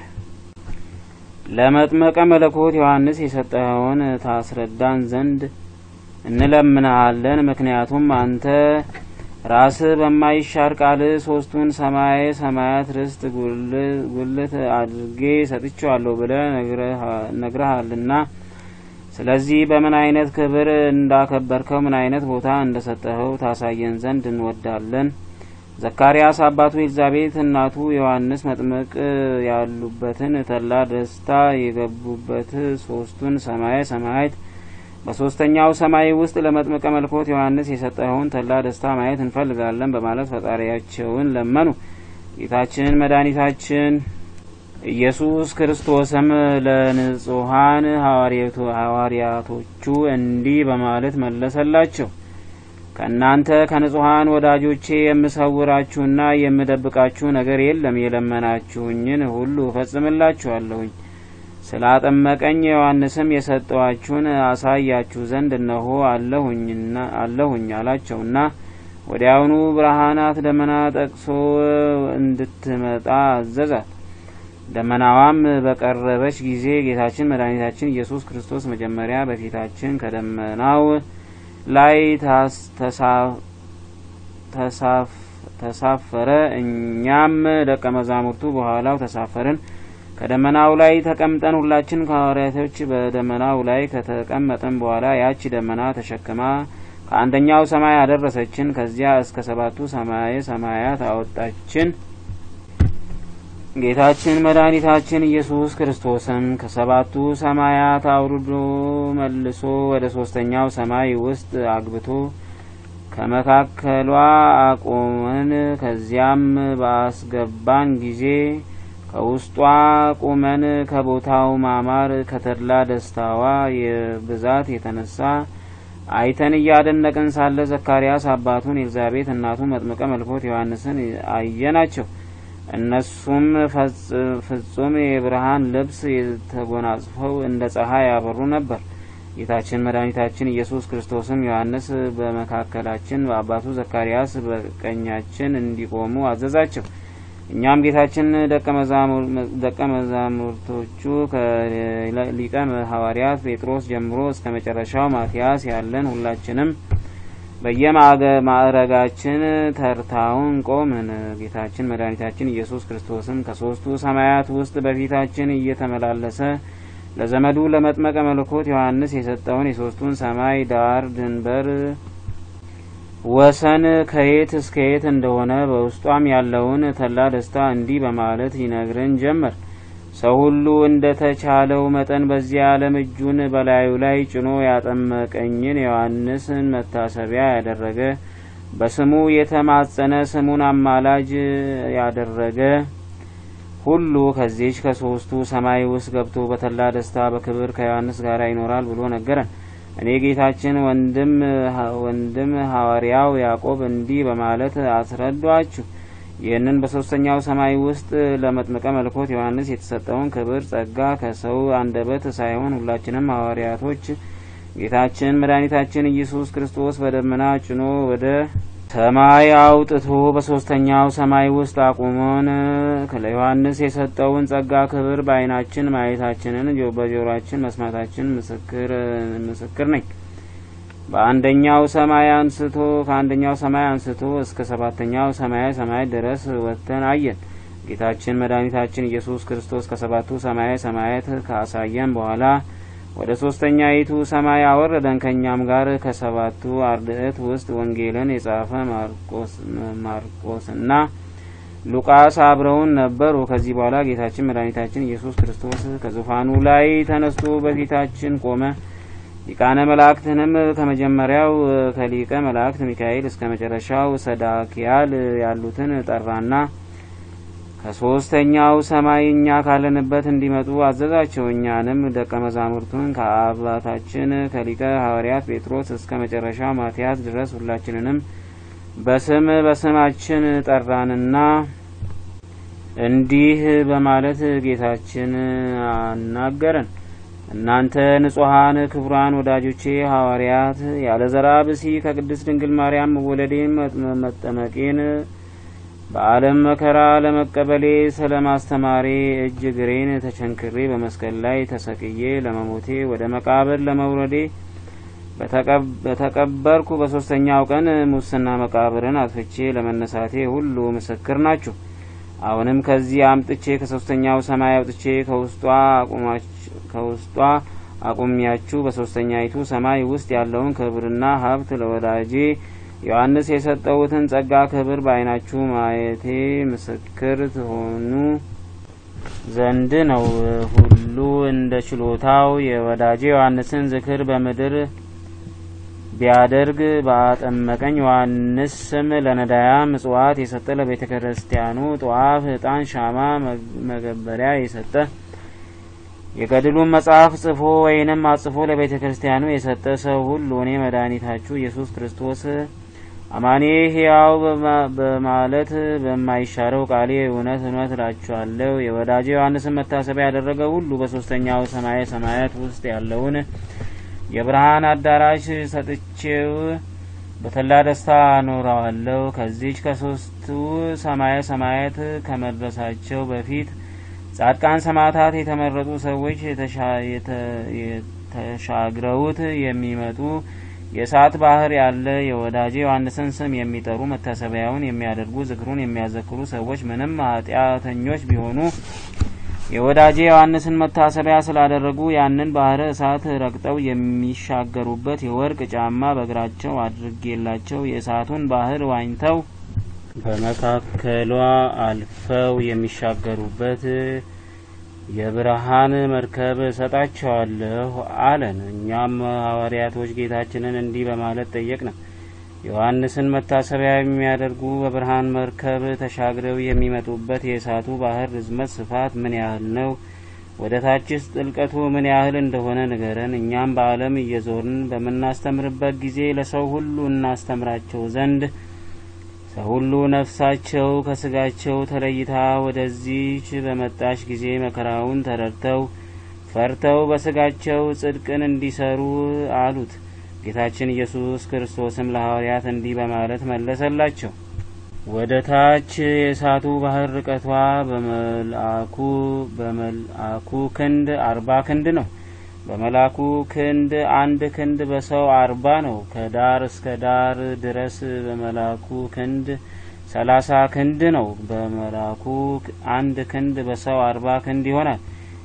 ለመጥምቀ መለኮት ዮሐንስ የሰጠኸውን ታስረዳን ዘንድ እንለምናለን። ምክንያቱም አንተ ራስህ በማይሻር ቃል ሶስቱን ሰማይ ሰማያት ርስት ጉልት አድርጌ ሰጥቻለሁ ብለህ ነግረሃልና ስለዚህ በምን አይነት ክብር እንዳከበርከው ምን አይነት ቦታ እንደሰጠኸው ታሳየን ዘንድ እንወዳለን። ዘካርያስ አባቱ ኤልዛቤት እናቱ ዮሐንስ መጥምቅ ያሉበትን ተላ ደስታ የገቡበት ሶስቱን ሰማይ ሰማያት በሶስተኛው ሰማይ ውስጥ ለመጥምቀ መለኮት ዮሐንስ የሰጠኸውን ተላ ደስታ ማየት እንፈልጋለን በማለት ፈጣሪያቸውን ለመኑ። ጌታችን መድኃኒታችን ኢየሱስ ክርስቶስም ለንጹሐን ሐዋርያቶቹ እንዲህ በማለት መለሰላቸው። ከእናንተ ከንጹሐን ወዳጆቼ የምሰውራችሁና የምደብቃችሁ ነገር የለም። የለመናችሁኝን ሁሉ እፈጽምላችኋለሁኝ። ስላጠመቀኝ ዮሐንስም የሰጠዋችሁን አሳያችሁ ዘንድ እነሆ አለሁኝና አለሁኝ አላቸውና ወዲያውኑ ብርሃናት ደመና ጠቅሶ እንድትመጣ አዘዛት። ደመናዋም በቀረበች ጊዜ ጌታችን መድኃኒታችን ኢየሱስ ክርስቶስ መጀመሪያ በፊታችን ከደመናው ላይ ተሳፈረ። እኛም ደቀ መዛሙርቱ በኋላው ተሳፈርን። ከደመናው ላይ ተቀምጠን ሁላችን ከሐዋርያቶች በደመናው ላይ ከተቀመጠን በኋላ ያቺ ደመና ተሸክማ ከአንደኛው ሰማይ አደረሰችን። ከዚያ እስከ ሰባቱ ሰማይ ሰማያት አወጣችን። ጌታችን መድኃኒታችን ኢየሱስ ክርስቶስም ከሰባቱ ሰማያት አውርዶ መልሶ ወደ ሶስተኛው ሰማይ ውስጥ አግብቶ ከመካከሏ አቆመን። ከዚያም ባስገባን ጊዜ ከውስጧ ቁመን ከቦታው ማማር ከተድላ ደስታዋ የብዛት የተነሳ አይተን እያደነቅን ሳለ ዘካርያስ አባቱን ኤልዛቤት እናቱ መጥምቀ መለኮት ዮሐንስን አየናቸው። እነሱም ፍጹም የብርሃን ልብስ ተጎናጽፈው እንደ ፀሐይ ያበሩ ነበር። ጌታችን መድኃኒታችን ኢየሱስ ክርስቶስም ዮሐንስ በመካከላችን በአባቱ ዘካርያስ በቀኛችን እንዲቆሙ አዘዛቸው። እኛም ጌታችን ደቀ መዛሙርቶቹ ከሊቀ ሐዋርያት ጴጥሮስ ጀምሮ እስከ መጨረሻው ማትያስ ያለን ሁላችንም በየማዕረጋችን ተርታውን ቆምን። ጌታችን መድኃኒታችን ኢየሱስ ክርስቶስም ከሶስቱ ሰማያት ውስጥ በፊታችን እየተመላለሰ ለዘመዱ ለመጥመቀ መለኮት ዮሐንስ የሰጠውን የሶስቱን ሰማይ ዳር ድንበር ወሰን ከየት እስከ የት እንደሆነ በውስጧም ያለውን ተላ ደስታ እንዲህ በማለት ይነግረን ጀመር። ሰው ሁሉ እንደተቻለው መጠን በዚያ ዓለም እጁን በላዩ ላይ ጭኖ ያጠመቀኝን ዮሐንስን መታሰቢያ ያደረገ በስሙ የተማጸነ ስሙን አማላጅ ያደረገ ሁሉ ከዚህች ከሶስቱ ሰማይ ውስጥ ገብቶ በተላ ደስታ በክብር ከዮሐንስ ጋር ይኖራል ብሎ ነገረን። እኔ ጌታችን ወንድም ወንድም ሐዋርያው ያዕቆብ እንዲህ በማለት አስረዷችሁ። ይህንን በሶስተኛው ሰማይ ውስጥ ለመጥምቀ መለኮት ዮሐንስ የተሰጠውን ክብር ጸጋ ከሰው አንደበት ሳይሆን ሁላችንም ሐዋርያቶች ጌታችን መድኃኒታችን ኢየሱስ ክርስቶስ በደመና ጭኖ ወደ ሰማይ አውጥቶ በሶስተኛው ሰማይ ውስጥ አቁሞን ለዮሐንስ የሰጠውን ጸጋ ክብር በዓይናችን ማየታችንን በጆሮአችን መስማታችን ምስክር ምስክር ነኝ። በአንደኛው ሰማይ አንስቶ ከአንደኛው ሰማይ አንስቶ እስከ ሰባተኛው ሰማይ ሰማይ ድረስ ወጥተን አየን። ጌታችን መድኃኒታችን ኢየሱስ ክርስቶስ ከሰባቱ ሰማይ ሰማያት ካሳየን በኋላ ወደ ሶስተኛይቱ ሰማይ አወረደን። ከኛም ጋር ከሰባቱ አርድእት ውስጥ ወንጌልን የጻፈ ማርቆስ ማርቆስና ሉቃስ አብረውን ነበሩ። ከዚህ በኋላ ጌታችን መድኃኒታችን ኢየሱስ ክርስቶስ ከዙፋኑ ላይ ተነስቶ በፊታችን ቆመ። ሊቃነ መላእክትንም ከመጀመሪያው ከሊቀ መላእክት ሚካኤል እስከ መጨረሻው ሰዳክያል ያሉትን ጠራና ከሶስተኛው ሰማይ እኛ ካለንበት እንዲመጡ አዘዛቸው። እኛንም ደቀ መዛሙርቱን ከአባታችን ከሊቀ ሐዋርያት ጴጥሮስ እስከ መጨረሻው ማትያስ ድረስ ሁላችንንም በስም በስማችን ጠራንና እንዲህ በማለት ጌታችን አናገረን። እናንተ ንጹሐን ክቡራን ወዳጆቼ ሐዋርያት ያለ ዘርዓ ብእሲ ከቅድስት ድንግል ማርያም መወለዴን መጠመቄን በዓለም መከራ ለመቀበሌ ስለማስተማሬ እጅ እግሬን ተቸንክሬ በመስቀል ላይ ተሰቅዬ ለመሞቴ ወደ መቃብር ለመውረዴ በተቀበርኩ በሶስተኛው ቀን ሙስና መቃብርን አጥፍቼ ለመነሳቴ ሁሉ ምስክር ናችሁ። አሁንም ከዚህ አምጥቼ ከሶስተኛው ሰማይ አውጥቼ ከውስጧ ከውስጧ አቁሚያችሁ በሶስተኛይቱ ሰማይ ውስጥ ያለውን ክብርና ሀብት ለወዳጄ ዮሐንስ የሰጠውትን ጸጋ ክብር በዓይናችሁ ማየቴ ምስክር ትሆኑ ዘንድ ነው። ሁሉ እንደ ችሎታው የወዳጄ ዮሐንስን ዝክር በምድር ቢያደርግ ባጠመቀኝ ዮሐንስ ስም ለነዳያ ምጽዋት የሰጠ ለቤተ ክርስቲያኑ ጧፍ ዕጣን ሻማ መገበሪያ የሰጠ የገድሉን መጽሐፍ ጽፎ ወይንም አጽፎ ለቤተ ክርስቲያኑ የሰጠ ሰው ሁሉ እኔ መድኃኒታችሁ ኢየሱስ ክርስቶስ አማኔ ሕያው በማለት በማይሻረው ቃሌ እውነት እውነት እላችኋለሁ የወዳጄ ዮሐንስን መታሰቢያ ያደረገ ሁሉ በሶስተኛው ሰማይ ሰማያት ውስጥ ያለውን የብርሃን አዳራሽ ሰጥቼው በተላ ደስታ አኖረዋለሁ። ከዚች ከሶስቱ ሰማይ ሰማያት ከመድረሳቸው በፊት ጻድቃን ሰማዕታት የተመረጡ ሰዎች ተሻግረውት የሚመጡ የእሳት ባህር ያለ የወዳጄ ዮሐንስን ስም የሚጠሩ መታሰቢያውን የሚያደርጉ ዝክሩን የሚያዘክሩ ሰዎች ምንም ኃጢአተኞች ቢሆኑ የወዳጄ ዮሐንስን መታሰቢያ ስላደረጉ ያንን ባህረ እሳት ረግጠው የሚሻገሩበት የወርቅ ጫማ በእግራቸው አድርጌላቸው የእሳቱን ባህር ዋኝተው በመካከሏ አልፈው የሚሻገሩበት የብርሃን መርከብ ሰጣቸዋለሁ አለን። እኛም ሐዋርያቶች ጌታችንን እንዲህ በማለት ጠየቅነው። ዮሐንስን መታሰቢያ የሚያደርጉ በብርሃን መርከብ ተሻግረው የሚመጡበት የእሳቱ ባህር ርዝመት ስፋት ምን ያህል ነው? ወደ ታችስ ጥልቀቱ ምን ያህል እንደሆነ ንገረን። እኛም በዓለም እየዞርን በምናስተምርበት ጊዜ ለሰው ሁሉ እናስተምራቸው ዘንድ ሰው ሁሉ ነፍሳቸው ከስጋቸው ተለይታ ወደዚህች በመጣች ጊዜ መከራውን ተረድተው ፈርተው በስጋቸው ጽድቅን እንዲሰሩ አሉት። ጌታችን ኢየሱስ ክርስቶስም ለሐዋርያት እንዲህ በማለት መለሰላቸው። ወደ ታች የእሳቱ ባህር ርቀቷ በመልአኩ በመልአኩ ክንድ አርባ ክንድ ነው። በመልአኩ ክንድ አንድ ክንድ በሰው አርባ ነው። ከዳር እስከ ዳር ድረስ በመልአኩ ክንድ ሰላሳ ክንድ ነው። በመልአኩ አንድ ክንድ በሰው አርባ ክንድ ይሆናል።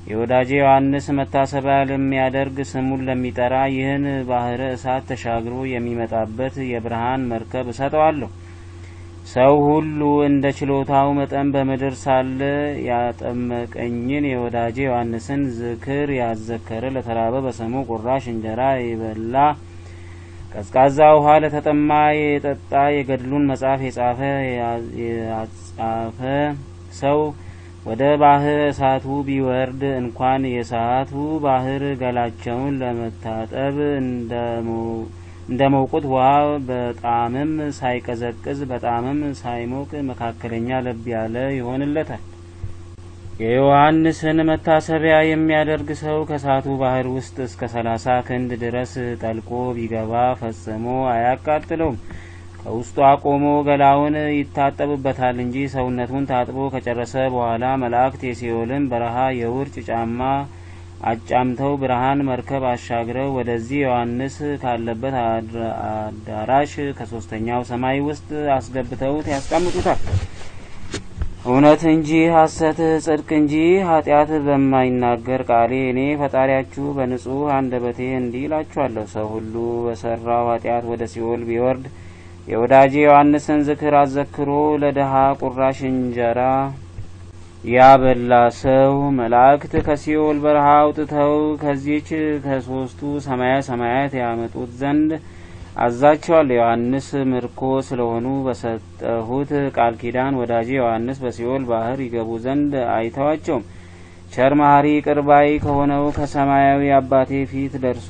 የወዳጄ ዮሐንስ መታሰቢያ ለሚያደርግ ስሙን ለሚጠራ ይህን ባህረ እሳት ተሻግሮ የሚመጣበት የብርሃን መርከብ እሰጠዋለሁ። ሰው ሁሉ እንደ ችሎታው መጠን በምድር ሳለ ያጠመቀኝን የወዳጄ ዮሐንስን ዝክር ያዘከረ ለተራበ በስሙ ቁራሽ እንጀራ የበላ ቀዝቃዛ ውሃ ለተጠማ የጠጣ የገድሉን መጽሐፍ የጻፈ ያጻፈ ሰው ወደ ባህር እሳቱ ቢወርድ እንኳን የእሳቱ ባህር ገላቸውን ለመታጠብ እንደመውቁት ውሃ በጣምም ሳይቀዘቅዝ በጣምም ሳይሞቅ መካከለኛ ለብ ያለ ይሆንለታል። የዮሐንስን መታሰቢያ የሚያደርግ ሰው ከእሳቱ ባህር ውስጥ እስከ ሰላሳ ክንድ ድረስ ጠልቆ ቢገባ ፈጽሞ አያቃጥለውም። ከውስጡ አቆሞ ገላውን ይታጠብበታል እንጂ ሰውነቱን ታጥቦ ከጨረሰ በኋላ መላእክት የሲኦልን በረሃ የውርጭ ጫማ አጫምተው ብርሃን መርከብ አሻግረው ወደዚህ ዮሐንስ ካለበት አዳራሽ ከሶስተኛው ሰማይ ውስጥ አስገብተውት ያስቀምጡታል። እውነት እንጂ ሐሰት፣ ጽድቅ እንጂ ኃጢአት በማይናገር ቃሌ እኔ ፈጣሪያችሁ በንጹህ አንደበቴ እንዲህ እላችኋለሁ። ሰው ሁሉ በሰራው ኃጢአት ወደ ሲኦል ቢወርድ የወዳጄ ዮሐንስን ዝክር አዘክሮ ለደሃ ቁራሽ እንጀራ ያበላ ሰው መላእክት ከሲኦል በረሃ አውጥተው ከዚህች ከሶስቱ ሰማያ ሰማያት ያመጡት ዘንድ አዛቸዋለሁ። ዮሐንስ ምርኮ ስለሆኑ በሰጠሁት ቃል ኪዳን ወዳጄ ዮሐንስ በሲኦል ባህር ይገቡ ዘንድ አይተዋቸውም። ቸር መሐሪ ይቅር ባይ ከሆነው ከሰማያዊ አባቴ ፊት ደርሶ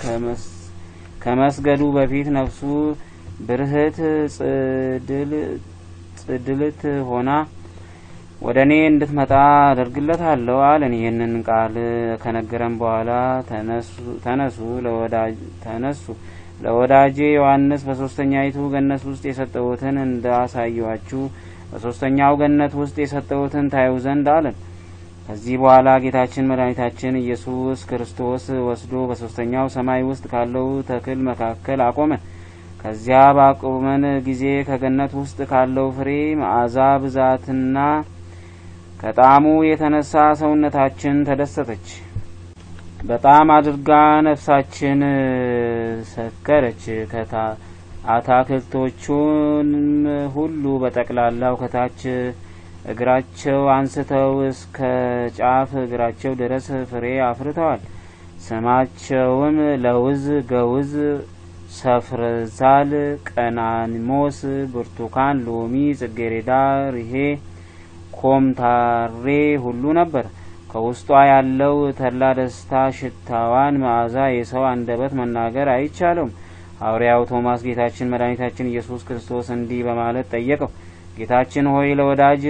ከመስገዱ በፊት ነፍሱ ብርህት ጽድልት ሆና ወደ እኔ እንድትመጣ አደርግለታለሁ አለን። ይህንን ቃል ከነገረን በኋላ ተነሱ ተነሱ ለወዳጄ ዮሐንስ በሶስተኛይቱ ገነት ውስጥ የሰጠሁትን እንዳሳየዋችሁ በሶስተኛው ገነት ውስጥ የሰጠሁትን ታዩ ዘንድ አለን። ከዚህ በኋላ ጌታችን መድኃኒታችን ኢየሱስ ክርስቶስ ወስዶ በሶስተኛው ሰማይ ውስጥ ካለው ተክል መካከል አቆመን። ከዚያ ባቆመን ጊዜ ከገነት ውስጥ ካለው ፍሬ መዓዛ ብዛትና ከጣዕሙ የተነሳ ሰውነታችን ተደሰተች። በጣም አድርጋ ነፍሳችን ሰከረች። አታክልቶቹንም ሁሉ በጠቅላላው ከታች እግራቸው አንስተው እስከ ጫፍ እግራቸው ድረስ ፍሬ አፍርተዋል። ስማቸውም ለውዝ፣ ገውዝ፣ ሰፍረዛል፣ ቀናኒሞስ፣ ብርቱካን፣ ሎሚ፣ ጽጌሬዳ፣ ሪሄ፣ ኮምታሬ ሁሉ ነበር። ከውስጧ ያለው ተድላ ደስታ ሽታዋን መዓዛ የሰው አንደበት መናገር አይቻለውም። ሐዋርያው ቶማስ ጌታችን መድኃኒታችን ኢየሱስ ክርስቶስ እንዲህ በማለት ጠየቀው። ጌታችን ሆይ ለወዳጅ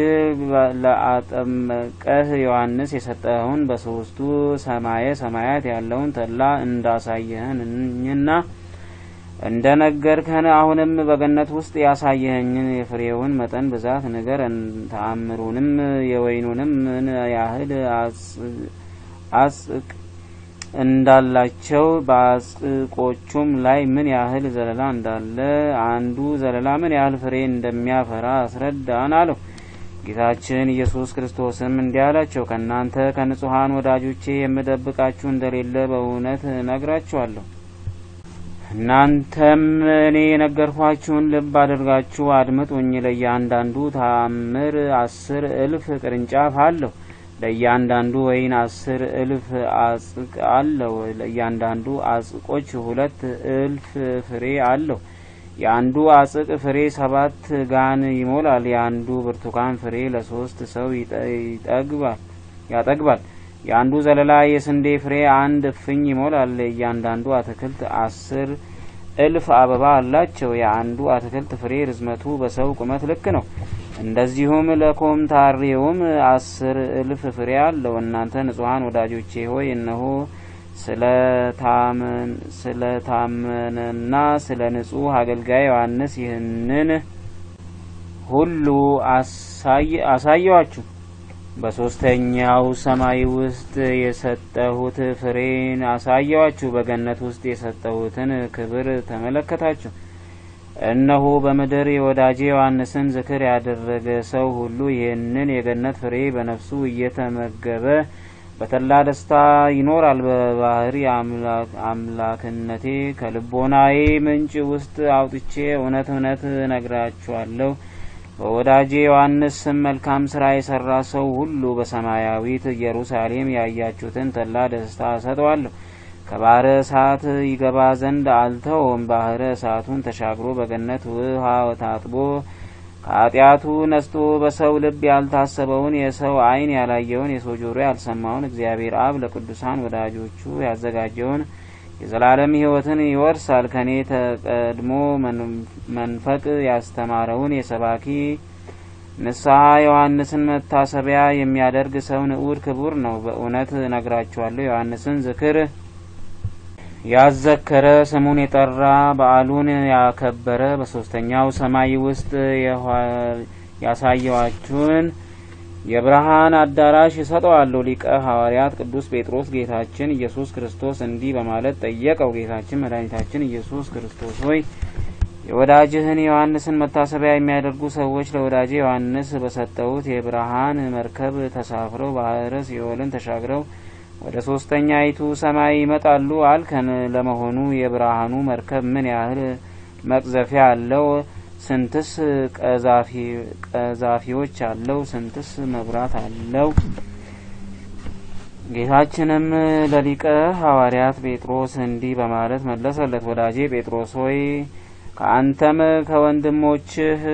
ለአጠመቀህ ዮሐንስ የሰጠኸውን በሶስቱ ሰማየ ሰማያት ያለውን ተድላ እንዳሳየህንና እንደነገርከን አሁንም በገነት ውስጥ ያሳየኸኝን የፍሬውን መጠን ብዛት ንገረን። ተአምሩንም የወይኑንም ምን ያህል አጽቅ እንዳላቸው በአጽቆቹም ላይ ምን ያህል ዘለላ እንዳለ አንዱ ዘለላ ምን ያህል ፍሬ እንደሚያፈራ አስረዳን አለው። ጌታችን ኢየሱስ ክርስቶስም እንዲህ አላቸው። ከእናንተ ከንጹሐን ወዳጆቼ የምደብቃችሁ እንደሌለ በእውነት እነግራችኋለሁ። እናንተም እኔ የነገርኳችሁን ልብ አድርጋችሁ አድምጡኝ። ለእያንዳንዱ ተአምር አስር እልፍ ቅርንጫፍ አለው። ለእያንዳንዱ ወይን አስር እልፍ አጽቅ አለው። ለእያንዳንዱ አጽቆች ሁለት እልፍ ፍሬ አለው። የአንዱ አጽቅ ፍሬ ሰባት ጋን ይሞላል። የአንዱ ብርቱካን ፍሬ ለሶስት ሰው ይጠግባል ያጠግባል። የአንዱ ዘለላ የስንዴ ፍሬ አንድ እፍኝ ይሞላል። እያንዳንዱ አትክልት አስር እልፍ አበባ አላቸው። የአንዱ አትክልት ፍሬ ርዝመቱ በሰው ቁመት ልክ ነው። እንደዚሁም ለኮምታሬውም አስር እልፍ ፍሬ አለው። እናንተ ንጹሐን ወዳጆቼ ሆይ እነሆ ስለታመነና ስለ ንጹሕ አገልጋይ ዮሐንስ ይህንን ሁሉ አሳየዋችሁ። በሶስተኛው ሰማይ ውስጥ የሰጠሁት ፍሬን አሳየዋችሁ። በገነት ውስጥ የሰጠሁትን ክብር ተመለከታችሁ። እነሆ በምድር የወዳጄ ዮሐንስን ዝክር ያደረገ ሰው ሁሉ ይህንን የገነት ፍሬ በነፍሱ እየተመገበ በተላ ደስታ ይኖራል። በባህሪ አምላክነቴ ከልቦናዬ ምንጭ ውስጥ አውጥቼ እውነት እውነት ነግራችኋለሁ። በወዳጄ ዮሐንስ ስም መልካም ሥራ የሰራ ሰው ሁሉ በሰማያዊት ኢየሩሳሌም ያያችሁትን ተላ ደስታ ሰጠዋለሁ። ከባህረ እሳት ይገባ ዘንድ አልተውም። ባህረ እሳቱን ተሻግሮ በገነት ውሃ ታጥቦ ከኃጢአቱ ነስቶ በሰው ልብ ያልታሰበውን የሰው ዓይን ያላየውን የሰው ጆሮ ያልሰማውን እግዚአብሔር አብ ለቅዱሳን ወዳጆቹ ያዘጋጀውን የዘላለም ሕይወትን ይወርሳል። ከኔ ተቀድሞ መንፈቅ ያስተማረውን የሰባኪ ንስሐ ዮሐንስን መታሰቢያ የሚያደርግ ሰው ንዑድ ክቡር ነው። በእውነት ነግራችኋለሁ። ዮሐንስን ዝክር ያዘከረ ስሙን የጠራ በዓሉን ያከበረ በሶስተኛው ሰማይ ውስጥ ያሳየዋችሁን የብርሃን አዳራሽ ሰጠዋለሁ። ሊቀ ሐዋርያት ቅዱስ ጴጥሮስ ጌታችን ኢየሱስ ክርስቶስ እንዲህ በማለት ጠየቀው። ጌታችን መድኃኒታችን ኢየሱስ ክርስቶስ ሆይ የወዳጅህን ዮሐንስን መታሰቢያ የሚያደርጉ ሰዎች ለወዳጄ ዮሐንስ በሰጠሁት የብርሃን መርከብ ተሳፍረው ባህረ ሲኦልን ተሻግረው ወደ ሶስተኛይቱ ሰማይ ይመጣሉ አልከን። ለመሆኑ የብርሃኑ መርከብ ምን ያህል መቅዘፊያ አለው? ስንትስ ቀዛፊዎች አለው? ስንትስ መብራት አለው? ጌታችንም ለሊቀ ሐዋርያት ጴጥሮስ እንዲህ በማለት መለሰለት። ወዳጄ ጴጥሮስ ሆይ ከአንተም ከወንድሞችህ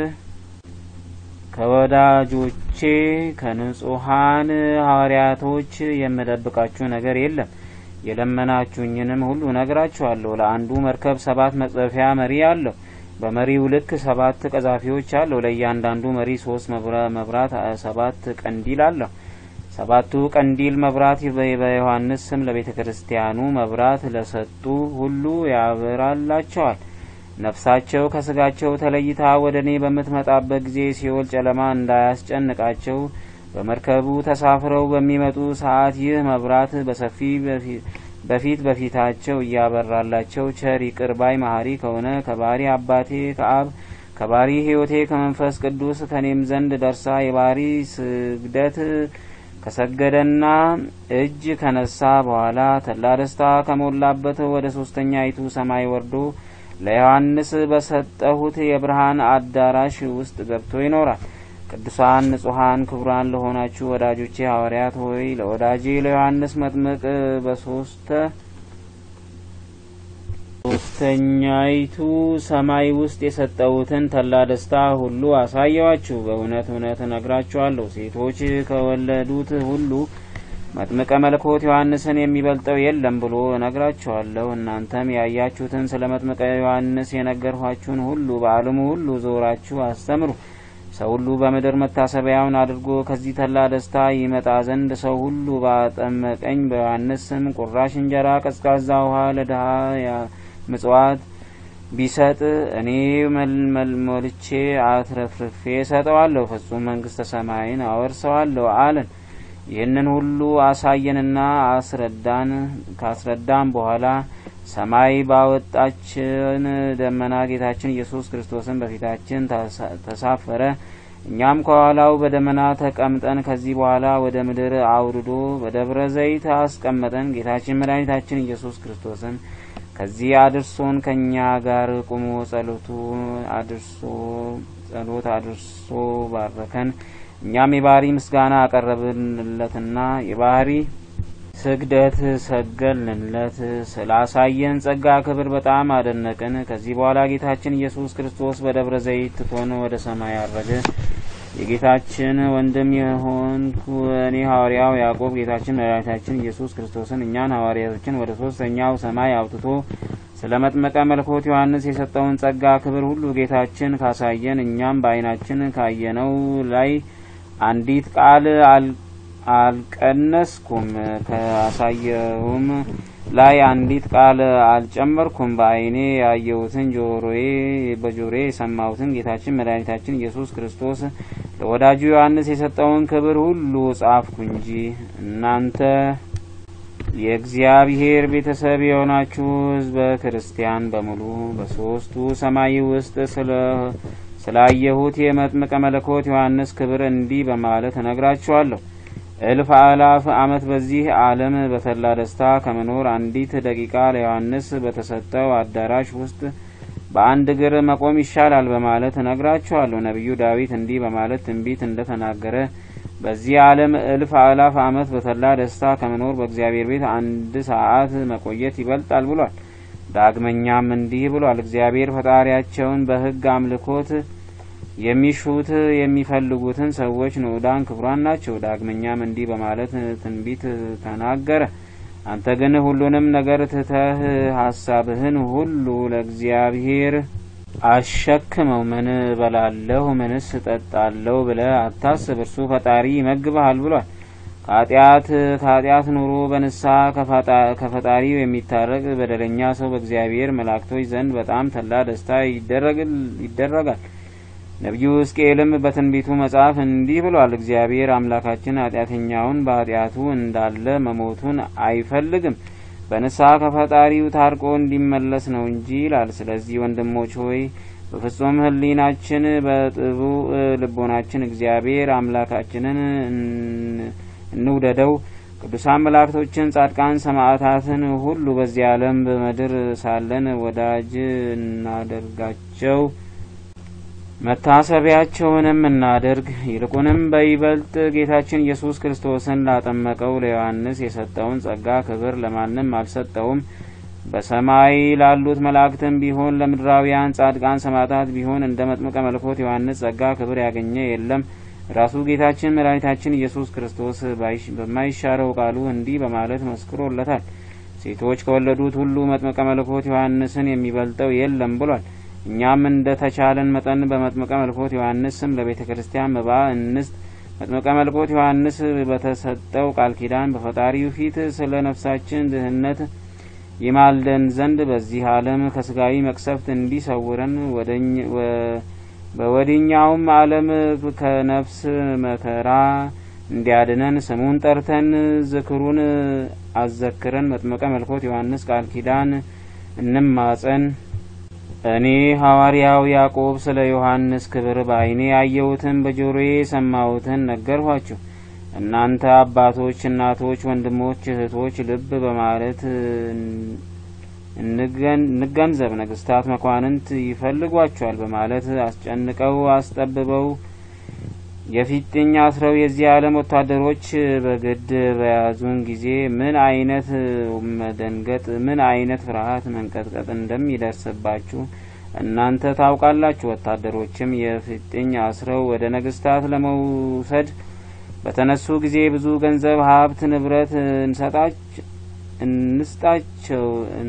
ከወዳጆቼ ከንጹሃን ሐዋርያቶች የምደብቃችሁ ነገር የለም። የለመናችሁኝንም ሁሉ ነግራችኋለሁ። ለአንዱ መርከብ ሰባት መቅዘፊያ መሪ አለው። በመሪው ልክ ሰባት ቀዛፊዎች አለው። ለእያንዳንዱ መሪ ሶስት መብራት ሰባት ቀንዲል አለው። ሰባቱ ቀንዲል መብራት በዮሐንስ ስም ለቤተ ክርስቲያኑ መብራት ለሰጡ ሁሉ ያበራላቸዋል። ነፍሳቸው ከስጋቸው ተለይታ ወደኔ በምትመጣበት ጊዜ ሲኦል ጨለማ እንዳያስጨንቃቸው በመርከቡ ተሳፍረው በሚመጡ ሰዓት ይህ መብራት በሰፊ በፊት በፊታቸው እያበራላቸው ቸር ይቅር ባይ መሐሪ ከሆነ ከባህሪ አባቴ ከአብ ከባህሪ ሕይወቴ ከመንፈስ ቅዱስ ከኔም ዘንድ ደርሳ የባህሪ ስግደት ከሰገደና እጅ ከነሳ በኋላ ተላ ደስታ ከሞላበት ወደ ሶስተኛይቱ ሰማይ ወርዶ ለዮሐንስ በሰጠሁት የብርሃን አዳራሽ ውስጥ ገብቶ ይኖራል። ቅዱሳን ንጹሃን ክቡራን ለሆናችሁ ወዳጆቼ ሐዋርያት ሆይ ለወዳጄ ለዮሐንስ መጥምቅ በሶስተ ሶስተኛይቱ ሰማይ ውስጥ የሰጠሁትን ተላ ደስታ ሁሉ አሳየዋችሁ። በእውነት እውነት እነግራችኋለሁ፣ ሴቶች ከወለዱት ሁሉ መጥምቀ መለኮት ዮሐንስን የሚበልጠው የለም ብሎ እነግራችኋለሁ። እናንተም ያያችሁትን ስለ መጥምቀ ዮሐንስ የነገርኋችሁን ሁሉ በዓለሙ ሁሉ ዞራችሁ አስተምሩ። ሰው ሁሉ በምድር መታሰቢያውን አድርጎ ከዚህ ተላ ደስታ ይመጣ ዘንድ ሰው ሁሉ ባጠመቀኝ በዮሐንስ ስም ቁራሽ እንጀራ ቀዝቃዛ ውሃ ለድሃ ምጽዋት ቢሰጥ እኔ መልሞልቼ አትረፍርፌ ሰጠዋለሁ፣ ፍጹም መንግስተ ሰማይን አወርሰዋለሁ አለን። ይህንን ሁሉ አሳየንና አስረዳን። ካስረዳን በኋላ ሰማይ ባወጣችን ደመና ጌታችን ኢየሱስ ክርስቶስን በፊታችን ተሳፈረ። እኛም ከኋላው በደመና ተቀምጠን ከዚህ በኋላ ወደ ምድር አውርዶ በደብረ ዘይት አስቀመጠን። ጌታችን መድኃኒታችን ኢየሱስ ክርስቶስን ከዚህ አድርሶን ከኛ ጋር ቁሞ ጸሎቱ አድርሶ ጸሎት አድርሶ ባረከን። እኛም የባህሪ ምስጋና አቀረብንለትና የባህሪ ስግደት ሰገድንለት። ስላሳየን ጸጋ ክብር በጣም አደነቅን። ከዚህ በኋላ ጌታችን ኢየሱስ ክርስቶስ በደብረ ዘይት ትቶን ወደ ሰማይ አረገ። የጌታችን ወንድም የሆንኩ እኔ ሐዋርያው ያዕቆብ ጌታችን መድኃኒታችን ኢየሱስ ክርስቶስን እኛን ሐዋርያቶችን ወደ ሶስተኛው ሰማይ አውጥቶ ስለ መጥምቀ መለኮት ዮሐንስ የሰጠውን ጸጋ ክብር ሁሉ ጌታችን ካሳየን እኛም በዓይናችን ካየነው ላይ አንዲት ቃል አልቀነስኩም፣ ካሳየውም ላይ አንዲት ቃል አልጨመርኩም። በዓይኔ ያየሁትን ጆሮዬ በጆሮዬ የሰማሁትን ጌታችን መድኃኒታችን ኢየሱስ ክርስቶስ ለወዳጁ ዮሐንስ የሰጠውን ክብር ሁሉ ጻፍኩ እንጂ። እናንተ የእግዚአብሔር ቤተሰብ የሆናችሁ ሕዝበ ክርስቲያን በሙሉ በሶስቱ ሰማይ ውስጥ ስለ ስላየሁት የመጥምቀ መለኮት ዮሐንስ ክብር እንዲህ በማለት እነግራችኋለሁ። እልፍ አላፍ ዓመት በዚህ ዓለም በተላ ደስታ ከመኖር አንዲት ደቂቃ ለዮሐንስ በተሰጠው አዳራሽ ውስጥ በአንድ እግር መቆም ይሻላል በማለት ነግራችኋለሁ። ነብዩ ዳዊት እንዲህ በማለት ትንቢት እንደተናገረ በዚህ ዓለም እልፍ አላፍ ዓመት በተላ ደስታ ከመኖር በእግዚአብሔር ቤት አንድ ሰዓት መቆየት ይበልጣል ብሏል። ዳግመኛም እንዲህ ብሏል። እግዚአብሔር ፈጣሪያቸውን በሕግ አምልኮት የሚሹት የሚፈልጉትን ሰዎች ንዑዳን ክቡራን ናቸው። ዳግመኛም እንዲህ በማለት ትንቢት ተናገረ። አንተ ግን ሁሉንም ነገር ትተህ ሐሳብህን ሁሉ ለእግዚአብሔር አሸክመው ምን በላለሁ ምንስ እጠጣለሁ ብለህ አታስብ፣ እርሱ ፈጣሪ ይመግብሃል ብሏል። ከኃጢአት ከኃጢአት ኑሮ በንስሐ ከፈጣሪው የሚታረቅ በደለኛ ሰው በእግዚአብሔር መላእክቶች ዘንድ በጣም ተላ ደስታ ይደረጋል። ነብዩ ሕዝቅኤልም በትንቢቱ መጽሐፍ እንዲህ ብሏል። እግዚአብሔር አምላካችን ኃጢአተኛውን በኃጢአቱ እንዳለ መሞቱን አይፈልግም፣ በንስሐ ከፈጣሪው ታርቆ እንዲመለስ ነው እንጂ ይላል። ስለዚህ ወንድሞች ሆይ በፍጹም ሕሊናችን በጥቡዕ ልቦናችን እግዚአብሔር አምላካችንን እንውደደው። ቅዱሳን መላእክቶችን፣ ጻድቃን፣ ሰማዕታትን ሁሉ በዚህ ዓለም በምድር ሳለን ወዳጅ እናደርጋቸው፣ መታሰቢያቸውንም እናደርግ። ይልቁንም በይበልጥ ጌታችን ኢየሱስ ክርስቶስን ላጠመቀው ለዮሐንስ የሰጠውን ጸጋ ክብር ለማንም አልሰጠውም። በሰማይ ላሉት መላእክትም ቢሆን ለምድራውያን ጻድቃን ሰማዕታት ቢሆን እንደ መጥምቀ መለኮት ዮሐንስ ጸጋ ክብር ያገኘ የለም። ራሱ ጌታችን መድኃኒታችን ኢየሱስ ክርስቶስ በማይሻረው ቃሉ እንዲህ በማለት መስክሮለታል። ሴቶች ከወለዱት ሁሉ መጥምቀ መለኮት ዮሐንስን የሚበልጠው የለም ብሏል። እኛም እንደ ተቻለን መጠን በመጥምቀ መለኮት ዮሐንስ ስም ለቤተ ክርስቲያን መባ እንስጥ። መጥምቀ መለኮት ዮሐንስ በተሰጠው ቃል ኪዳን በፈጣሪው ፊት ስለ ነፍሳችን ድህነት ይማልደን ዘንድ በዚህ ዓለም ከስጋዊ መቅሰፍት እንዲሰውረን በወዲኛውም ዓለም ከነፍስ መከራ እንዲያድነን ስሙን ጠርተን ዝክሩን አዘክረን መጥምቀ መለኮት ዮሐንስ ቃል ኪዳን እንማጸን። እኔ ሐዋርያው ያዕቆብ ስለ ዮሐንስ ክብር በዓይኔ ያየሁትን በጆሮዬ የሰማሁትን ነገርኋችሁ። እናንተ አባቶች፣ እናቶች፣ ወንድሞች፣ እህቶች ልብ በማለት እንገንዘብ። ነገስታት መኳንንት ይፈልጓቸዋል በማለት አስጨንቀው አስጠብበው የፊጥኝ አስረው የዚህ ዓለም ወታደሮች በግድ በያዙን ጊዜ ምን አይነት መደንገጥ ምን አይነት ፍርሃት መንቀጥቀጥ እንደሚደርስባችሁ እናንተ ታውቃላችሁ። ወታደሮችም የፊጥኝ አስረው ወደ ነገስታት ለመውሰድ በተነሱ ጊዜ ብዙ ገንዘብ፣ ሀብት፣ ንብረት እንስጣቸው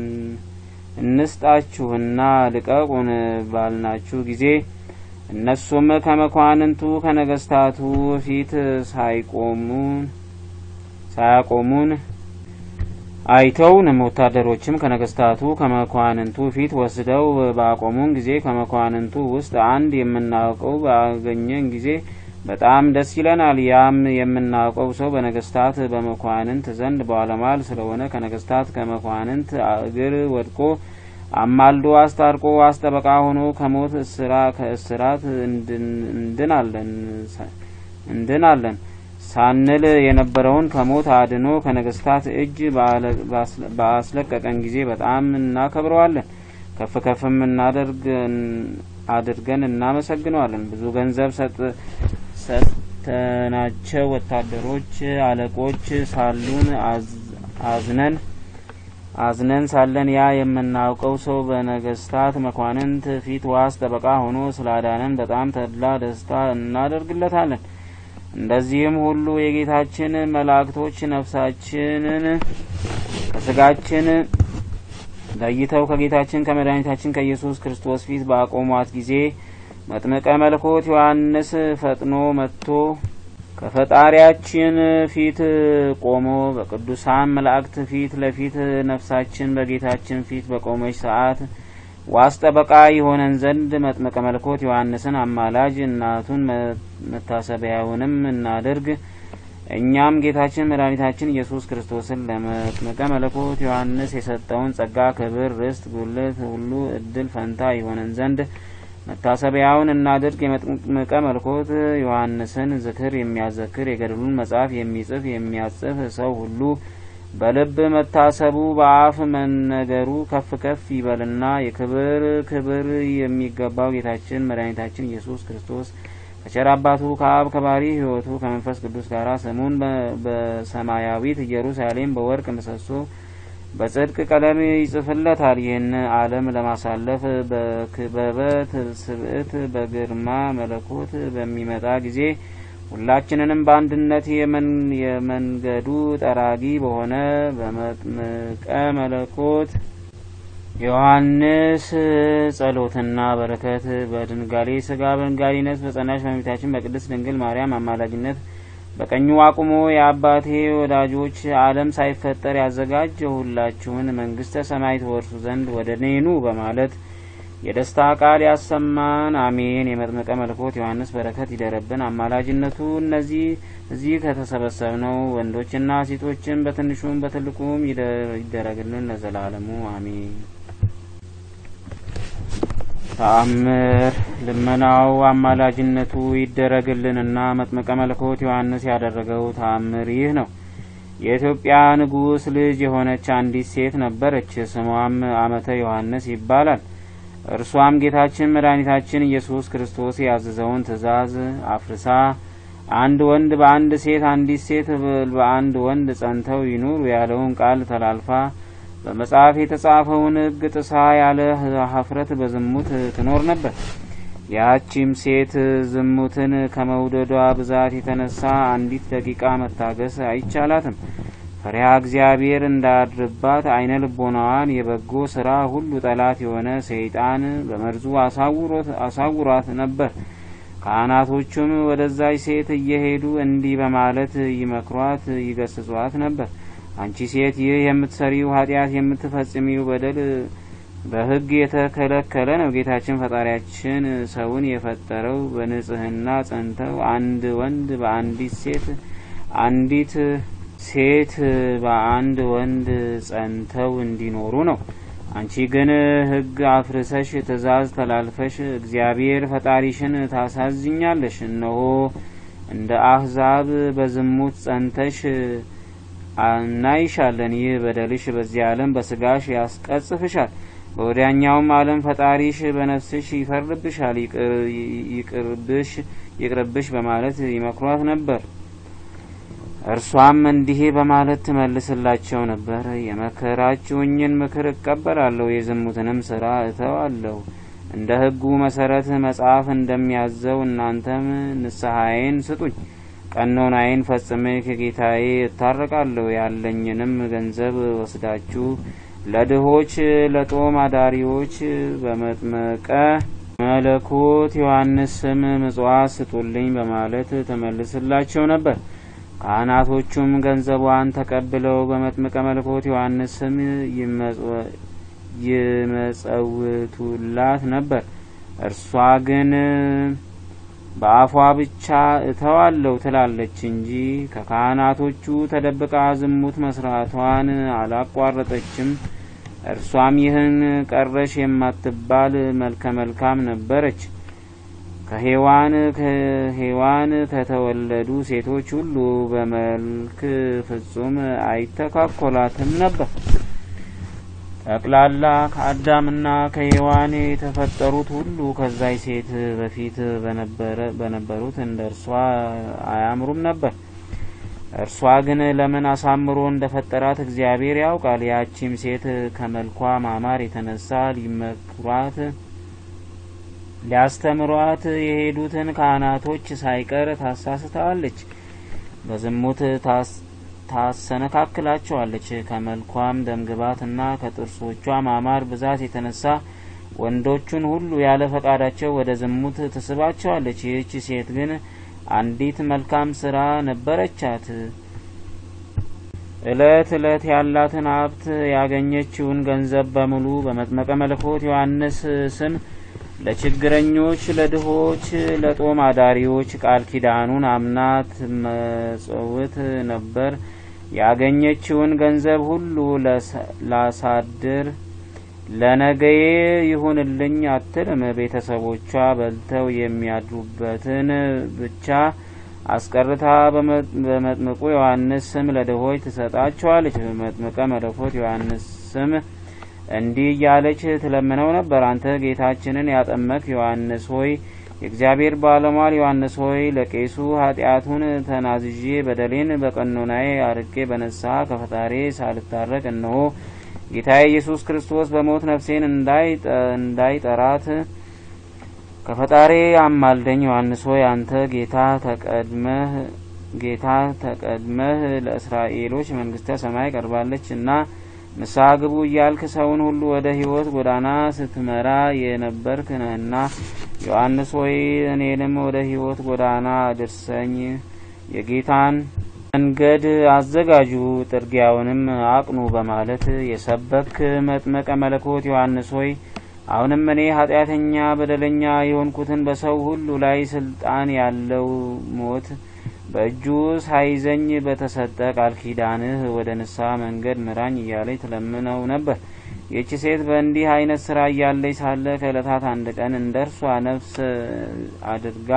እንስጣችሁና ልቀቁን ባልናችሁ ጊዜ እነሱም ከመኳንንቱ ከነገስታቱ ፊት ሳይቆሙን ሳያቆሙን አይተውንም። ወታደሮችም ከነገስታቱ ከመኳንንቱ ፊት ወስደው ባቆሙን ጊዜ ከመኳንንቱ ውስጥ አንድ የምናውቀው ባገኘን ጊዜ በጣም ደስ ይለናል። ያም የምናውቀው ሰው በነገስታት በመኳንንት ዘንድ ባለሟል ስለሆነ ከነገስታት ከመኳንንት እግር ወድቆ አማልዶ አስታርቆ አስጠበቃ ሆኖ ከሞት እስራ ከእስራት እንድናለን እንድናለን ሳንል የነበረውን ከሞት አድኖ ከነገስታት እጅ ባስለቀቀን ጊዜ በጣም እናከብረዋለን። ከፍ ከፍም እናደርግ አድርገን እናመሰግነዋለን። ብዙ ገንዘብ ሰጥ ሰጥተናቸው ወታደሮች አለቆች ሳሉን አዝነን አዝነን ሳለን ያ የምናውቀው ሰው በነገስታት መኳንንት ፊት ዋስ ጠበቃ ሆኖ ስላዳነን በጣም ተድላ ደስታ እናደርግለታለን። እንደዚህም ሁሉ የጌታችን መላእክቶች ነፍሳችንን ከስጋችን ለይተው ከጌታችን ከመድኃኒታችን ከኢየሱስ ክርስቶስ ፊት ባቆሟት ጊዜ መጥምቀ መለኮት ዮሐንስ ፈጥኖ መጥቶ ከፈጣሪያችን ፊት ቆሞ በቅዱሳን መላእክት ፊት ለፊት ነፍሳችን በጌታችን ፊት በቆመች ሰዓት ዋስ ጠበቃ ይሆነን ዘንድ መጥምቀ መለኮት ዮሐንስን አማላጅ እናቱን መታሰቢያውንም እናድርግ። እኛም ጌታችን መድኃኒታችን ኢየሱስ ክርስቶስን ለመጥምቀ መለኮት ዮሐንስ የሰጠውን ጸጋ፣ ክብር፣ ርስት፣ ጉልት ሁሉ እድል ፈንታ ይሆነን ዘንድ መታሰቢያውን እናድርግ። የመጥምቀ መለኮት ዮሐንስን ዝክር የሚያዘክር የገድሉን መጽሐፍ የሚጽፍ የሚያጽፍ ሰው ሁሉ በልብ መታሰቡ በአፍ መነገሩ ከፍ ከፍ ይበልና የክብር ክብር የሚገባው ጌታችን መድኃኒታችን ኢየሱስ ክርስቶስ ከቸር አባቱ ከአብ ከባሕሪ ሕይወቱ ከመንፈስ ቅዱስ ጋር ስሙን በሰማያዊት ኢየሩሳሌም በወርቅ ምሰሶ በጽድቅ ቀለም ይጽፍለታል። ይህን ዓለም ለማሳለፍ በክበበት ስብዕት በግርማ መለኮት በሚመጣ ጊዜ ሁላችንንም በአንድነት የመንገዱ ጠራጊ በሆነ በመጥምቀ መለኮት ዮሐንስ ጸሎትና በረከት በድንጋሌ ሥጋ በድንጋሌ ነፍስ በጸናች በእመቤታችን በቅድስት ድንግል ማርያም አማላጅነት በቀኙ አቁሞ የአባቴ ወዳጆች ዓለም ሳይፈጠር ያዘጋጀሁላችሁን መንግስተ ሰማይ ትወርሱ ዘንድ ወደ እኔ ኑ በማለት የደስታ ቃል ያሰማን። አሜን። የመጥምቀ መለኮት ዮሐንስ በረከት ይደረብን። አማላጅነቱ እነዚህ እዚህ ከተሰበሰብነው ወንዶችና ሴቶችን በትንሹም በትልቁም ይደረግልን ለዘላለሙ አሜን። ተአምር ልመናው አማላጅነቱ ይደረግልንና መጥምቀ መለኮት ዮሐንስ ያደረገው ተአምር ይህ ነው። የኢትዮጵያ ንጉሥ ልጅ የሆነች አንዲት ሴት ነበረች። ስሟም አመተ ዮሐንስ ይባላል። እርሷም ጌታችን መድኃኒታችን ኢየሱስ ክርስቶስ ያዘዘውን ትእዛዝ አፍርሳ አንድ ወንድ በአንድ ሴት አንዲት ሴት በአንድ ወንድ ጸንተው ይኑሩ ያለውን ቃል ተላልፋ በመጽሐፍ የተጻፈውን ሕግ ጥሳ ያለ ኀፍረት በዝሙት ትኖር ነበር። ያቺም ሴት ዝሙትን ከመውደዷ ብዛት የተነሳ አንዲት ደቂቃ መታገስ አይቻላትም። ፈሪሃ እግዚአብሔር እንዳድርባት አይነ ልቦናዋን የበጎ ስራ ሁሉ ጠላት የሆነ ሰይጣን በመርዙ አሳውሯት ነበር። ካህናቶቹም ወደዛች ሴት እየሄዱ እንዲህ በማለት ይመክሯት ይገስጿት ነበር። አንቺ ሴት ይህ የምትሰሪው ኃጢአት የምትፈጽሚው በደል በሕግ የተከለከለ ነው። ጌታችን ፈጣሪያችን ሰውን የፈጠረው በንጽህና ጸንተው አንድ ወንድ በአንዲት ሴት አንዲት ሴት በአንድ ወንድ ጸንተው እንዲኖሩ ነው። አንቺ ግን ሕግ አፍርሰሽ ትእዛዝ ተላልፈሽ እግዚአብሔር ፈጣሪሽን ታሳዝኛለሽ። እነሆ እንደ አሕዛብ በዝሙት ጸንተሽ እናይሻለን። ይህ በደልሽ በዚህ ዓለም በስጋሽ ያስቀጽፍሻል፣ በወዲያኛውም ዓለም ፈጣሪሽ በነፍስሽ ይፈርድብሻል። ይቅርብሽ ይቅርብሽ በማለት ይመክሯት ነበር። እርሷም እንዲህ በማለት ትመልስላቸው ነበር። የመከራችሁኝን ምክር እቀበላለሁ፣ የዝሙትንም ስራ እተዋለሁ። እንደ ሕጉ መሰረት መጽሐፍ እንደሚያዘው እናንተም ንስሐዬን ስጡኝ። ቀኖናዬን ፈጽሜ ከጌታዬ እታረቃለሁ። ያለኝንም ገንዘብ ወስዳችሁ ለድሆች ለጦም አዳሪዎች በመጥምቀ መለኮት ዮሐንስ ስም ምጽዋት ስጡልኝ በማለት ተመልስላቸው ነበር። ካህናቶቹም ገንዘቧን ተቀብለው በመጥምቀ መለኮት ዮሐንስ ስም ይመጸውቱላት ነበር። እርሷ ግን በአፏ ብቻ እተዋለሁ ትላለች እንጂ ከካህናቶቹ ተደብቃ ዝሙት መስራቷን አላቋረጠችም። እርሷም ይህን ቀረሽ የማትባል መልከ መልካም ነበረች። ከሔዋን ከሔዋን ከተወለዱ ሴቶች ሁሉ በመልክ ፍጹም አይተካኮላትም ነበር። ጠቅላላ ከአዳምና ከሔዋን የተፈጠሩት ሁሉ ከዛይ ሴት በፊት በነበሩት እንደ እርሷ አያምሩም ነበር። እርሷ ግን ለምን አሳምሮ እንደፈጠራት እግዚአብሔር ያውቃል። ያቺም ሴት ከመልኳ ማማር የተነሳ ሊመክሯት ሊያስተምሯት የሄዱትን ካህናቶች ሳይቀር ታሳስታለች፣ በዝሙት ታሰነካክላቸዋለች። ከመልኳም ደምግባትና ከጥርሶቿ ማማር ብዛት የተነሳ ወንዶቹን ሁሉ ያለ ፈቃዳቸው ወደ ዝሙት ትስባቸዋለች። ይህች ሴት ግን አንዲት መልካም ስራ ነበረቻት። እለት እለት ያላትን ሀብት ያገኘችውን ገንዘብ በሙሉ በመጥምቀ መለኮት ዮሐንስ ስም ለችግረኞች፣ ለድሆች፣ ለጦም አዳሪዎች ቃል ኪዳኑን አምናት መጽውት ነበር። ያገኘችውን ገንዘብ ሁሉ ላሳድር ለነገዬ ይሁንልኝ አትልም። ቤተሰቦቿ በልተው የሚያድሩበትን ብቻ አስቀርታ በመጥምቁ ዮሐንስ ስም ለድሆች ትሰጣቸዋለች። በመጥምቀ መለኮት ዮሐንስ ስም እንዲህ እያለች ትለምነው ነበር። አንተ ጌታችንን ያጠመቅ ዮሐንስ ሆይ፣ የእግዚአብሔር ባለሟል ዮሐንስ ሆይ፣ ለቄሱ ኃጢአቱን ተናዝዤ በደሌን በቀኖናዬ አርቄ በንስሐ ከፈጣሪ ሳልታረቅ እነሆ ጌታዬ ኢየሱስ ክርስቶስ በሞት ነፍሴን እንዳይጠራት ከፈጣሪ አማልደኝ። ዮሐንስ ሆይ አንተ ጌታ ተቀድመህ ጌታ ተቀድመህ ለእስራኤሎች መንግስተ ሰማይ ቀርባለች እና ንስሐ ግቡ እያልክ ሰውን ሁሉ ወደ ሕይወት ጎዳና ስትመራ የነበርክ ነህና ዮሐንስ ሆይ እኔንም ወደ ሕይወት ጎዳና አድርሰኝ። የጌታን መንገድ አዘጋጁ ጥርጊያውንም አቅኑ በማለት የሰበክ መጥምቀ መለኮት ዮሐንስ ሆይ አሁንም እኔ ኃጢአተኛ በደለኛ የሆንኩትን በሰው ሁሉ ላይ ስልጣን ያለው ሞት በእጁ ሳይዘኝ በተሰጠ ቃል ኪዳንህ ወደ ንስሐ መንገድ ምራኝ እያለች ትለምነው ነበር። ይህች ሴት በእንዲህ አይነት ስራ እያለች ሳለ ከዕለታት አንድ ቀን እንደርሷ ነፍስ አድርጋ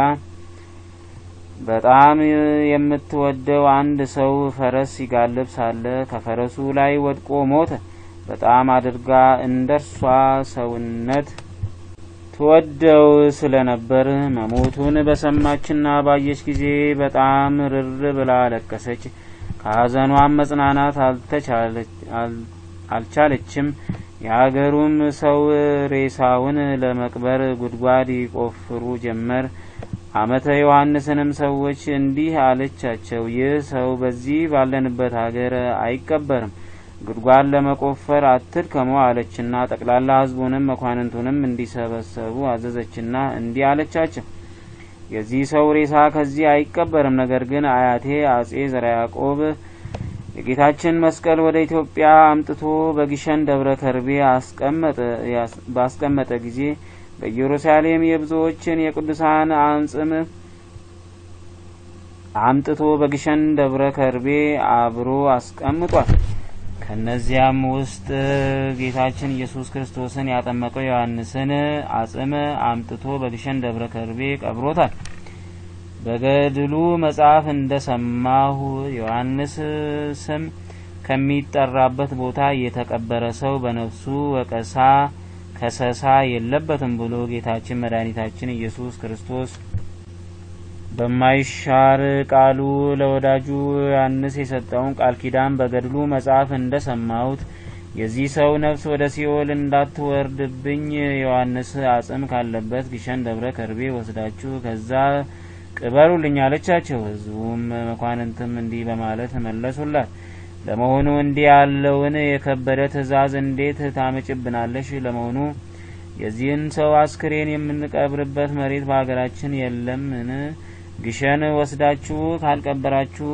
በጣም የምትወደው አንድ ሰው ፈረስ ሲጋልብ ሳለ ከፈረሱ ላይ ወድቆ ሞተ። በጣም አድርጋ እንደርሷ ሰውነት ትወደው ስለነበር መሞቱን በሰማችና ባየች ጊዜ በጣም ርር ብላ አለቀሰች። ከሐዘኗም መጽናናት አልቻለችም። የአገሩም ሰው ሬሳውን ለመቅበር ጉድጓድ ይቆፍሩ ጀመር። አመተ ዮሐንስንም ሰዎች እንዲህ አለቻቸው፣ ይህ ሰው በዚህ ባለንበት ሀገር አይቀበርም፣ ጉድጓድ ለመቆፈር አትድከሙ አለችና ጠቅላላ ሕዝቡንም መኳንንቱንም እንዲሰበሰቡ አዘዘችና እንዲህ አለቻቸው፣ የዚህ ሰው ሬሳ ከዚህ አይቀበርም። ነገር ግን አያቴ አጼ ዘርዓ ያዕቆብ የጌታችን መስቀል ወደ ኢትዮጵያ አምጥቶ በግሸን ደብረ ከርቤ ባስቀመጠ ጊዜ በኢየሩሳሌም የብዙዎችን የቅዱሳን አንጽም አምጥቶ በግሸን ደብረ ከርቤ አብሮ አስቀምጧል። ከነዚያም ውስጥ ጌታችን ኢየሱስ ክርስቶስን ያጠመቀው ዮሐንስን አጽም አምጥቶ በግሸን ደብረ ከርቤ ቀብሮታል። በገድሉ መጽሐፍ እንደሰማሁ ዮሐንስ ስም ከሚጠራበት ቦታ የተቀበረ ሰው በነፍሱ ወቀሳ ከሰሳ የለበትም ብሎ ጌታችን መድኃኒታችን ኢየሱስ ክርስቶስ በማይሻር ቃሉ ለወዳጁ ዮሐንስ የሰጠውን ቃል ኪዳን በገድሉ መጽሐፍ እንደሰማሁት የዚህ ሰው ነፍስ ወደ ሲኦል እንዳትወርድብኝ ዮሐንስ አጽም ካለበት ግሸን ደብረ ከርቤ ወስዳችሁ ከዛ ቅበሩልኝ አለቻቸው። ሕዝቡም መኳንንትም እንዲህ በማለት መለሱላት፣ ለመሆኑ እንዲህ ያለውን የከበደ ትእዛዝ እንዴት ታመጭብናለሽ? ለመሆኑ የዚህን ሰው አስክሬን የምንቀብርበት መሬት በሀገራችን የለምን? ግሸን ወስዳችሁ ካልቀበራችሁ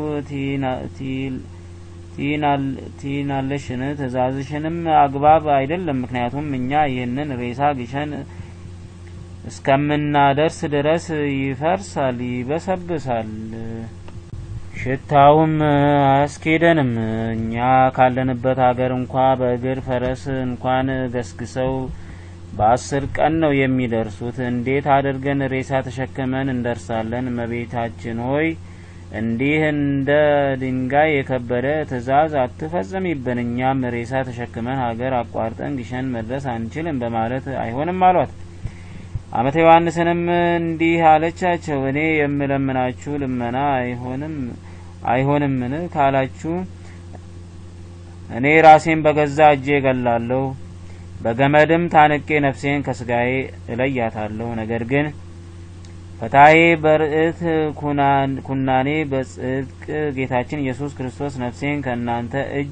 ትይናለሽን? ትእዛዝሽንም አግባብ አይደለም። ምክንያቱም እኛ ይህንን ሬሳ ግሸን እስከምናደርስ ድረስ ይፈርሳል፣ ይበሰብሳል፣ ሽታውም አያስኬደንም። እኛ ካለንበት ሀገር እንኳ በእግር ፈረስ እንኳን ገስግሰው በአስር ቀን ነው የሚደርሱት። እንዴት አድርገን ሬሳ ተሸክመን እንደርሳለን? እመቤታችን ሆይ እንዲህ እንደ ድንጋይ የከበደ ትእዛዝ አትፈጽሚብን። እኛም ሬሳ ተሸክመን ሀገር አቋርጠን ግሸን መድረስ አንችልም በማለት አይሆንም አሏት። አመተ ዮሐንስንም እንዲህ አለቻቸው፣ እኔ የምለምናችሁ ልመና አይሆንም አይሆንምን ካላችሁ እኔ ራሴን በገዛ እጄ ገላለሁ፣ በገመድም ታንቄ ነፍሴን ከስጋዬ እለያታለሁ። ነገር ግን ፈታዬ በርዕት ኩናኔ በጽድቅ ጌታችን ኢየሱስ ክርስቶስ ነፍሴን ከእናንተ እጅ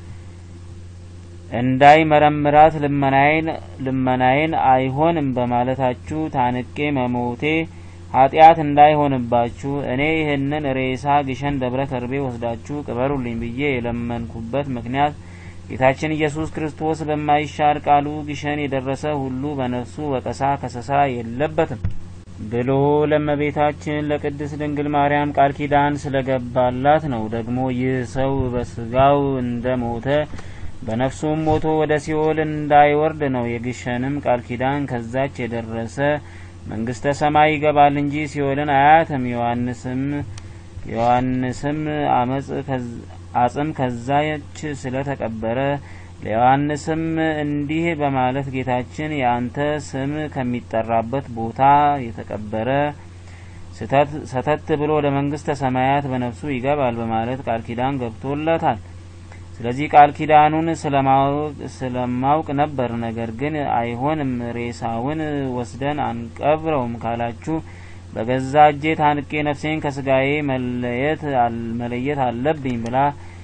እንዳይ መረምራት ልመናዬን ልመናዬን አይሆንም በማለታችሁ ታንቄ መሞቴ ኃጢአት እንዳይሆንባችሁ እኔ ይህንን ሬሳ ግሸን ደብረ ከርቤ ወስዳችሁ ቅበሩልኝ ብዬ የለመንኩበት ምክንያት ጌታችን ኢየሱስ ክርስቶስ በማይሻር ቃሉ ግሸን የደረሰ ሁሉ በነፍሱ ወቀሳ ከሰሳ የለበትም ብሎ ለእመቤታችን ለቅድስት ድንግል ማርያም ቃል ኪዳን ስለገባላት ነው። ደግሞ ይህ ሰው በስጋው እንደሞተ በነፍሱም ሞቶ ወደ ሲኦል እንዳይወርድ ነው። የግሸንም ቃል ኪዳን ከዛች የደረሰ መንግስተ ሰማይ ይገባል እንጂ ሲኦልን አያትም። ዮሐንስም ዮሐንስም አመጽ አጽም ከዛች ስለተቀበረ ለዮሐንስም እንዲህ በማለት ጌታችን ያንተ ስም ከሚጠራበት ቦታ የተቀበረ ሰተት ብሎ ወደ መንግስተ ሰማያት በነፍሱ ይገባል በማለት ቃል ኪዳን ገብቶለታል። ስለዚህ ቃል ኪዳኑን ስለማውቅ ስለማውቅ ነበር። ነገር ግን አይሆንም ሬሳውን ወስደን አንቀብረውም ካላችሁ በገዛ እጄ ታንቄ ነፍሴን ከስጋዬ መለየት መለየት አለብኝ ብላ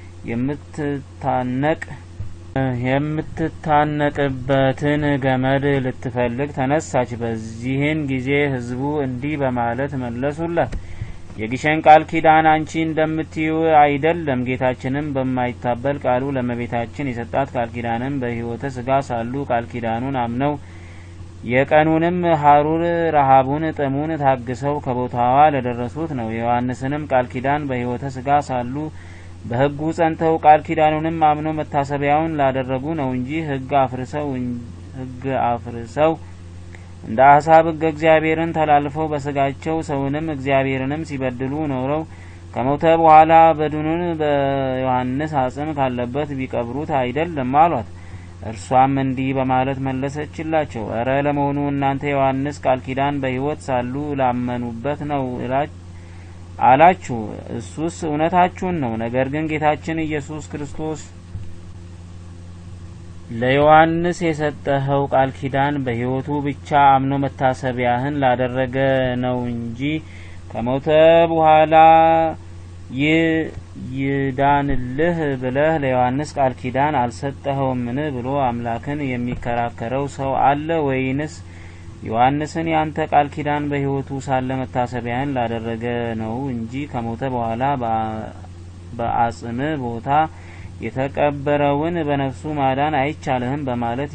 የምትታነቅ የምትታነቅበትን ገመድ ልትፈልግ ተነሳች። በዚህን ጊዜ ህዝቡ እንዲህ በማለት መለሱላት፣ የግሸን ቃል ኪዳን አንቺ እንደምትዩ አይደለም። ጌታችንም በማይታበል ቃሉ ለመቤታችን የሰጣት ቃል ኪዳንም በህይወተ ስጋ ሳሉ ቃል ኪዳኑን አምነው የቀኑንም ሐሩር ረሃቡን ጥሙን ታግሰው ከቦታዋ ለደረሱት ነው። የዮሐንስንም ቃል ኪዳን በህይወተ ስጋ ሳሉ በህጉ ጸንተው ቃል ኪዳኑንም አምነው መታሰቢያውን ላደረጉ ነው እንጂ ህግ አፍርሰው ህግ አፍርሰው እንደ አሳብ ህግ እግዚአብሔርን ተላልፈው በስጋቸው ሰውንም እግዚአብሔርንም ሲበድሉ ኖረው ከሞተ በኋላ በድኑን በዮሐንስ አጽም ካለበት ቢቀብሩት አይደለም አሏት። እርሷም እንዲህ በማለት መለሰችላቸው፣ እረ ለመሆኑ እናንተ ዮሐንስ ቃል ኪዳን በህይወት ሳሉ ላመኑበት ነው አላችሁ። እሱስ እውነታችሁን ነው። ነገር ግን ጌታችን ኢየሱስ ክርስቶስ ለዮሐንስ የሰጠኸው ቃል ኪዳን በህይወቱ ብቻ አምኖ መታሰቢያህን ላደረገ ነው እንጂ ከሞተ በኋላ ይዳንልህ ብለህ ለዮሐንስ ቃል ኪዳን አልሰጠኸውምን ብሎ አምላክን የሚከራከረው ሰው አለ ወይንስ ዮሐንስን ያንተ ቃል ኪዳን በህይወቱ ሳለ መታሰቢያን ላደረገ ነው እንጂ ከሞተ በኋላ በአጽም ቦታ የተቀበረውን በነፍሱ ማዳን አይቻልህም በማለት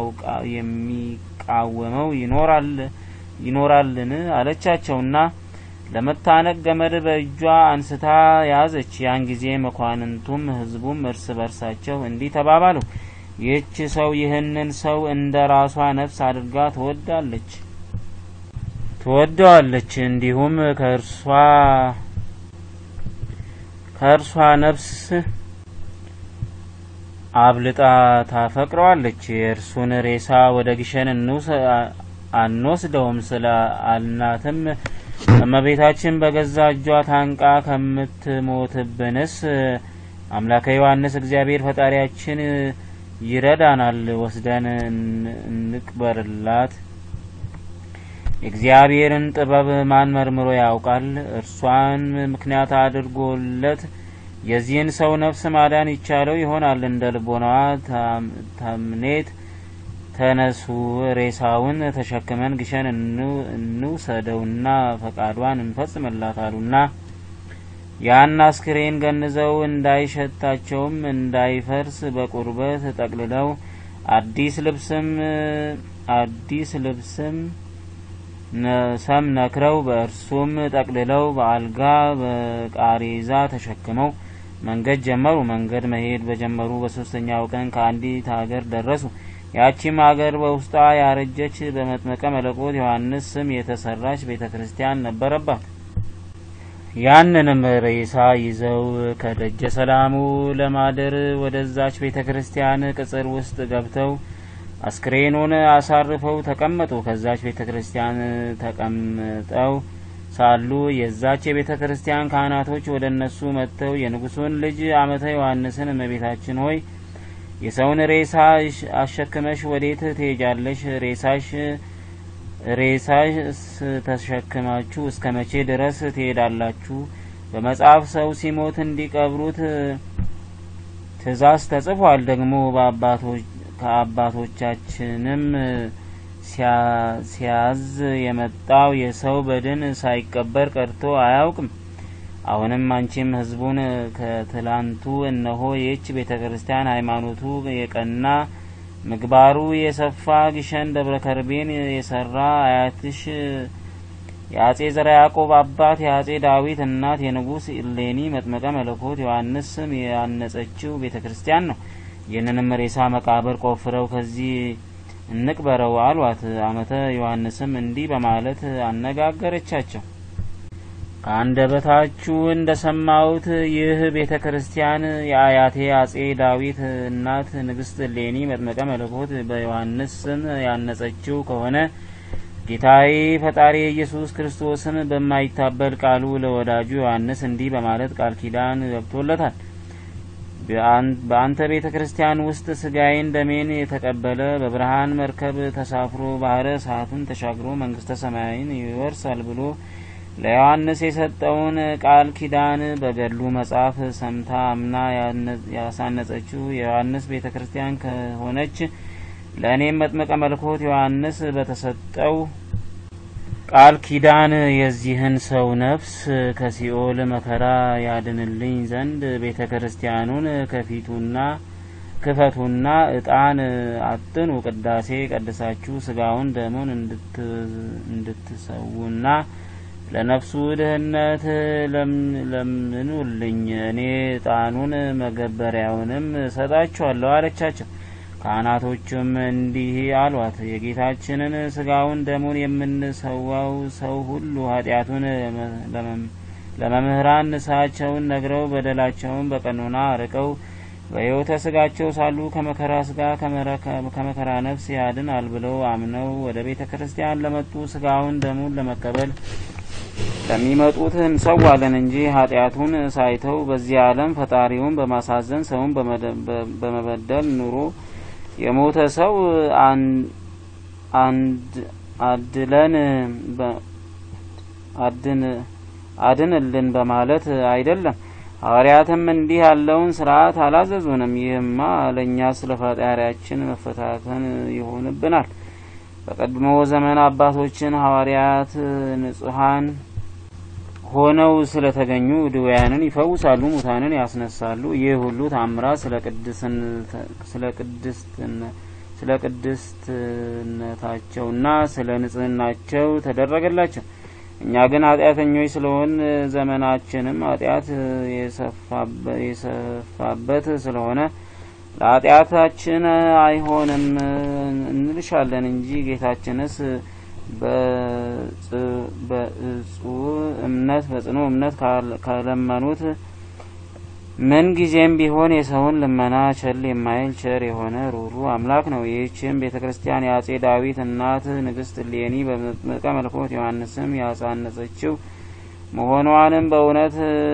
የሚቃወመው ይኖራል ይኖራልን አለቻቸውና ለመታነቅ ገመድ በእጇ አንስታ ያዘች። ያን ጊዜ መኳንንቱም ህዝቡም እርስ በርሳቸው እንዲህ ተባባሉ፣ ይህች ሰው ይህንን ሰው እንደ ራሷ ነፍስ አድርጋ ትወዳለች ትወደዋለች እንዲሁም ከእርሷ ከእርሷ ነፍስ አብልጣ ታፈቅረዋለች። የእርሱን ሬሳ ወደ ግሸን አንወስደውም ስለ አልናትም እመቤታችን በገዛ እጇ ታንቃ ከምትሞትብንስ አምላከ ዮሐንስ እግዚአብሔር ፈጣሪያችን ይረዳናል፣ ወስደን እንቅበርላት። እግዚአብሔርን ጥበብ ማን መርምሮ ያውቃል? እርሷን ምክንያት አድርጎለት የዚህን ሰው ነፍስ ማዳን ይቻለው ይሆናል። እንደ ልቦናዋ ተምኔት ተነሱ፣ ሬሳውን ተሸክመን ግሸን እንውሰደውና ፈቃዷን እንፈጽምላታሉና ያን አስክሬን ገንዘው እንዳይሸታቸውም እንዳይፈርስ በቁርበት ጠቅልለው አዲስ ልብስም አዲስ ልብስም ሰም ነክረው በእርሱም ጠቅልለው በአልጋ በቃሬዛ ተሸክመው መንገድ ጀመሩ። መንገድ መሄድ በጀመሩ በሶስተኛው ቀን ከአንዲት ሀገር ደረሱ። ያቺም ሀገር በውስጧ ያረጀች በመጥመቀ መለኮት ዮሐንስ ስም የተሰራች ቤተክርስቲያን ነበረባት። ያንንም ሬሳ ይዘው ከደጀ ሰላሙ ለማደር ወደዛች ቤተክርስቲያን ቅጽር ውስጥ ገብተው አስክሬኑን አሳርፈው ተቀመጡ። ከዛች ቤተክርስቲያን ተቀምጠው ሳሉ የዛች የቤተክርስቲያን ካህናቶች ወደነሱ መጥተው የንጉሱን ልጅ አመተ ዮሐንስን እመቤታችን ሆይ የሰውን ሬሳ አሸክመሽ ወዴት ትሄጃለሽ? ሬሳሽ ሬሳሽ ተሸክማችሁ እስከመቼ ድረስ ትሄዳላችሁ? በመጽሐፍ ሰው ሲሞት እንዲቀብሩት ትእዛዝ ተጽፏል። ደግሞ በአባቶች ከአባቶቻችንም ሲያዝ የመጣው የሰው በድን ሳይቀበር ቀርቶ አያውቅም። አሁንም አንቺም ህዝቡን ከትላንቱ እነሆ የች ቤተክርስቲያን ሃይማኖቱ የቀና ምግባሩ የሰፋ ግሸን ደብረ ከርቤን የሰራ አያትሽ የአጼ ዘርዓ ያዕቆብ አባት የአጼ ዳዊት እናት የንጉስ ኢሌኒ መጥመቀ መለኮት ዮሐንስ ስም ያነጸችው ቤተክርስቲያን ነው። ይህንንም ሬሳ መቃብር ቆፍረው ከዚህ እንቅበረው አሏት። አመተ ዮሐንስም እንዲህ በማለት አነጋገረቻቸው። ከአንደበታችሁ እንደሰማሁት ይህ ቤተክርስቲያን የአያቴ አጼ ዳዊት እናት ንግስት እሌኒ መጥምቀ መለኮት በዮሐንስ ስም ያነጸችው ከሆነ ጌታዬ ፈጣሪ ኢየሱስ ክርስቶስን በማይታበል ቃሉ ለወዳጁ ዮሐንስ እንዲህ በማለት ቃል ኪዳን ገብቶለታል። በአንተ ቤተክርስቲያን ውስጥ ስጋዬን ደሜን የተቀበለ በብርሃን መርከብ ተሳፍሮ ባህረ እሳትን ተሻግሮ መንግስተ ሰማያትን ይወርሳል ብሎ ለዮሐንስ የሰጠውን ቃል ኪዳን በገድሉ መጽሐፍ ሰምታ አምና ያሳነጸችው የዮሐንስ ቤተክርስቲያን ከሆነች ለእኔም መጥምቀ መለኮት ዮሐንስ በተሰጠው ቃል ኪዳን የዚህን ሰው ነፍስ ከሲኦል መከራ ያድንልኝ ዘንድ ቤተክርስቲያኑን ከፊቱና ክፈቱና ዕጣን አጥኑ ቅዳሴ ቀድሳችሁ ስጋውን ደሙን እንድትሰውና ለነፍሱ ድህነት ለምኑልኝ እኔ ዕጣኑን መገበሪያውንም ሰጣችኋለሁ አለቻቸው። ካህናቶቹም እንዲህ አሏት፣ የጌታችንን ስጋውን ደሙን የምንሰዋው ሰው ሁሉ ኃጢአቱን ለመምህራን ንስሐቸውን ነግረው በደላቸውን በቀኖና አርቀው በሕይወተ ስጋቸው ሳሉ ከመከራ ስጋ ከመከራ ነፍስ ያድናል ብለው አምነው ወደ ቤተ ክርስቲያን ለመጡ ስጋውን ደሙን ለመቀበል ለሚመጡት እንሰዋለን እንጂ ኃጢአቱን ሳይተው በዚህ ዓለም ፈጣሪውን በማሳዘን ሰውን በመበደል ኑሮ የሞተ ሰው አንድ አድለን አድን አድንልን በማለት አይደለም። ሐዋርያትም እንዲህ ያለውን ሥርዓት አላዘዙንም። ይህማ ለኛ ስለ ፈጣሪያችን መፈታተን ይሆንብናል። በቀድሞ ዘመን አባቶችን ሐዋርያት ንጹሃን ሆነው ስለተገኙ ድውያንን ይፈውሳሉ፣ ሙታንን ያስነሳሉ። ይህ ሁሉ ታምራት ስለ ቅድስን ስለ ቅድስትን ስለ ቅድስትነታቸውና ስለ ንጽህናቸው ተደረገላቸው። እኛ ግን ኃጢአተኞች ስለሆን ዘመናችንም ኃጢአት የሰፋበት ስለሆነ ለኃጢአታችን አይሆንም እንልሻለን እንጂ ጌታችንስ በጽኑ እምነት በጽኑ እምነት ካለመኑት ምን ጊዜም ቢሆን የሰውን ልመና ቸል የማይል ቸር የሆነ ሩሩ አምላክ ነው። ይህችም ቤተክርስቲያን የአጼ ዳዊት እናት ንግስት እሌኒ በመጥምቀ መለኮት ዮሐንስም ያሳነጸችው መሆኗንም በእውነት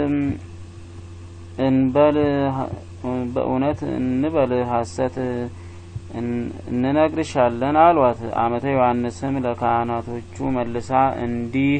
እንበል በእውነት እንበል ሐሰት እንነግርሻለን አሏት። አመተ ዮሐንስም ለካህናቶቹ መልሳ እንዲህ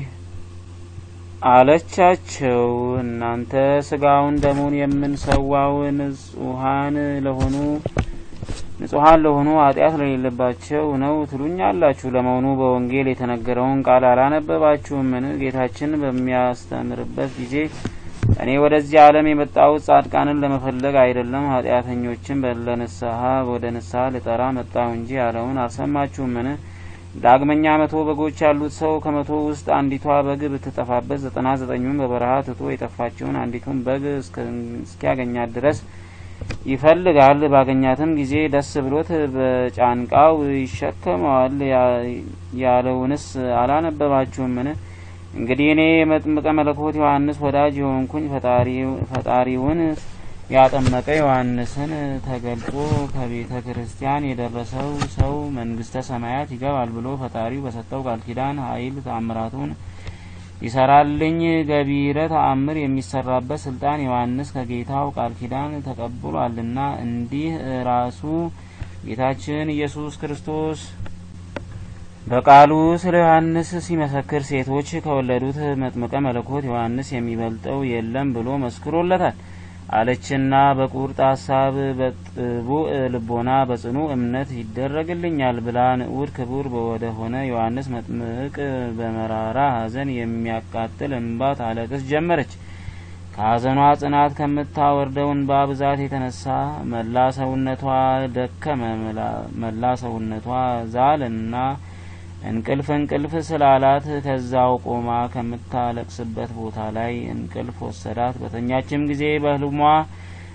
አለቻቸው፣ እናንተ ስጋውን ደሙን የምንሰዋው ንጹሃን ለሆኑ ንጹሃን ለሆኑ ኃጢአት ለሌለባቸው ነው ትሉኛላችሁ። ለመሆኑ በወንጌል የተነገረውን ቃል አላነበባችሁምን? ጌታችን በሚያስተምርበት ጊዜ እኔ ወደዚህ ዓለም የመጣሁት ጻድቃንን ለመፈለግ አይደለም ኃጢአተኞችን ለንስሐ ወደ ንስሐ ልጠራ መጣሁ እንጂ ያለውን አልሰማችሁምን? ዳግመኛ መቶ በጎች ያሉት ሰው ከመቶ ውስጥ አንዲቷ በግ ብትጠፋበት ዘጠና ዘጠኙን በበረሃ ትቶ የጠፋችውን አንዲቱን በግ እስኪያገኛት ድረስ ይፈልጋል። ባገኛትም ጊዜ ደስ ብሎት በጫንቃው ይሸከመዋል ያለውንስ አላነበባችሁምን? እንግዲህ እኔ መጥምቀ መለኮት ዮሐንስ ወዳጅ የሆንኩኝ ፈጣሪውን ያጠመቀ ዮሐንስን ተገልጦ ከቤተ ክርስቲያን የደረሰው ሰው መንግስተ ሰማያት ይገባል ብሎ ፈጣሪው በሰጠው ቃል ኪዳን ኃይል ተአምራቱን ይሰራልኝ ገቢረ ተአምር የሚሰራበት ስልጣን ዮሐንስ ከጌታው ቃል ኪዳን ተቀብሏልና እንዲህ ራሱ ጌታችን ኢየሱስ ክርስቶስ በቃሉ ስለ ዮሐንስ ሲመሰክር ሴቶች ከወለዱት መጥምቀ መለኮት ዮሐንስ የሚበልጠው የለም ብሎ መስክሮለታል አለችና በቁርጥ ሐሳብ በጥቡዕ ልቦና በጽኑ እምነት ይደረግልኛል ብላ ንዑድ ክቡር ወደ ሆነ ዮሐንስ መጥምቅ በመራራ ሐዘን የሚያቃጥል እንባ ታለቅስ ጀመረች። ከሐዘኗ ጽናት ከምታወርደው እንባ ብዛት የተነሳ መላ ሰውነቷ ደከመ፣ መላ ሰውነቷ ዛልና እንቅልፍ እንቅልፍ ስላላት ከዛው ቆማ ከምታለቅስበት ቦታ ላይ እንቅልፍ ወሰዳት። በተኛችም ጊዜ በህልሟ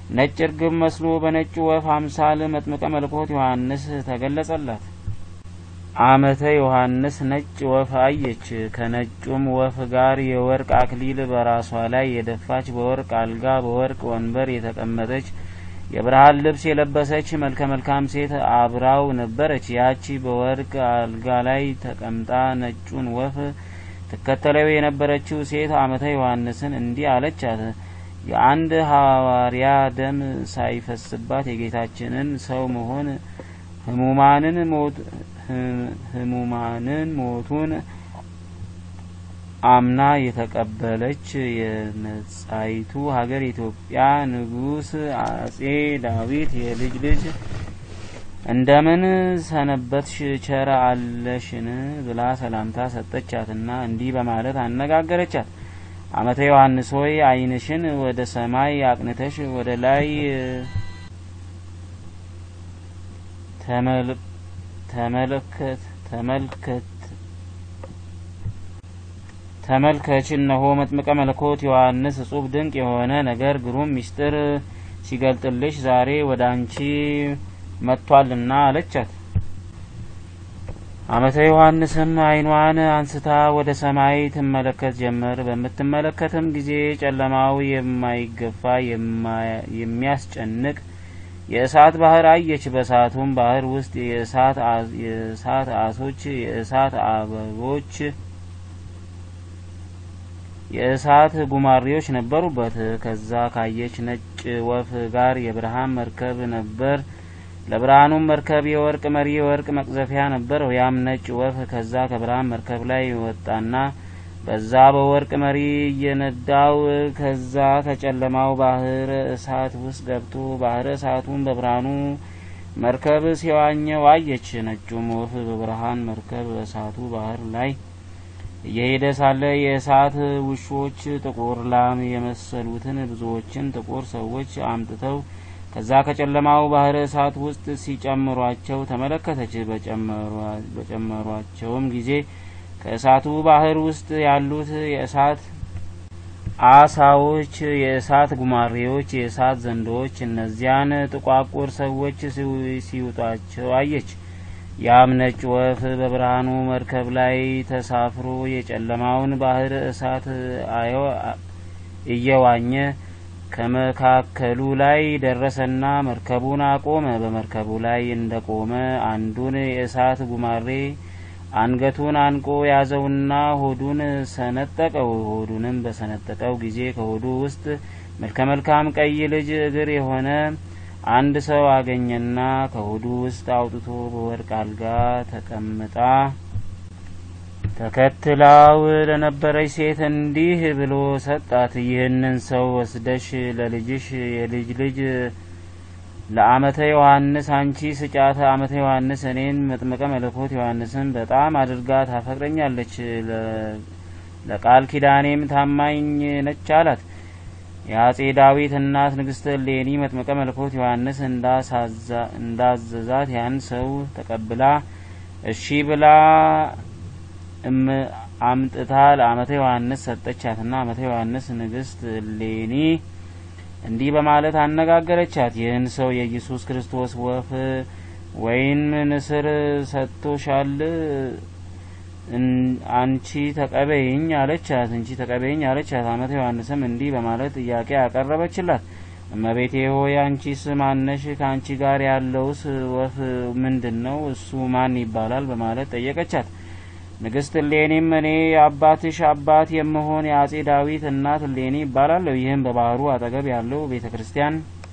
ነጭ ርግብ መስሎ በነጭ ወፍ አምሳል መጥምቀ መለኮት ዮሐንስ ተገለጸላት። አመተ ዮሐንስ ነጭ ወፍ አየች። ከነጩም ወፍ ጋር የወርቅ አክሊል በራሷ ላይ የደፋች፣ በወርቅ አልጋ በወርቅ ወንበር የተቀመጠች፣ የብርሃን ልብስ የለበሰች መልከ መልካም ሴት አብራው ነበረች። ያቺ በወርቅ አልጋ ላይ ተቀምጣ ነጩን ወፍ ትከተለው የነበረችው ሴት አመተ ዮሐንስን እንዲህ አለቻት። የአንድ ሐዋርያ ደም ሳይፈስባት የጌታችንን ሰው መሆን ህሙማንን ሞት ህሙማንን ሞቱን አምና የተቀበለች የነጻይቱ ሀገር ኢትዮጵያ ንጉስ አጼ ዳዊት የልጅ ልጅ እንደምን ሰነበትሽ ቸር አለሽን ብላ ሰላምታ ሰጠቻትና እንዲህ በማለት አነጋገረቻት። አመተ ዮሐንስ ሆይ ዓይንሽን ወደ ሰማይ አቅንተሽ ወደ ላይ ተመል ተመልከት ተመልከት ተመልከች እነሆ መጥምቀ መለኮት ዮሐንስ እጹብ ድንቅ የሆነ ነገር ግሩም ምስጢር ሲገልጥልሽ ዛሬ ወደ አንቺ መጥቷልና አለቻት። አመተ ዮሐንስም ዓይኗን አንስታ ወደ ሰማይ ትመለከት ጀመር። በምትመለከትም ጊዜ ጨለማው የማይገፋ የሚያስጨንቅ የእሳት ባህር አየች። በእሳቱም ባህር ውስጥ የእሳት የእሳት አሶች የእሳት አበቦች የእሳት ጉማሬዎች ነበሩበት። ከዛ ካየች ነጭ ወፍ ጋር የብርሃን መርከብ ነበር። ለብርሃኑም መርከብ የወርቅ መሪ የወርቅ መቅዘፊያ ነበረው። ያም ነጭ ወፍ ከዛ ከብርሃን መርከብ ላይ ወጣና በዛ በወርቅ መሪ እየነዳው ከዛ ከጨለማው ባህር እሳት ውስጥ ገብቶ ባህር እሳቱን በብርሃኑ መርከብ ሲዋኘው አየች። ነጩም ወፍ በብርሃን መርከብ በእሳቱ ባህር ላይ እየሄደ ሳለ የእሳት ውሾች ጥቁር ላም የመሰሉትን ብዙዎችን ጥቁር ሰዎች አምጥተው ከዛ ከጨለማው ባህር እሳት ውስጥ ሲጨምሯቸው ተመለከተች። በጨመሯቸውም ጊዜ ከእሳቱ ባህር ውስጥ ያሉት የእሳት አሳዎች የእሳት ጉማሬዎች የእሳት ዘንዶች እነዚያን ጥቋቁር ሰዎች ሲውጧቸው አየች። ያም ነጭ ወፍ በብርሃኑ መርከብ ላይ ተሳፍሮ የጨለማውን ባህር እሳት እየዋኘ ከመካከሉ ላይ ደረሰና መርከቡን አቆመ። በመርከቡ ላይ እንደቆመ አንዱን የእሳት ጉማሬ አንገቱን አንቆ ያዘውና ሆዱን ሰነጠቀው። ሆዱንም በሰነጠቀው ጊዜ ከሆዱ ውስጥ መልከ መልካም ቀይ ልጅ እግር የሆነ አንድ ሰው አገኘና ከሆዱ ውስጥ አውጥቶ በወርቅ አልጋ ተቀምጣ ተከትላው ለነበረች ሴት እንዲህ ብሎ ሰጣት። ይህንን ሰው ወስደሽ ለልጅሽ የልጅ ልጅ ለአመተ ዮሐንስ አንቺ ስጫተ። አመተ ዮሐንስ እኔን መጥምቀ መለኮት ዮሐንስን በጣም አድርጋ ታፈቅረኛለች፣ ለቃል ኪዳኔም ታማኝ ነች አላት። የአጼ ዳዊት እናት ንግስት እሌኒ መጥምቀ መለኮት ዮሐንስ እንዳዘዛት ያን ሰው ተቀብላ እሺ ብላ እም አምጥታ ለአመተ ዮሐንስ ሰጠቻትና አመተ ዮሐንስ ንግስት እሌኒ እንዲህ በማለት አነጋገረቻት። ይህን ሰው የኢየሱስ ክርስቶስ ወፍ ወይን ንስር ሰጥቶሻል፣ አንቺ ተቀበይኝ አለቻት። እንቺ ተቀበይኝ አለቻት። አመተ ዮሐንስም እንዲህ በማለት ጥያቄ አቀረበችላት። እመቤቴ ሆይ አንቺስ ማነሽ? ከአንቺ ጋር ያለውስ ወፍ ምንድነው? እሱ ማን ይባላል? በማለት ጠየቀቻት። ንግስት እሌኒም እኔ አባትሽ አባት የምሆን የአጼ ዳዊት እናት እሌኒ ይባላለሁ። ይህም በባህሩ አጠገብ ያለው ቤተክርስቲያን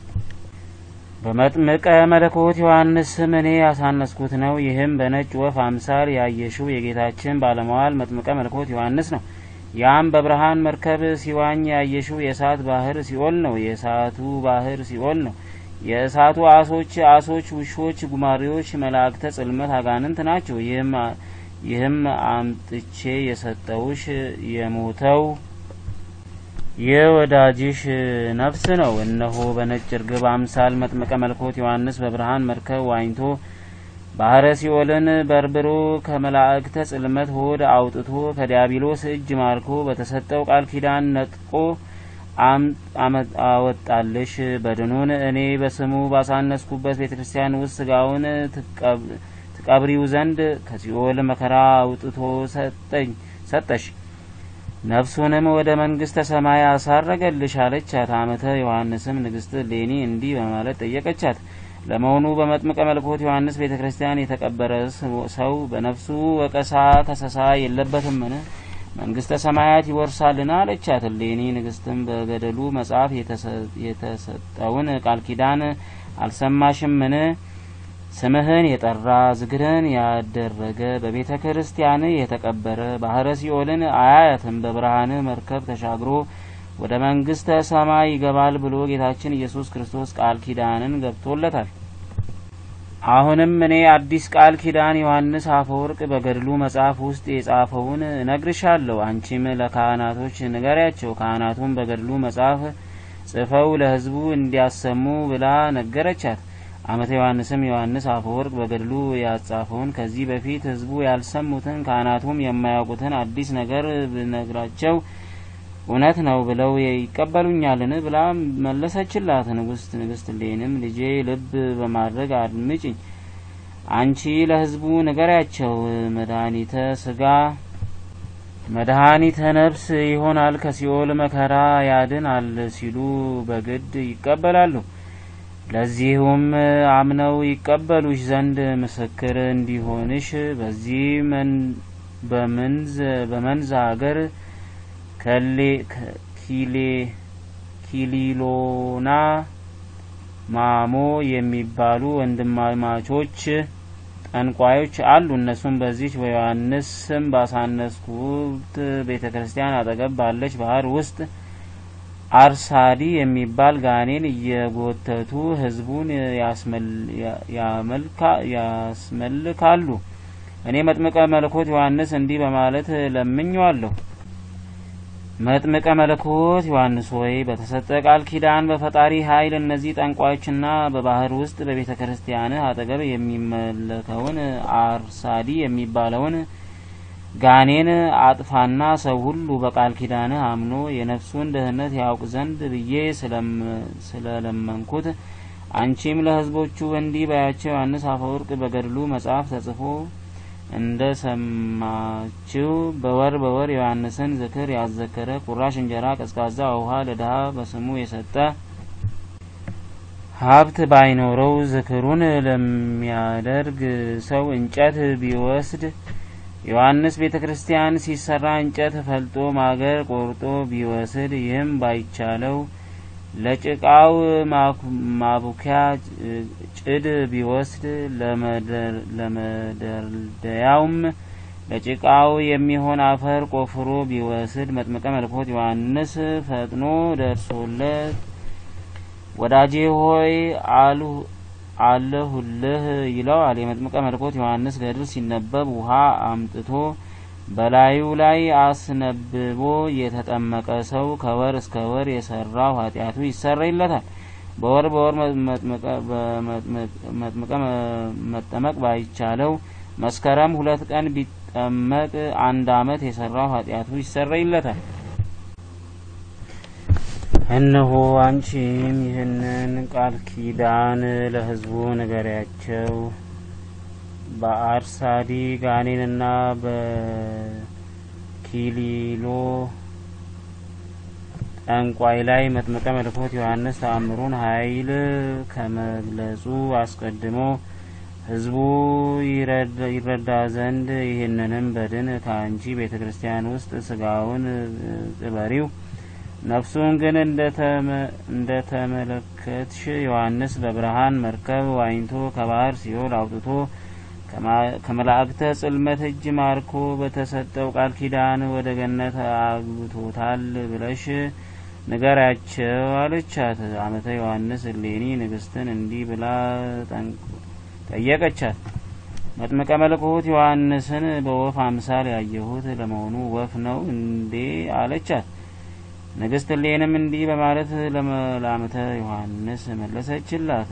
በመጥምቀ መለኮት ዮሐንስ ስም እኔ ያሳነስኩት ነው። ይህም በነጭ ወፍ አምሳል ያየሽው የጌታችን ባለሟል መጥምቀ መለኮት ዮሐንስ ነው። ያም በብርሃን መርከብ ሲዋኝ ያየሽው የእሳት ባህር ሲኦል ነው። የእሳቱ ባህር ሲኦል ነው። የእሳቱ አሶች አሶች ውሾች ጉማሬዎች መላእክተ ጽልመት አጋንንት ናቸው። ይህም ይህም አምጥቼ የሰጠውሽ የሞተው የወዳጅሽ ነፍስ ነው። እነሆ በነጭ ርግብ አምሳል መጥምቀ መለኮት ዮሐንስ በብርሃን መርከብ ዋኝቶ ባህረ ሲኦልን በርብሮ ከመላእክተ ጽልመት ሆድ አውጥቶ ከዲያብሎስ እጅ ማርኮ በተሰጠው ቃል ኪዳን ነጥቆ አመት አወጣልሽ በድኑን እኔ በስሙ ባሳነስኩበት ቤተክርስቲያን ውስጥ ስጋውን ትቀብሪው ዘንድ ከሲኦል መከራ አውጥቶ ሰጠኝ ሰጠሽ ነፍሱንም ወደ መንግስተ ሰማይ አሳረገልሽ አለቻት። አመተ ዮሐንስም ንግስት ሌኒ እንዲህ በማለት ጠየቀቻት። ለመሆኑ በመጥምቀ መለኮት ዮሐንስ ቤተክርስቲያን የተቀበረ ሰው በነፍሱ ወቀሳ ከሰሳ የለበትምን? መንግስተ ሰማያት ይወርሳልና አለቻት። ሌኒ ንግስትም በገደሉ መጽሐፍ የተሰጠውን ቃል ኪዳን አልሰማሽምን? ስምህን የጠራ ዝክርን ያደረገ በቤተ ክርስቲያን የተቀበረ ባህረ ሲኦልን አያያትም በብርሃን መርከብ ተሻግሮ ወደ መንግስተ ሰማይ ይገባል ብሎ ጌታችን ኢየሱስ ክርስቶስ ቃል ኪዳንን ገብቶለታል። አሁንም እኔ አዲስ ቃል ኪዳን ዮሐንስ አፈወርቅ በገድሉ መጽሐፍ ውስጥ የጻፈውን እነግርሻለሁ። አንቺም ለካህናቶች ንገሪያቸው፣ ካህናቱም በገድሉ መጽሐፍ ጽፈው ለሕዝቡ እንዲያሰሙ ብላ ነገረቻት። አመተ ዮሐንስም ዮሐንስ አፈወርቅ በገድሉ ያጻፈውን ከዚህ በፊት ሕዝቡ ያልሰሙትን ካህናቱም የማያውቁትን አዲስ ነገር ብነግራቸው እውነት ነው ብለው ይቀበሉኛልን ብላ መለሰችላት። ንግስት ንግስት ሌኒም ልጄ ልብ በማድረግ አድምጪኝ፣ አንቺ ለሕዝቡ ንገሪያቸው፣ መድኃኒተ ስጋ መድኃኒተ ነፍስ ይሆናል፣ ከሲኦል መከራ ያድናል ሲሉ በግድ ይቀበላሉ። ለዚሁም አምነው ይቀበሉሽ ዘንድ ምስክር እንዲሆንሽ በዚህ በመንዝ በመንዝ ሀገር ከሌ ኪሌ ኪሊሎና ማሞ የሚባሉ ወንድማማቾች ጠንቋዮች አሉ። እነሱም በዚህ በዮሐንስ ስም ባሳነስኩት ቤተክርስቲያን አጠገብ ባለች ባህር ውስጥ አርሳዲ የሚባል ጋኔን እየጎተቱ ህዝቡን ያስመልካሉ። እኔ መጥምቀ መለኮት ዮሐንስ እንዲህ በማለት ለምኜዋለሁ። መጥምቀ መለኮት ዮሐንስ ሆይ በተሰጠ ቃል ኪዳን በፈጣሪ ኃይል እነዚህ ጠንቋዮችና በባህር ውስጥ በቤተክርስቲያን አጠገብ የሚመለከውን አርሳዲ የሚባለውን ጋኔን አጥፋና ሰው ሁሉ በቃል ኪዳን አምኖ የነፍሱን ደህንነት ያውቅ ዘንድ ብዬ ስለለመንኩት አንቺም ለህዝቦቹ እንዲህ ባያቸው፣ ዮሐንስ አፈወርቅ በገድሉ መጽሐፍ ተጽፎ እንደ ሰማችሁ በወር በወር ዮሐንስን ዝክር ያዘከረ ቁራሽ እንጀራ ቀዝቃዛ ውሃ ለድሃ በስሙ የሰጠ ሀብት ባይኖረው ዝክሩን ለሚያደርግ ሰው እንጨት ቢወስድ ዮሐንስ ቤተክርስቲያን ሲሰራ እንጨት ፈልጦ ማገር ቆርጦ ቢወስድ ይህም ባይቻለው ለጭቃው ማቡኪያ ጭድ ቢወስድ ለመደርደያውም ለጭቃው የሚሆን አፈር ቆፍሮ ቢወስድ መጥምቀ መለኮት ዮሐንስ ፈጥኖ ደርሶለት ወዳጄ ሆይ አሉ አለሁልህ ይለዋል። የመጥምቀ መለኮት ዮሐንስ ገድል ሲነበብ ውሃ አምጥቶ በላዩ ላይ አስነብቦ የተጠመቀ ሰው ከወር እስከ ወር የሰራው ኃጢአቱ ይሰረይለታል። በወር በወር መጥምቀ መጠመቅ ባይቻለው መስከረም ሁለት ቀን ቢጠመቅ አንድ አመት የሰራው ኃጢአቱ ይሰረይለታል። እነሆ አንቺም ይህንን ቃል ኪዳን ለሕዝቡ ንገሪያቸው። በአርሳዲ ጋኔንና በኪሊሎ ጠንቋይ ላይ መጥምቀ መለኮት ዮሐንስ ተአምሩን ኃይል ከመግለጹ አስቀድሞ ሕዝቡ ይረዳ ዘንድ ይህንንም በድን ከአንቺ ቤተክርስቲያን ውስጥ ስጋውን ቅበሪው፣ ነፍሱን ግን እንደተመለከትሽ ዮሐንስ በብርሃን መርከብ ዋኝቶ ከባህር ሲኦል አውጥቶ ከመላእክተ ጽልመት እጅ ማርኮ በተሰጠው ቃል ኪዳን ወደ ገነት አግብቶታል ብለሽ ንገሪያቸው አለቻት። አመተ ዮሐንስ ሌኒ ንግስትን እንዲህ ብላ ጠየቀቻት። መጥምቀ መለኮት ዮሐንስን በወፍ አምሳል ያየሁት ለመሆኑ ወፍ ነው እንዴ አለቻት። ንግስት ሌኒም እንዲህ በማለት ለአመተ ዮሐንስ መለሰችላት።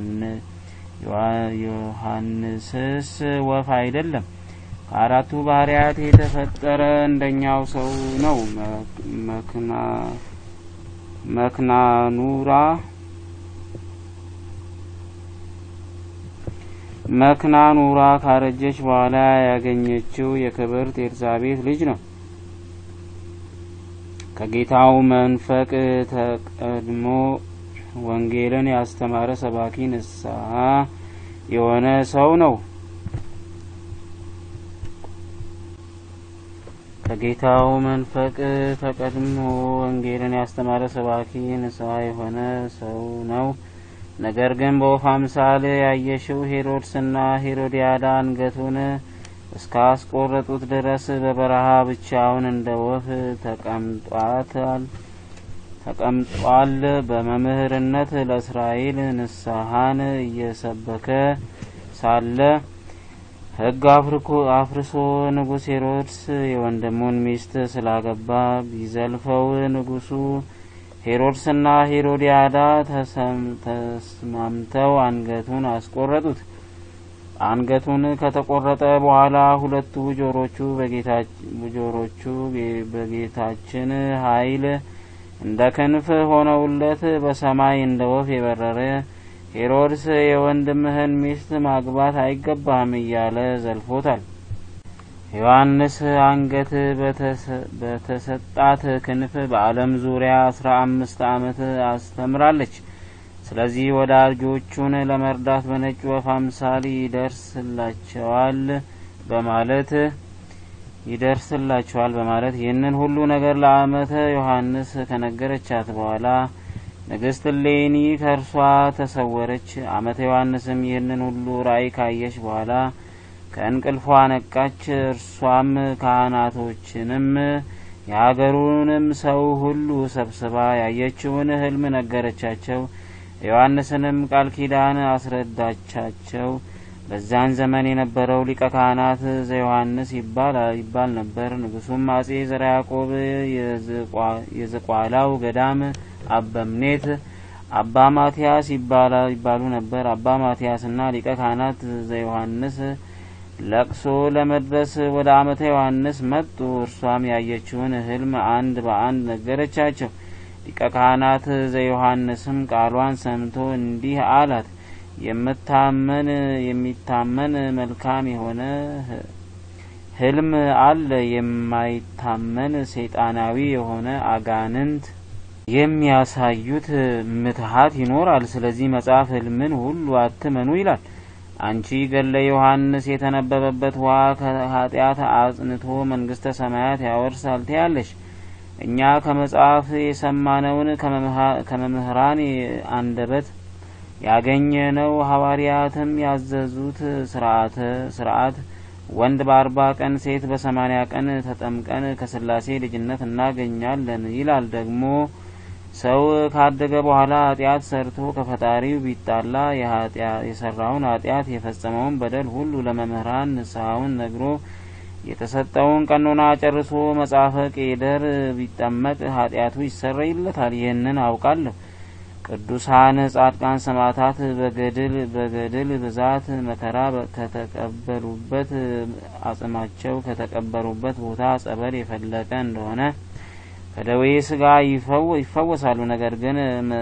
ዮሐንስስ ወፍ አይደለም፣ ከአራቱ ባህሪያት የተፈጠረ እንደኛው ሰው ነው። መክና መክናኑራ መክናኑራ ካረጀች በኋላ ያገኘችው የክብርት ኤልሳቤጥ ልጅ ነው። ከጌታው መንፈቅ ተቀድሞ ወንጌልን ያስተማረ ሰባኪ ንስሐ የሆነ ሰው ነው። ከጌታው መንፈቅ ተቀድሞ ወንጌልን ያስተማረ ሰባኪ ንስሐ የሆነ ሰው ነው። ነገር ግን በወፍ አምሳል ያየሽው ሄሮድስና ሄሮዲያዳ አንገቱን እስካስቆረጡት ድረስ በበረሃ ብቻውን እንደ ወፍ ተቀምጧል ተቀምጧል። በመምህርነት ለእስራኤል ንስሐን እየሰበከ ሳለ ሕግ አፍርሶ ንጉሥ ሄሮድስ የወንድሙን ሚስት ስላገባ ቢዘልፈው ንጉሡ ሄሮድስና ሄሮዲያዳ ተስማምተው አንገቱን አስቆረጡት። አንገቱን ከተቆረጠ በኋላ ሁለቱ ጆሮቹ በጌታቹ በጌታችን ኃይል እንደ ክንፍ ሆነውለት በሰማይ እንደ ወፍ የበረረ ሄሮድስ የወንድምህን ሚስት ማግባት አይገባህም እያለ ዘልፎታል። ዮሐንስ አንገት በተሰጣት ክንፍ በዓለም ዙሪያ አስራ አምስት ዓመት አስተምራለች። ስለዚህ ወዳጆቹን ለመርዳት በነጭ ወፍ አምሳል ይደርስላቸዋል በማለት ይደርስላቸዋል በማለት ይህንን ሁሉ ነገር ለዓመተ ዮሐንስ ከነገረቻት በኋላ ንግሥት እሌኒ ከእርሷ ተሰወረች። ዓመተ ዮሐንስም ይህንን ሁሉ ራእይ ካየች በኋላ ከእንቅልፏ ነቃች። እርሷም ካህናቶችንም የሀገሩንም ሰው ሁሉ ሰብስባ ያየችውን ህልም ነገረቻቸው። ዮሐንስንም ቃል ኪዳን አስረዳቻቸው። በዛን ዘመን የነበረው ሊቀ ካህናት ዘዮሐንስ ይባል ይባል ነበር። ንጉሡም አጼ ዘርዓ ያዕቆብ የዝቋላው ገዳም አበምኔት አባ ማቲያስ ይባሉ ነበር። አባ ማቲያስና ሊቀ ካህናት ዘዮሐንስ ለቅሶ ለመድረስ ወደ ዓመተ ዮሐንስ መጡ። እርሷም ያየችውን ህልም አንድ በአንድ ነገረቻቸው። ሊቀ ካህናት ዘዮሐንስም ቃሏን ሰምቶ እንዲህ አላት። የምታመን የሚታመን መልካም የሆነ ህልም አለ። የማይታመን ሰይጣናዊ የሆነ አጋንንት የሚያሳዩት ምትሃት ይኖራል። ስለዚህ መጽሐፍ ህልምን ሁሉ አትመኑ ይላል። አንቺ ገለ ዮሐንስ የተነበበበት ውሃ ከኃጢአት አጽንቶ መንግስተ ሰማያት ያወርሳል ትያለሽ። እኛ ከመጽሐፍ የሰማነውን ከመምህራን አንደበት ያገኘነው ሐዋርያትም ያዘዙት ስርዓተ ስርዓት ወንድ በአርባ ቀን ሴት በሰማኒያ ቀን ተጠምቀን ከስላሴ ልጅነት እናገኛለን ይላል። ደግሞ ሰው ካደገ በኋላ ኃጢአት ሰርቶ ከፈጣሪው ቢጣላ የሰራውን ኃጢአት የፈጸመውን በደል ሁሉ ለመምህራን ንስሐውን ነግሮ የተሰጠውን ቀኖና ጨርሶ መጽሐፈ ቄደር ቢጠመቅ ኃጢአቱ ይሰረይለታል። ይህንን አውቃለሁ። ቅዱሳን ጻድቃን ሰማዕታት በገድል በገድል ብዛት መከራ ከተቀበሉበት አጽማቸው ከተቀበሩበት ቦታ ጸበል የፈለቀ እንደሆነ ከደዌ ስጋ ይፈወሳሉ። ነገር ግን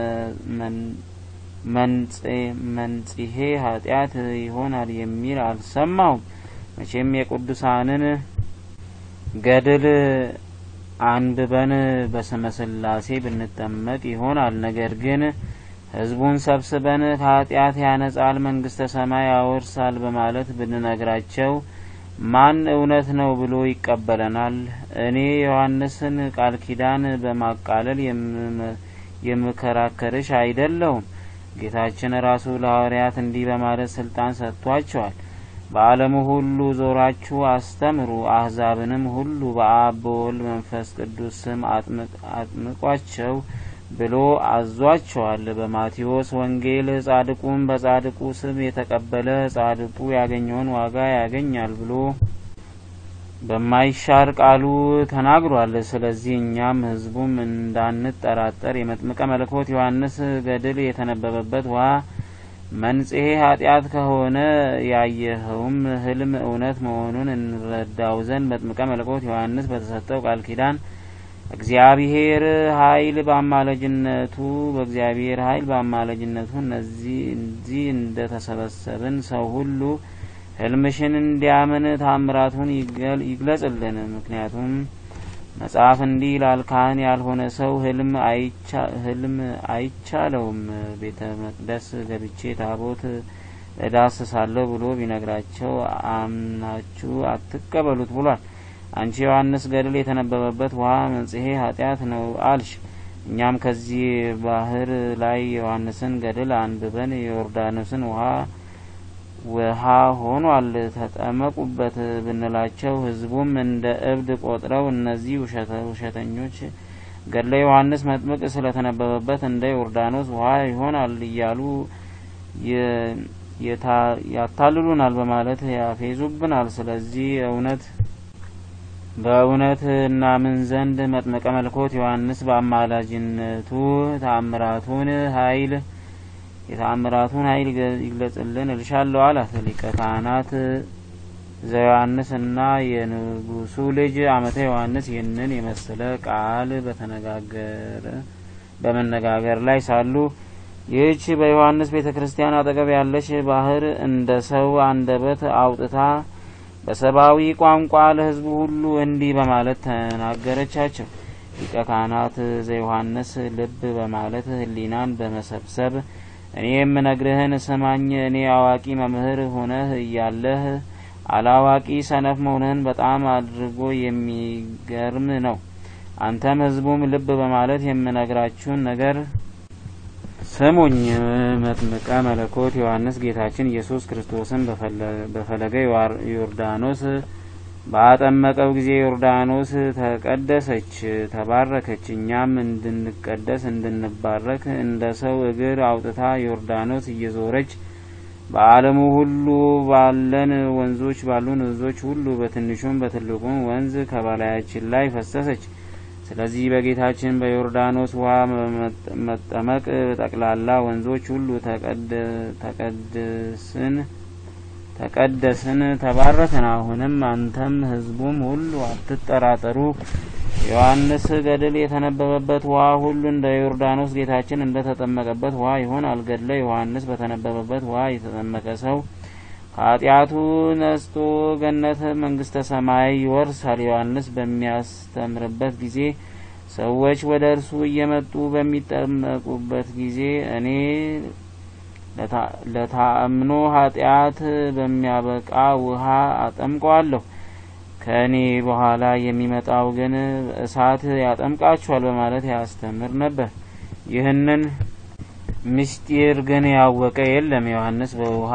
መንጽሄ ኃጢአት ይሆናል የሚል አልሰማሁም። መቼም የቅዱሳንን ገድል አንብበን በስመ ስላሴ ብንጠመቅ ይሆናል። ነገር ግን ህዝቡን ሰብስበን ከኃጢአት ያነጻል መንግስተ ሰማይ ያወርሳል በማለት ብንነግራቸው ማን እውነት ነው ብሎ ይቀበለናል? እኔ ዮሐንስን ቃል ኪዳን በማቃለል የምከራከርሽ አይደለሁም። ጌታችን ራሱ ለሐዋርያት እንዲህ በማለት ስልጣን ሰጥቷቸዋል። በዓለሙ ሁሉ ዞራችሁ አስተምሩ፣ አሕዛብንም ሁሉ በአብ በወልድ መንፈስ ቅዱስ ስም አጥምቋቸው ብሎ አዟቸዋል። በማቴዎስ ወንጌል ጻድቁን በጻድቁ ስም የተቀበለ ጻድቁ ያገኘውን ዋጋ ያገኛል ብሎ በማይሻር ቃሉ ተናግሯል። ስለዚህ እኛም ህዝቡም እንዳንጠራጠር የመጥምቀ መለኮት ዮሐንስ ገድል የተነበበበት ውሃ መንጽሄ ኃጢአት ከሆነ ያየኸውም ህልም እውነት መሆኑን እንረዳው ዘንድ መጥምቀ መለኮት ዮሐንስ በተሰጠው ቃል ኪዳን እግዚአብሔር ኃይል በአማላጅነቱ በእግዚአብሔር ኃይል በአማላጅነቱ እነዚህ እንዲህ እንደተሰበሰብን ሰው ሁሉ ህልምሽን እንዲያምን ታምራቱን ይግለጽልን። ምክንያቱም መጽሐፍ እንዲህ ይላል፣ ካህን ያልሆነ ሰው ህልም አይቻ ህልም አይቻለውም። ቤተ መቅደስ ገብቼ ታቦት እዳስሳለሁ ብሎ ቢነግራቸው አምናችሁ አትቀበሉት ብሏል። አንቺ ዮሐንስ ገድል የተነበበበት ውሃ መንጽሔ ኃጢአት ነው አልሽ። እኛም ከዚህ ባህር ላይ ዮሐንስን ገድል አንብበን የዮርዳኖስን ውሃ ውሃ ሆኗል ተጠመቁበት ብንላቸው ህዝቡም እንደ እብድ ቆጥረው እነዚህ ውሸተኞች ገድለ ዮሐንስ መጥምቅ ስለተነበበበት እንደ ዮርዳኖስ ውሃ ይሆናል እያሉ ያታልሉናል በማለት ያፌዙብናል። ስለዚህ እውነት በእውነት እናምን ዘንድ መጥምቀ መለኮት ዮሐንስ በአማላጅነቱ ተአምራቱን ኃይል የተአምራቱን ኃይል ይግለጽልን እልሻለሁ አላት። ሊቀ ካህናት ዘዮሐንስና የንጉሱ ልጅ ዓመተ ዮሐንስ ይህንን የመሰለ ቃል በተነጋገረ በመነጋገር ላይ ሳሉ ይህች በዮሐንስ ቤተክርስቲያን አጠገብ ያለች ባህር እንደ ሰው አንደበት አውጥታ በሰባዊ ቋንቋ ለህዝቡ ሁሉ እንዲህ በማለት ተናገረቻቸው። ሊቀ ካህናት ዘዮሐንስ ልብ በማለት ህሊናን በመሰብሰብ እኔ የምነግርህን ስማኝ። እኔ አዋቂ መምህር ሆነህ እያለህ አላዋቂ ሰነፍ መሆንህን በጣም አድርጎ የሚገርም ነው። አንተም ህዝቡም ልብ በማለት የምነግራችሁን ነገር ስሙኝ። መጥምቀ መለኮት ዮሐንስ ጌታችን ኢየሱስ ክርስቶስን በፈለገ ዮርዳኖስ ባጠመቀው ጊዜ ዮርዳኖስ ተቀደሰች ተባረከች። እኛም እንድንቀደስ እንድንባረክ እንደ ሰው እግር አውጥታ ዮርዳኖስ እየዞረች በዓለሙ ሁሉ ባለን ወንዞች ባሉን ወንዞች ሁሉ በትንሹም በትልቁም ወንዝ ከበላያችን ላይ ፈሰሰች። ስለዚህ በጌታችን በዮርዳኖስ ውሃ መጠመቅ ጠቅላላ ወንዞች ሁሉ ተቀደስን ተቀደስን ተባረክን። አሁንም አንተም ህዝቡም ሁሉ አትጠራጠሩ። ዮሐንስ ገድል የተነበበበት ውሃ ሁሉ እንደ ዮርዳኖስ ጌታችን እንደ ተጠመቀበት ውሃ ይሆናል። ገድለ ዮሐንስ በተነበበበት ውሃ የተጠመቀ ሰው ከኃጢአቱ ነጽቶ ገነት መንግስተ ሰማይ ይወርሳል። ዮሐንስ በሚያስተምርበት ጊዜ ሰዎች ወደ እርሱ እየመጡ በሚጠመቁበት ጊዜ እኔ ለታምኖ ኃጢአት በሚያበቃ ውሃ አጠምቀዋለሁ፣ ከእኔ በኋላ የሚመጣው ግን እሳት ያጠምቃችኋል በማለት ያስተምር ነበር። ይህንን ምስጢር ግን ያወቀ የለም። ዮሐንስ በውሃ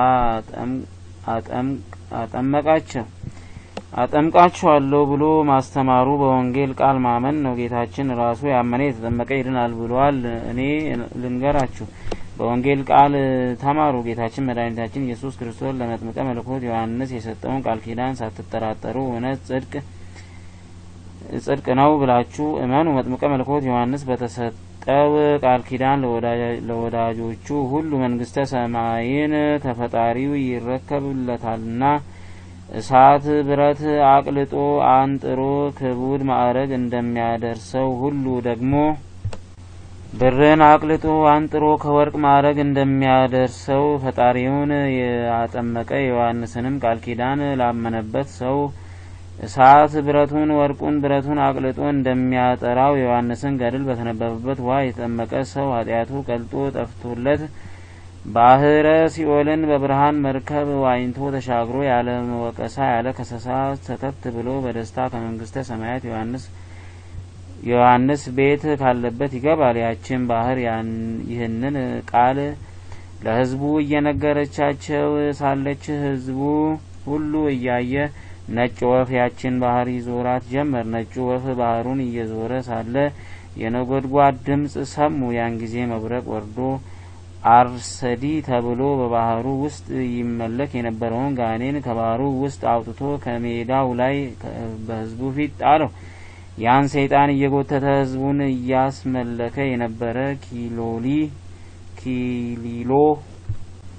አጠመቃቸው አጠምቃችኋለሁ ብሎ ማስተማሩ በወንጌል ቃል ማመን ነው። ጌታችን ራሱ ያመነ የተጠመቀ ይድናል ብሏል። እኔ ልንገራችሁ፣ በወንጌል ቃል ተማሩ። ጌታችን መድኃኒታችን ኢየሱስ ክርስቶስ ለመጥምቀ መለኮት ዮሐንስ የሰጠውን ቃል ኪዳን ሳትጠራጠሩ እውነት ጽድቅ ጽድቅ ነው ብላችሁ እመኑ። መጥምቀ መለኮት ዮሐንስ በተሰጠው ቃል ኪዳን ለወዳጆቹ ሁሉ መንግስተ ሰማይን ከፈጣሪው ይረከብለታልና እሳት ብረት አቅልጦ አንጥሮ ክቡድ ማዕረግ እንደሚያደርሰው ሁሉ ደግሞ ብርን አቅልጦ አንጥሮ ከወርቅ ማዕረግ እንደሚያደርሰው ፈጣሪውን ያጠመቀ ዮሐንስንም ቃል ኪዳን ላመነበት ሰው እሳት ብረቱን ወርቁን ብረቱን አቅልጦ እንደሚያጠራው ዮሐንስን ገድል በተነበበበት ውሃ የተጠመቀ ሰው ኃጢአቱ ቀልጦ ጠፍቶለት ባህረ ሲኦልን በብርሃን መርከብ ዋኝቶ ተሻግሮ ያለ ወቀሳ ያለ ከሰሳ ሰተት ብሎ በደስታ ከመንግስተ ሰማያት ዮሐንስ ዮሐንስ ቤት ካለበት ይገባል። ያችን ባህር ይህንን ቃል ለህዝቡ እየነገረቻቸው ሳለች ህዝቡ ሁሉ እያየ ነጭ ወፍ ያችን ባህር ይዞራት ጀመር። ነጭ ወፍ ባህሩን እየዞረ ሳለ የነጎድጓድ ድምጽ ሰሙ። ያን ጊዜ መብረቅ ወርዶ አርሰዲ ተብሎ በባህሩ ውስጥ ይመለክ የነበረውን ጋኔን ከባህሩ ውስጥ አውጥቶ ከሜዳው ላይ በህዝቡ ፊት ጣለው። ያን ሰይጣን እየጎተተ ህዝቡን እያስመለከ የነበረ ኪሎሊ ኪሊሎ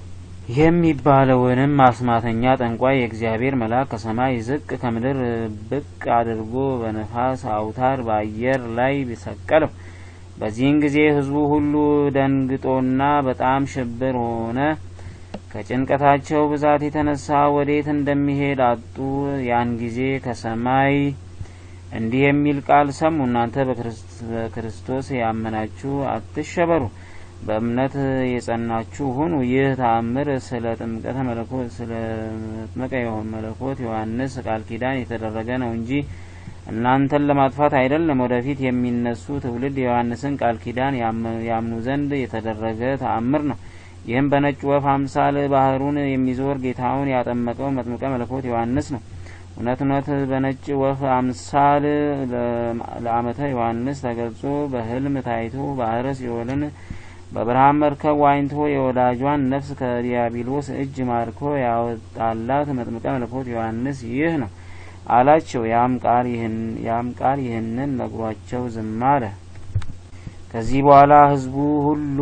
የሚባለውንም አስማተኛ ጠንቋይ የእግዚአብሔር መልአክ ከሰማይ ዝቅ ከምድር ብቅ አድርጎ በነፋስ አውታር በአየር ላይ ሰቀለው። በዚህን ጊዜ ሕዝቡ ሁሉ ደንግጦና በጣም ሽብር ሆነ። ከጭንቀታቸው ብዛት የተነሳ ወዴት እንደሚሄድ አጡ። ያን ጊዜ ከሰማይ እንዲህ የሚል ቃል ሰሙ። እናንተ በክርስቶስ ያመናችሁ አትሸበሩ፣ በእምነት የጸናችሁ ሁኑ። ይህ ተአምር ስለ ጥምቀተ መለኮት ስለ መጥምቀ መለኮት ዮሐንስ ቃል ኪዳን የተደረገ ነው እንጂ እናንተን ለማጥፋት አይደለም። ወደፊት የሚነሱ ትውልድ የዮሐንስን ቃል ኪዳን ያምኑ ዘንድ የተደረገ ተአምር ነው። ይህም በነጭ ወፍ አምሳል ባህሩን የሚዞር ጌታውን ያጠመቀው መጥምቀ መለኮት ዮሐንስ ነው። እውነት እውነት በነጭ ወፍ አምሳል ለዓመተ ዮሐንስ ተገልጾ በህልም ታይቶ ባህረ ሲኦልን በብርሃን መርከብ ዋኝቶ የወዳጇን ነፍስ ከዲያብሎስ እጅ ማርኮ ያወጣላት መጥምቀ መለኮት ዮሐንስ ይህ ነው አላቸው። ያም ቃል ይህንን ነግሯቸው ዝም አለ። ከዚህ በኋላ ሕዝቡ ሁሉ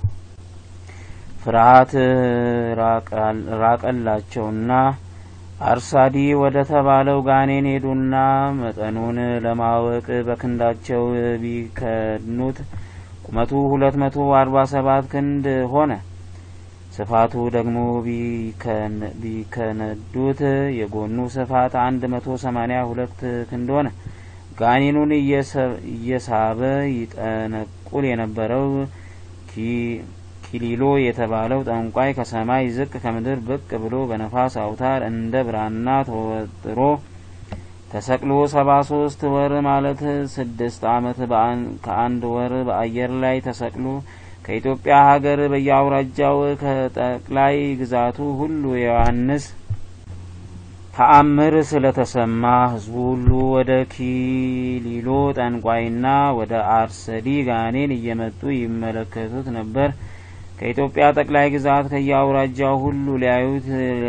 ፍርሃት ራቀላቸውና አርሳዲ ወደ ተባለው ጋኔን ሄዱና መጠኑን ለማወቅ በክንዳቸው ቢከድኑት ቁመቱ ሁለት መቶ አርባ ሰባት ክንድ ሆነ። ስፋቱ ደግሞ ቢከነዱት የጎኑ ስፋት አንድ መቶ ሰማኒያ ሁለት ክንድ ሆነ። ጋኔኑን እየሳበ ይጠነቁል የነበረው ኪሊሎ የተባለው ጠንቋይ ከሰማይ ዝቅ ከምድር ብቅ ብሎ በነፋስ አውታር እንደ ብራና ተወጥሮ ተሰቅሎ ሰባ ሶስት ወር ማለት ስድስት ዓመት ከአንድ ወር በአየር ላይ ተሰቅሎ ከኢትዮጵያ ሀገር በየአውራጃው ከጠቅላይ ግዛቱ ሁሉ የዮሐንስ ተአምር ስለተሰማ ሕዝቡ ሁሉ ወደ ኪሊሎ ጠንቋይና ወደ አርሰዲ ጋኔን እየመጡ ይመለከቱት ነበር። ከኢትዮጵያ ጠቅላይ ግዛት ከየአውራጃው ሁሉ ሊያዩት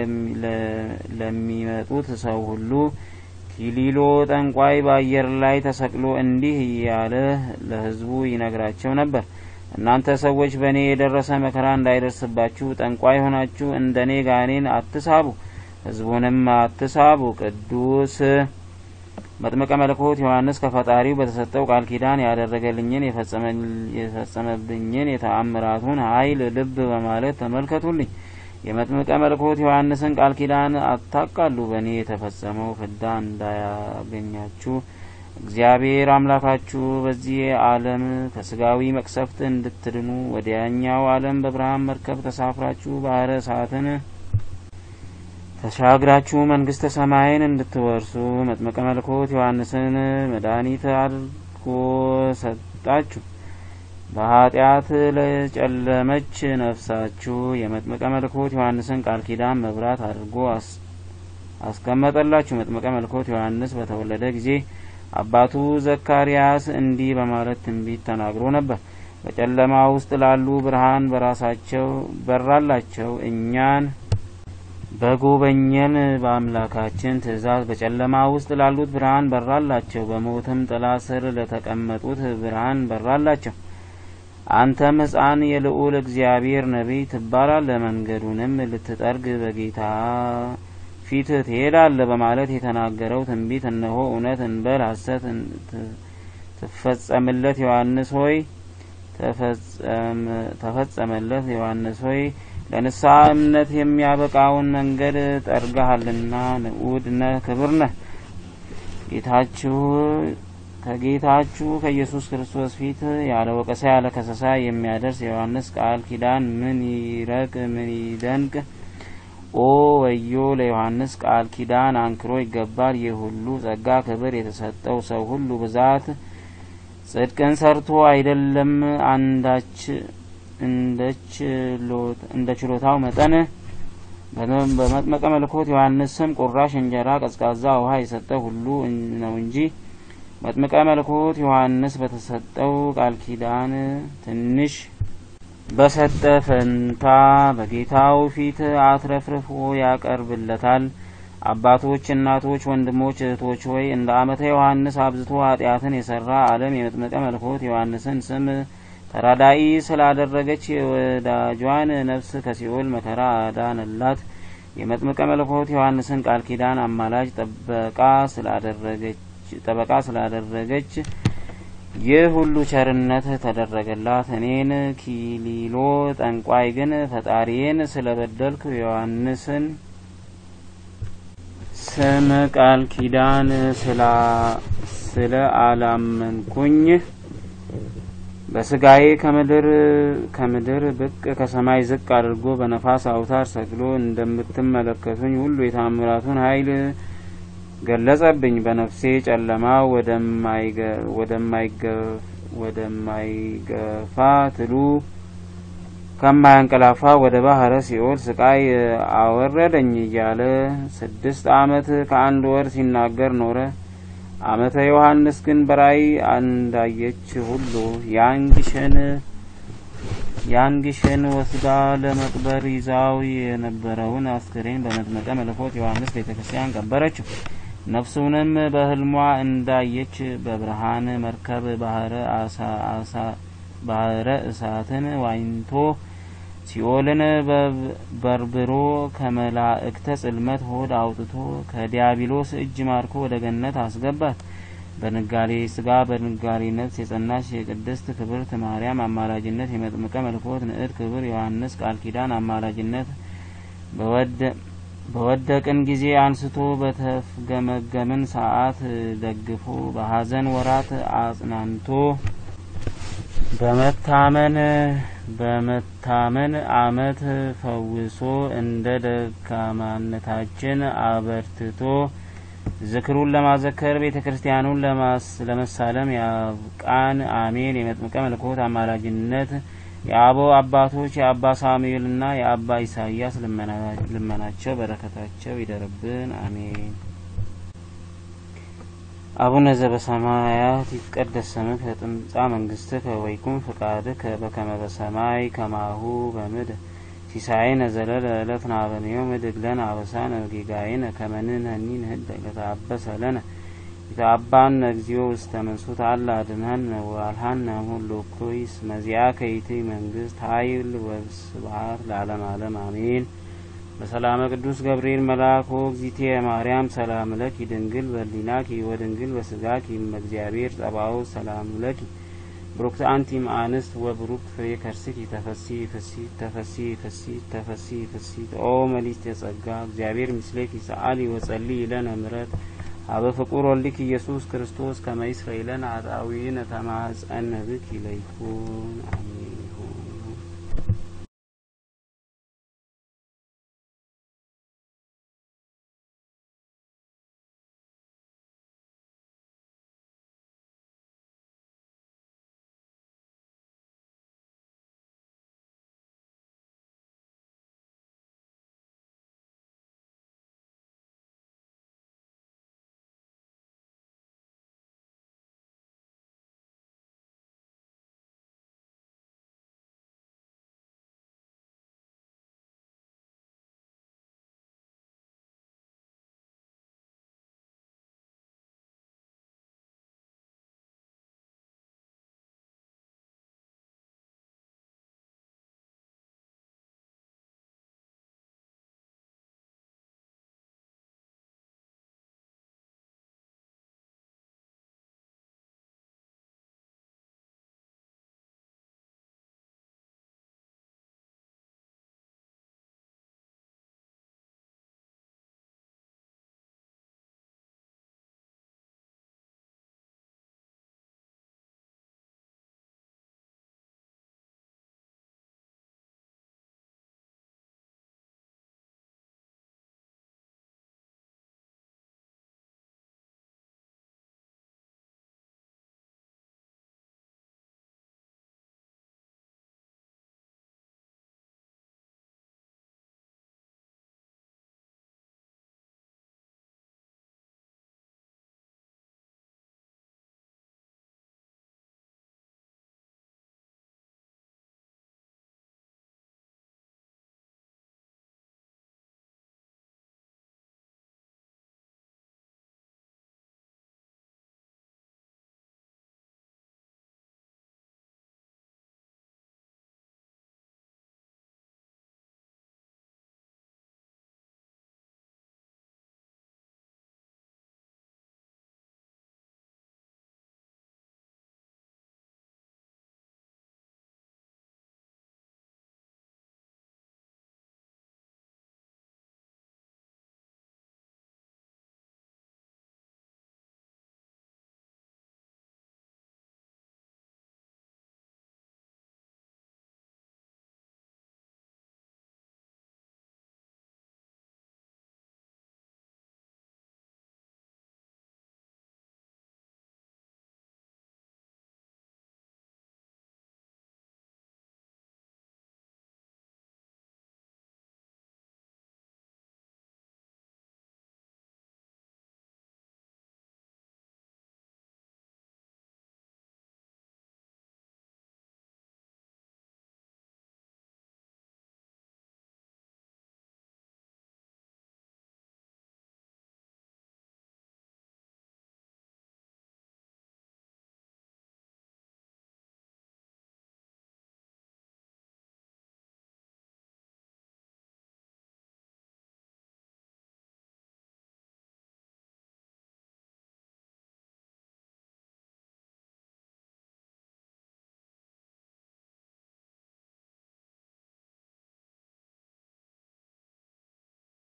ለሚመጡት ሰው ሁሉ ኪሊሎ ጠንቋይ በአየር ላይ ተሰቅሎ እንዲህ እያለ ለሕዝቡ ይነግራቸው ነበር። እናንተ ሰዎች በእኔ የደረሰ መከራ እንዳይደርስባችሁ ጠንቋይ ሆናችሁ እንደኔ ጋኔን አትሳቡ፣ ሕዝቡንም አትሳቡ። ቅዱስ መጥምቀ መለኮት ዮሐንስ ከፈጣሪው በተሰጠው ቃል ኪዳን ያደረገልኝን የፈጸመብኝን የተአምራቱን ኃይል ልብ በማለት ተመልከቱልኝ። የመጥምቀ መለኮት ዮሐንስን ቃል ኪዳን አታቃሉ። በእኔ የተፈጸመው ፍዳ እንዳያገኛችሁ እግዚአብሔር አምላካችሁ በዚህ ዓለም ከስጋዊ መቅሰፍት እንድትድኑ ወዲያኛው ዓለም በብርሃን መርከብ ተሳፍራችሁ ባህረ እሳትን ተሻግራችሁ መንግስተ ሰማይን እንድትወርሱ መጥምቀ መለኮት ዮሐንስን መድኃኒት አድርጎ ሰጣችሁ። በኃጢአት ለጨለመች ነፍሳችሁ የመጥምቀ መለኮት ዮሐንስን ቃል ኪዳን መብራት አድርጎ አስቀመጠላችሁ። መጥምቀ መለኮት ዮሐንስ በተወለደ ጊዜ አባቱ ዘካርያስ እንዲህ በማለት ትንቢት ተናግሮ ነበር። በጨለማ ውስጥ ላሉ ብርሃን በራሳቸው በራላቸው። እኛን በጎበኘን በአምላካችን ትእዛዝ በጨለማ ውስጥ ላሉት ብርሃን በራላቸው። በሞትም ጥላ ስር ለተቀመጡት ብርሃን በራላቸው። አንተም ሕፃን የልዑል እግዚአብሔር ነቢይ ትባላለህ፣ መንገዱንም ልትጠርግ በጌታ ፊት ትሄዳለህ በማለት የተናገረው ትንቢት እነሆ እውነት እንበል ሐሰት ተፈጸመለት። ዮሐንስ ሆይ ተፈጸመለት። ዮሐንስ ሆይ ለንስሐ እምነት የሚያበቃውን መንገድ ጠርገሃልና ንዑድ ነህ፣ ክብር ነህ። ጌታችሁ ከጌታችሁ ከኢየሱስ ክርስቶስ ፊት ያለ ወቀሳ ያለ ከሰሳ የሚያደርስ የዮሐንስ ቃል ኪዳን ምን ይረቅ ምን ይደንቅ! ኦ ወዮ ለዮሐንስ ቃል ኪዳን አንክሮ ይገባል። ይህ ሁሉ ጸጋ ክብር የተሰጠው ሰው ሁሉ ብዛት ጽድቅን ሰርቶ አይደለም አንዳች እንደ ችሎታው መጠን በመጥምቀ መለኮት ዮሐንስ ስም ቁራሽ እንጀራ ቀዝቃዛ ውሃ የሰጠ ሁሉ ነው እንጂ መጥምቀ መለኮት ዮሐንስ በተሰጠው ቃል ኪዳን ትንሽ በሰጠ ፈንታ በጌታው ፊት አትረፍርፎ ያቀርብለታል። አባቶች፣ እናቶች፣ ወንድሞች፣ እህቶች ሆይ እንደ ዓመተ ዮሐንስ አብዝቶ ኃጢአትን የሰራ ዓለም የመጥምቀ መለኮት ዮሐንስን ስም ተራዳኢ ስላደረገች ወዳጇን ነፍስ ከሲኦል መከራ አዳነላት። የመጥምቀ መለኮት ዮሐንስን ቃል ኪዳን አማላጅ ጠበቃ ስላደረገች ጠበቃ ስላደረገች ይህ ሁሉ ቸርነት ተደረገላት። እኔን ኪሊሎ ጠንቋይ ግን ፈጣሪዬን ስለበደልኩ ዮሐንስን ስም ቃል ኪዳን ስላ ስለ አላመንኩኝ በስጋዬ ከምድር ከምድር ብቅ ከሰማይ ዝቅ አድርጎ በነፋስ አውታር ሰቅሎ እንደምትመለከቱኝ ሁሉ የታምራቱን ኃይል ገለጸብኝ። በነፍሴ ጨለማ ወደማይገ ወደማይገፍ ወደማይገፋ ትሉ ከማያንቀላፋ ወደ ባህረ ሲኦል ስቃይ አወረደኝ እያለ ስድስት ዓመት ከአንድ ወር ሲናገር ኖረ። ዓመተ ዮሐንስ ግን በራእይ እንዳየች ሁሉ ያንግሸን ያንግሸን ወስዳ ለመቅበር ይዛው የነበረውን አስክሬን በመጥምቀ መለኮት ዮሐንስ ቤተክርስቲያን ቀበረችው። ነፍሱንም በህልሟ እንዳየች በብርሃን መርከብ ባህረ አሳ አሳ ባህረ እሳትን ዋኝቶ ሲኦልን በርብሮ ከመላእክተ ጽልመት ሆድ አውጥቶ ከዲያብሎስ እጅ ማርኮ ወደ ገነት አስገባት። በንጋሌ ስጋ በንጋሌ ነፍስ የጸናች የቅድስት ክብርት ማርያም አማላጅነት የመጥምቀ መለኮት ንዕድ ክብር ዮሐንስ ቃል ኪዳን አማላጅነት በወደ በወደቅን ጊዜ አንስቶ በተፍገመገምን ሰዓት ደግፎ በሐዘን ወራት አጽናንቶ በመታመን በመታመን አመት ፈውሶ እንደ ደካማነታችን አበርትቶ ዝክሩን ለማዘከር ቤተክርስቲያኑን ለመሳለም ያብቃን አሜን። የመጥምቀ መለኮት አማላጅነት የአበው አባቶች የአባ ሳሙኤልና የአባ ኢሳይያስ ልመናቸው በረከታቸው ይደርብን አሜን። አቡነ ዘበሰማያት ይትቀደስ ስምከ ትምጻእ መንግስትከ ወይኩን ፈቃድከ በከመ በሰማይ ከማሁ በምድር ሲሳየነ ዘለለ ዕለትነ ሀበነ ዮም ወኅድግ ለነ አበሳነ ወጌጋየነ ከመ ንሕነኒ ንኅድግ ለተአበሰ ለነ ኢተአባነ እግዚኦ ውስተ መንሱት አላ አድኅነነ ወአልሃነ እምኩሉ እኩይ እስመ ዚአከ ይእቲ መንግስት ኃይል ወስብሐት ለዓለመ ዓለም አሜን። በሰላመ ቅዱስ ገብርኤል መልአክ ወእግዝእትየ ማርያም ሰላም ለኪ ድንግል በኅሊናኪ ወድንግል በሥጋኪ እም እግዚአብሔር ጸባኦት ሰላም ለኪ ብሩክት አንቲ እምአንስት ወብሩክ ፍሬ ከርስኪ ተፈሥሒ ፍሥሕት ተፈሥሒ ፍሥሕት ተፈሥሒ ፍሥሕት ኦ ምልዕተ ጸጋ እግዚአብሔር ምስሌኪ ሰአሊ ወጸልዪ ለነ ምሕረት አበ ፍቁር ወልድኪ ኢየሱስ ክርስቶስ ከመ ይስረይ ለነ ኃጣውኢነ ተማኅፀነ ብኪ ለይኩን አሜን።